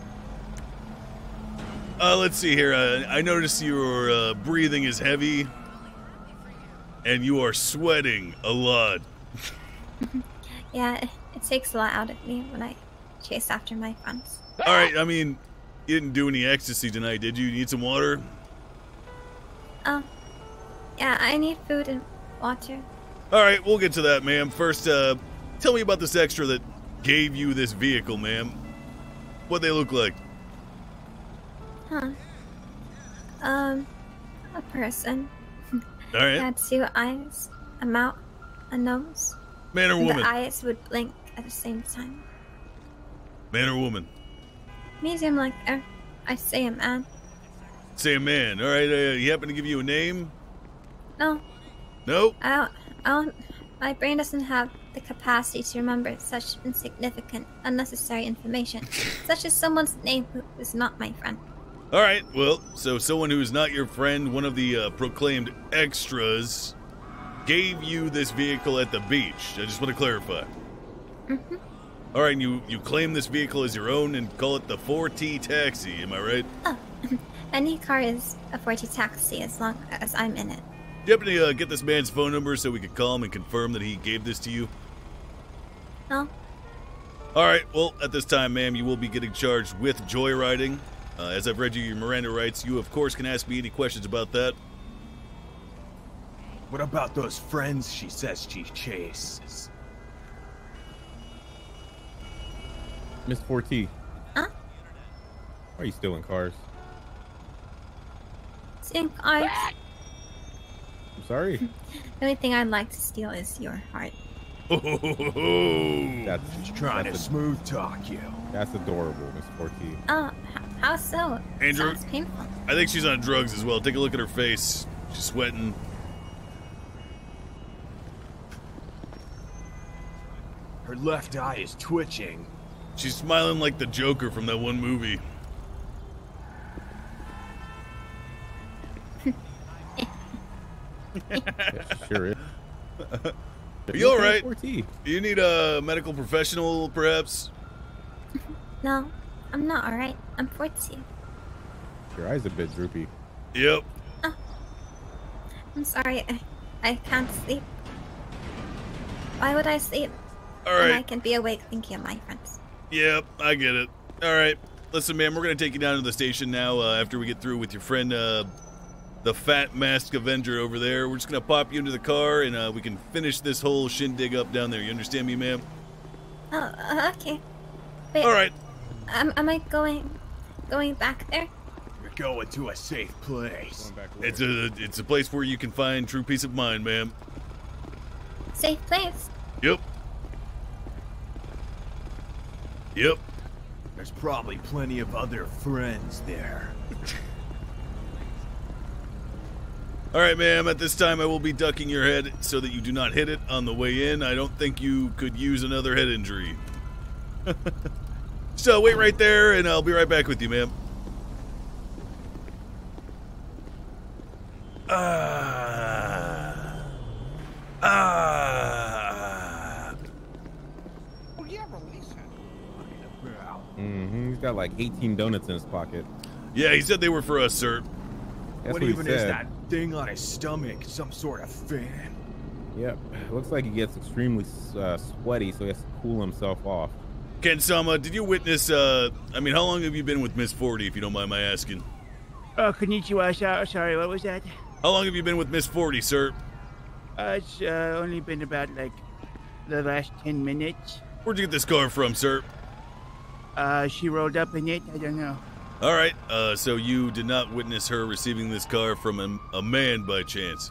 uh, let's see here. Uh, I notice your uh, breathing is heavy, and you are sweating a lot. Yeah, it, it takes a lot out of me when I chase after my friends. All right, I mean, you didn't do any ecstasy tonight, did you? You need some water? Oh, yeah, I need food and water. All right, we'll get to that, ma'am. First, uh, tell me about this extra that gave you this vehicle, ma'am. What they look like? Huh. Um, a person. All right. He had two eyes, a mouth, a nose. Man or and woman? The eyes would blink at the same time. Man or woman? Medium like er, I say a man. Say a man. All right, uh, he happen to give you a name? No. No? I don't, I don't, my brain doesn't have the capacity to remember such insignificant, unnecessary information, such as someone's name who is not my friend. All right, well, so someone who is not your friend, one of the uh, proclaimed extras, gave you this vehicle at the beach. I just want to clarify. Mm-hmm. All right, and you, you claim this vehicle as your own and call it the four T taxi, am I right? Oh, any car is a forty taxi as long as I'm in it. Do you happen to uh, get this man's phone number so we could call him and confirm that he gave this to you? No. All right, well, at this time, ma'am, you will be getting charged with joyriding. Uh, as I've read you your Miranda rights, you, of course, can ask me any questions about that. What about those friends she says she chases? Miss four T. Huh? Why are you stealing cars? Stealing cars. I'm sorry. The only thing I'd like to steal is your heart. That's She's trying that's to a- smooth talk you. That's adorable, Miss four T. Oh, h- how so? Andrew, Sounds painful. I think she's on drugs as well. Take a look at her face. She's sweating. Her left eye is twitching. She's smiling like the Joker from that one movie. Sure is. Are you all right? four T. Do you need a medical professional, perhaps? No, I'm not alright. I'm fourteen. Your eyes a bit droopy. Yep. I'm sorry. I, I can't sleep. Why would I sleep? All When right. I can be awake thinking of my friends. Yep, I get it. All right. Listen, ma'am, we're going to take you down to the station now uh, after we get through with your friend, uh, the fat masked Avenger over there. We're just going to pop you into the car and uh, we can finish this whole shindig up down there. You understand me, ma'am? Oh, uh, okay. Wait, All right. Um, am I going, going back there? You're going to a safe place. It's a it's a place where you can find true peace of mind, ma'am. Safe place. Yep. Yep. There's probably plenty of other friends there. All right, ma'am, at this time I will be ducking your head so that you do not hit it on the way in. I don't think you could use another head injury. So wait right there and I'll be right back with you, ma'am. Ah. Ah. Oh yeah, release him. Mm-hmm. He's got like eighteen donuts in his pocket. Yeah, he said they were for us, sir. That's What what he even is said. that thing on his stomach? Some sort of fan. Yep. It looks like he gets extremely uh, sweaty, so he has to cool himself off. Ken Sama, did you witness, uh, I mean, how long have you been with Miss forty, if you don't mind my asking? Oh, konnichiwa. so- Sorry, what was that? How long have you been with Miss forty, sir? Uh, it's uh, only been about like the last ten minutes. Where'd you get this car from, sir? Uh, she rolled up in it. I don't know. All right, uh, so you did not witness her receiving this car from a, a man by chance?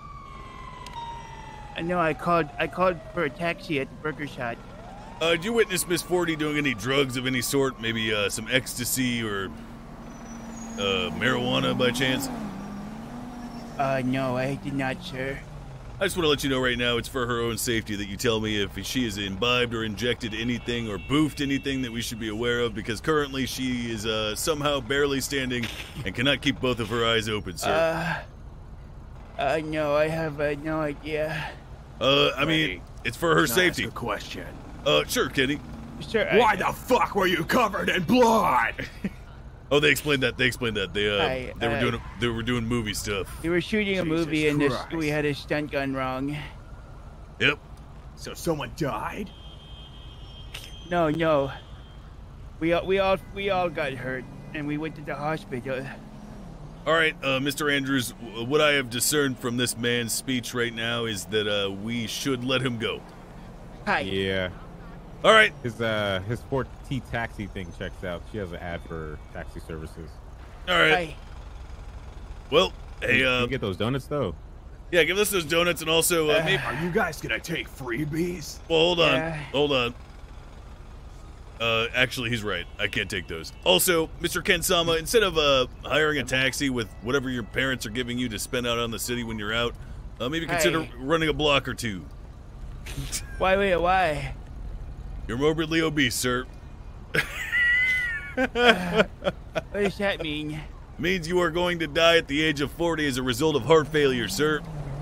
I know. I called. I called for a taxi at the burger shop. Uh, did you witness Miss forty doing any drugs of any sort? Maybe uh, some ecstasy or uh, marijuana by chance? Uh, no, I did not, sir. I just want to let you know right now, it's for her own safety that you tell me if she is imbibed or injected anything or boofed anything that we should be aware of, because currently she is uh, somehow barely standing and cannot keep both of her eyes open, sir. Uh, uh no, I have uh, no idea. Uh, I mean, it's for her Can I safety. ask a question? Uh, sure, Kenny. Sir, Why I, the fuck were you covered in blood? Oh, they explained that. They explained that. They uh, I, they were I- doing they were doing movie stuff. we were shooting a Jesus movie and this, Christ. we had a stunt gun wrong. Yep. So someone died? No, no. We all, we all, we all got hurt, and we went to the hospital. All right, uh, Mister Andrews. w- What I have discerned from this man's speech right now is that uh, we should let him go. Hi. Yeah. All right. His uh his four T taxi thing checks out. She has an ad for taxi services. All right. Hi. Well, hey, You uh, can get those donuts though. yeah, give us those donuts and also uh, maybe. Are you guys gonna take freebies? Well, hold on, Yeah. hold on. Uh, actually, he's right. I can't take those. Also, Mister Ken-sama, instead of uh hiring a taxi with whatever your parents are giving you to spend out on the city when you're out, uh, maybe consider Hey. running a block or two. Why, wait, why? You're morbidly obese, sir. What does that mean? Means you are going to die at the age of forty as a result of heart failure, sir.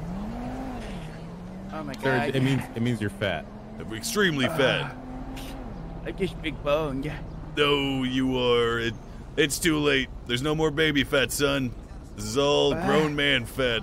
Oh my Sir, god. it means it means you're fat. Extremely fat. I'm just big boned. No, you are. It, it's too late. There's no more baby fat, son. This is all Ah. grown man fat.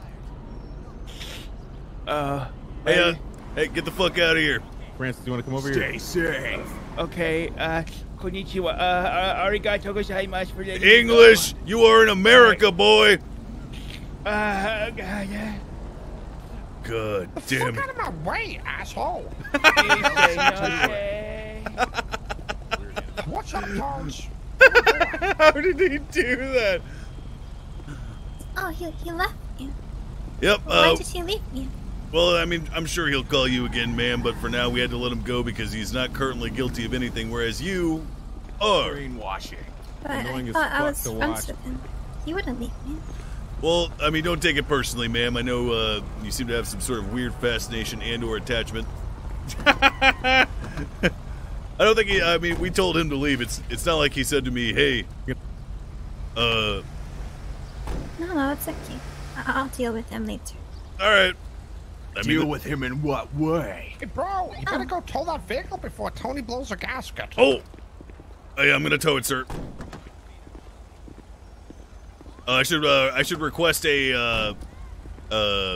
Uh, Hey, uh, hey, get the fuck out of here. Francis, you want to come over Stay here? safe. okay, uh, konnichiwa. Uh, uh, arigato gozaimasu for the English, you are in America, boy. Uh, God. God The damn fuck it. out of my way, asshole! Okay, okay. What's up, Tones? How did he do that? Oh, he, he left you. Yep, Why uh, did he leave you? well, I mean, I'm sure he'll call you again, ma'am, but for now we had to let him go because he's not currently guilty of anything, whereas you are. Greenwashing. But I Annoying as thought I fuck was to friends watch. with him. He wouldn't leave me. Well, I mean, don't take it personally, ma'am. I know uh, you seem to have some sort of weird fascination and or attachment. I don't think he, I mean, we told him to leave. It's it's not like he said to me, hey, uh, No, no, it's okay. I- I'll deal with him later. all right. I Deal mean, with him in what way? Hey, bro, you better go tow that vehicle before Tony blows a gasket. oh, hey, I'm gonna tow it, sir. Uh, I should uh, I should request a uh, uh,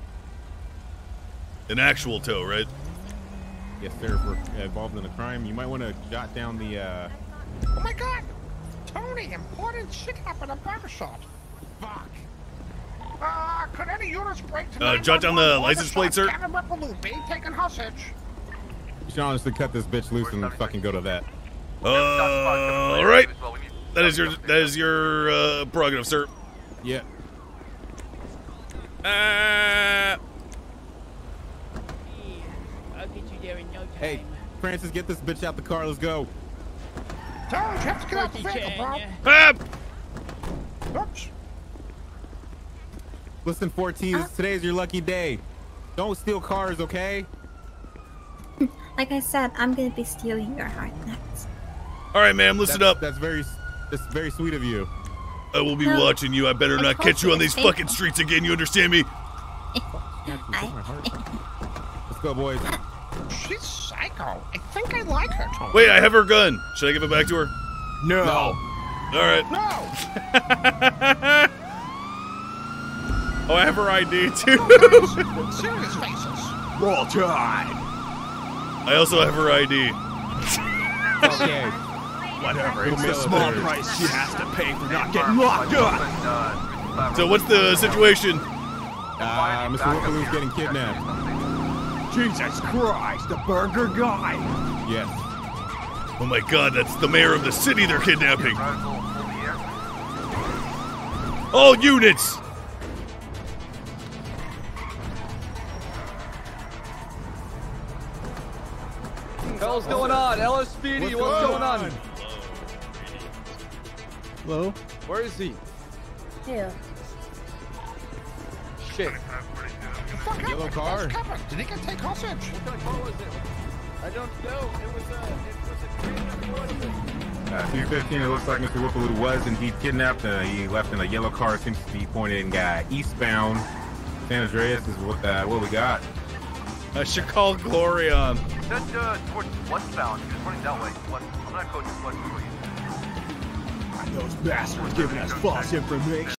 an actual tow, right? Yes, sir. If we're involved in a crime, you might want to jot down the. uh Oh my god! Tony, important shit happened at barbershop. Fuck. Uh, could any units break to Uh, jot down the nine one one license plate, sir. Kevin Ripaloo being taken hostage. You should honestly cut this bitch loose and fucking go to that. Uh, all right. That is your that is your uh, prerogative, sir. Yeah. Uh, I'll get you there in no time. Hey, Francis, get this bitch out the car. Let's go. Tony, you have to get out the vehicle, bro. ah, Oops. Listen, fourteens, today is your lucky day. Don't steal cars, okay? Like I said, I'm gonna be stealing your heart next. all right, ma'am. Listen That's- up. That's very, that's very sweet of you. I will be No. watching you. I better I not told catch you you on to these stay fucking calm. streets again. You understand me? Let's go, boys. She's psycho. I think I like her, Tony. Wait, I have her gun. Should I give it back to her? No. All right. No. Oh, I have her I D too. Serious faces. Roll Tide. I also have her I D. Okay. Whatever. We'll It's the mail it small there. price she has to pay for not getting locked up. So what's the situation? Uh, Mister Whippaloo's getting kidnapped. Jesus Christ, the burger guy. Yes. Oh my God, that's the mayor of the city they're kidnapping. All units. Hell's going on? L S P D, what's, what's going on? Hello? Where is he? Who? shit. Fuck Yellow up, car. what's happened? Did he get take hostage? What kind of car was it? I don't know. It was a, it was a train. Uh, two fifteen, it looks like Mister Whippaloo was indeed kidnapped. Uh, he left in a yellow car, seems to be pointing uh, eastbound. San Andreas is what, uh, what we got. I should call Glorion. He said uh, towards westbound. He was running that way. West. I'm gonna go to west for you. Those bastards giving us false information.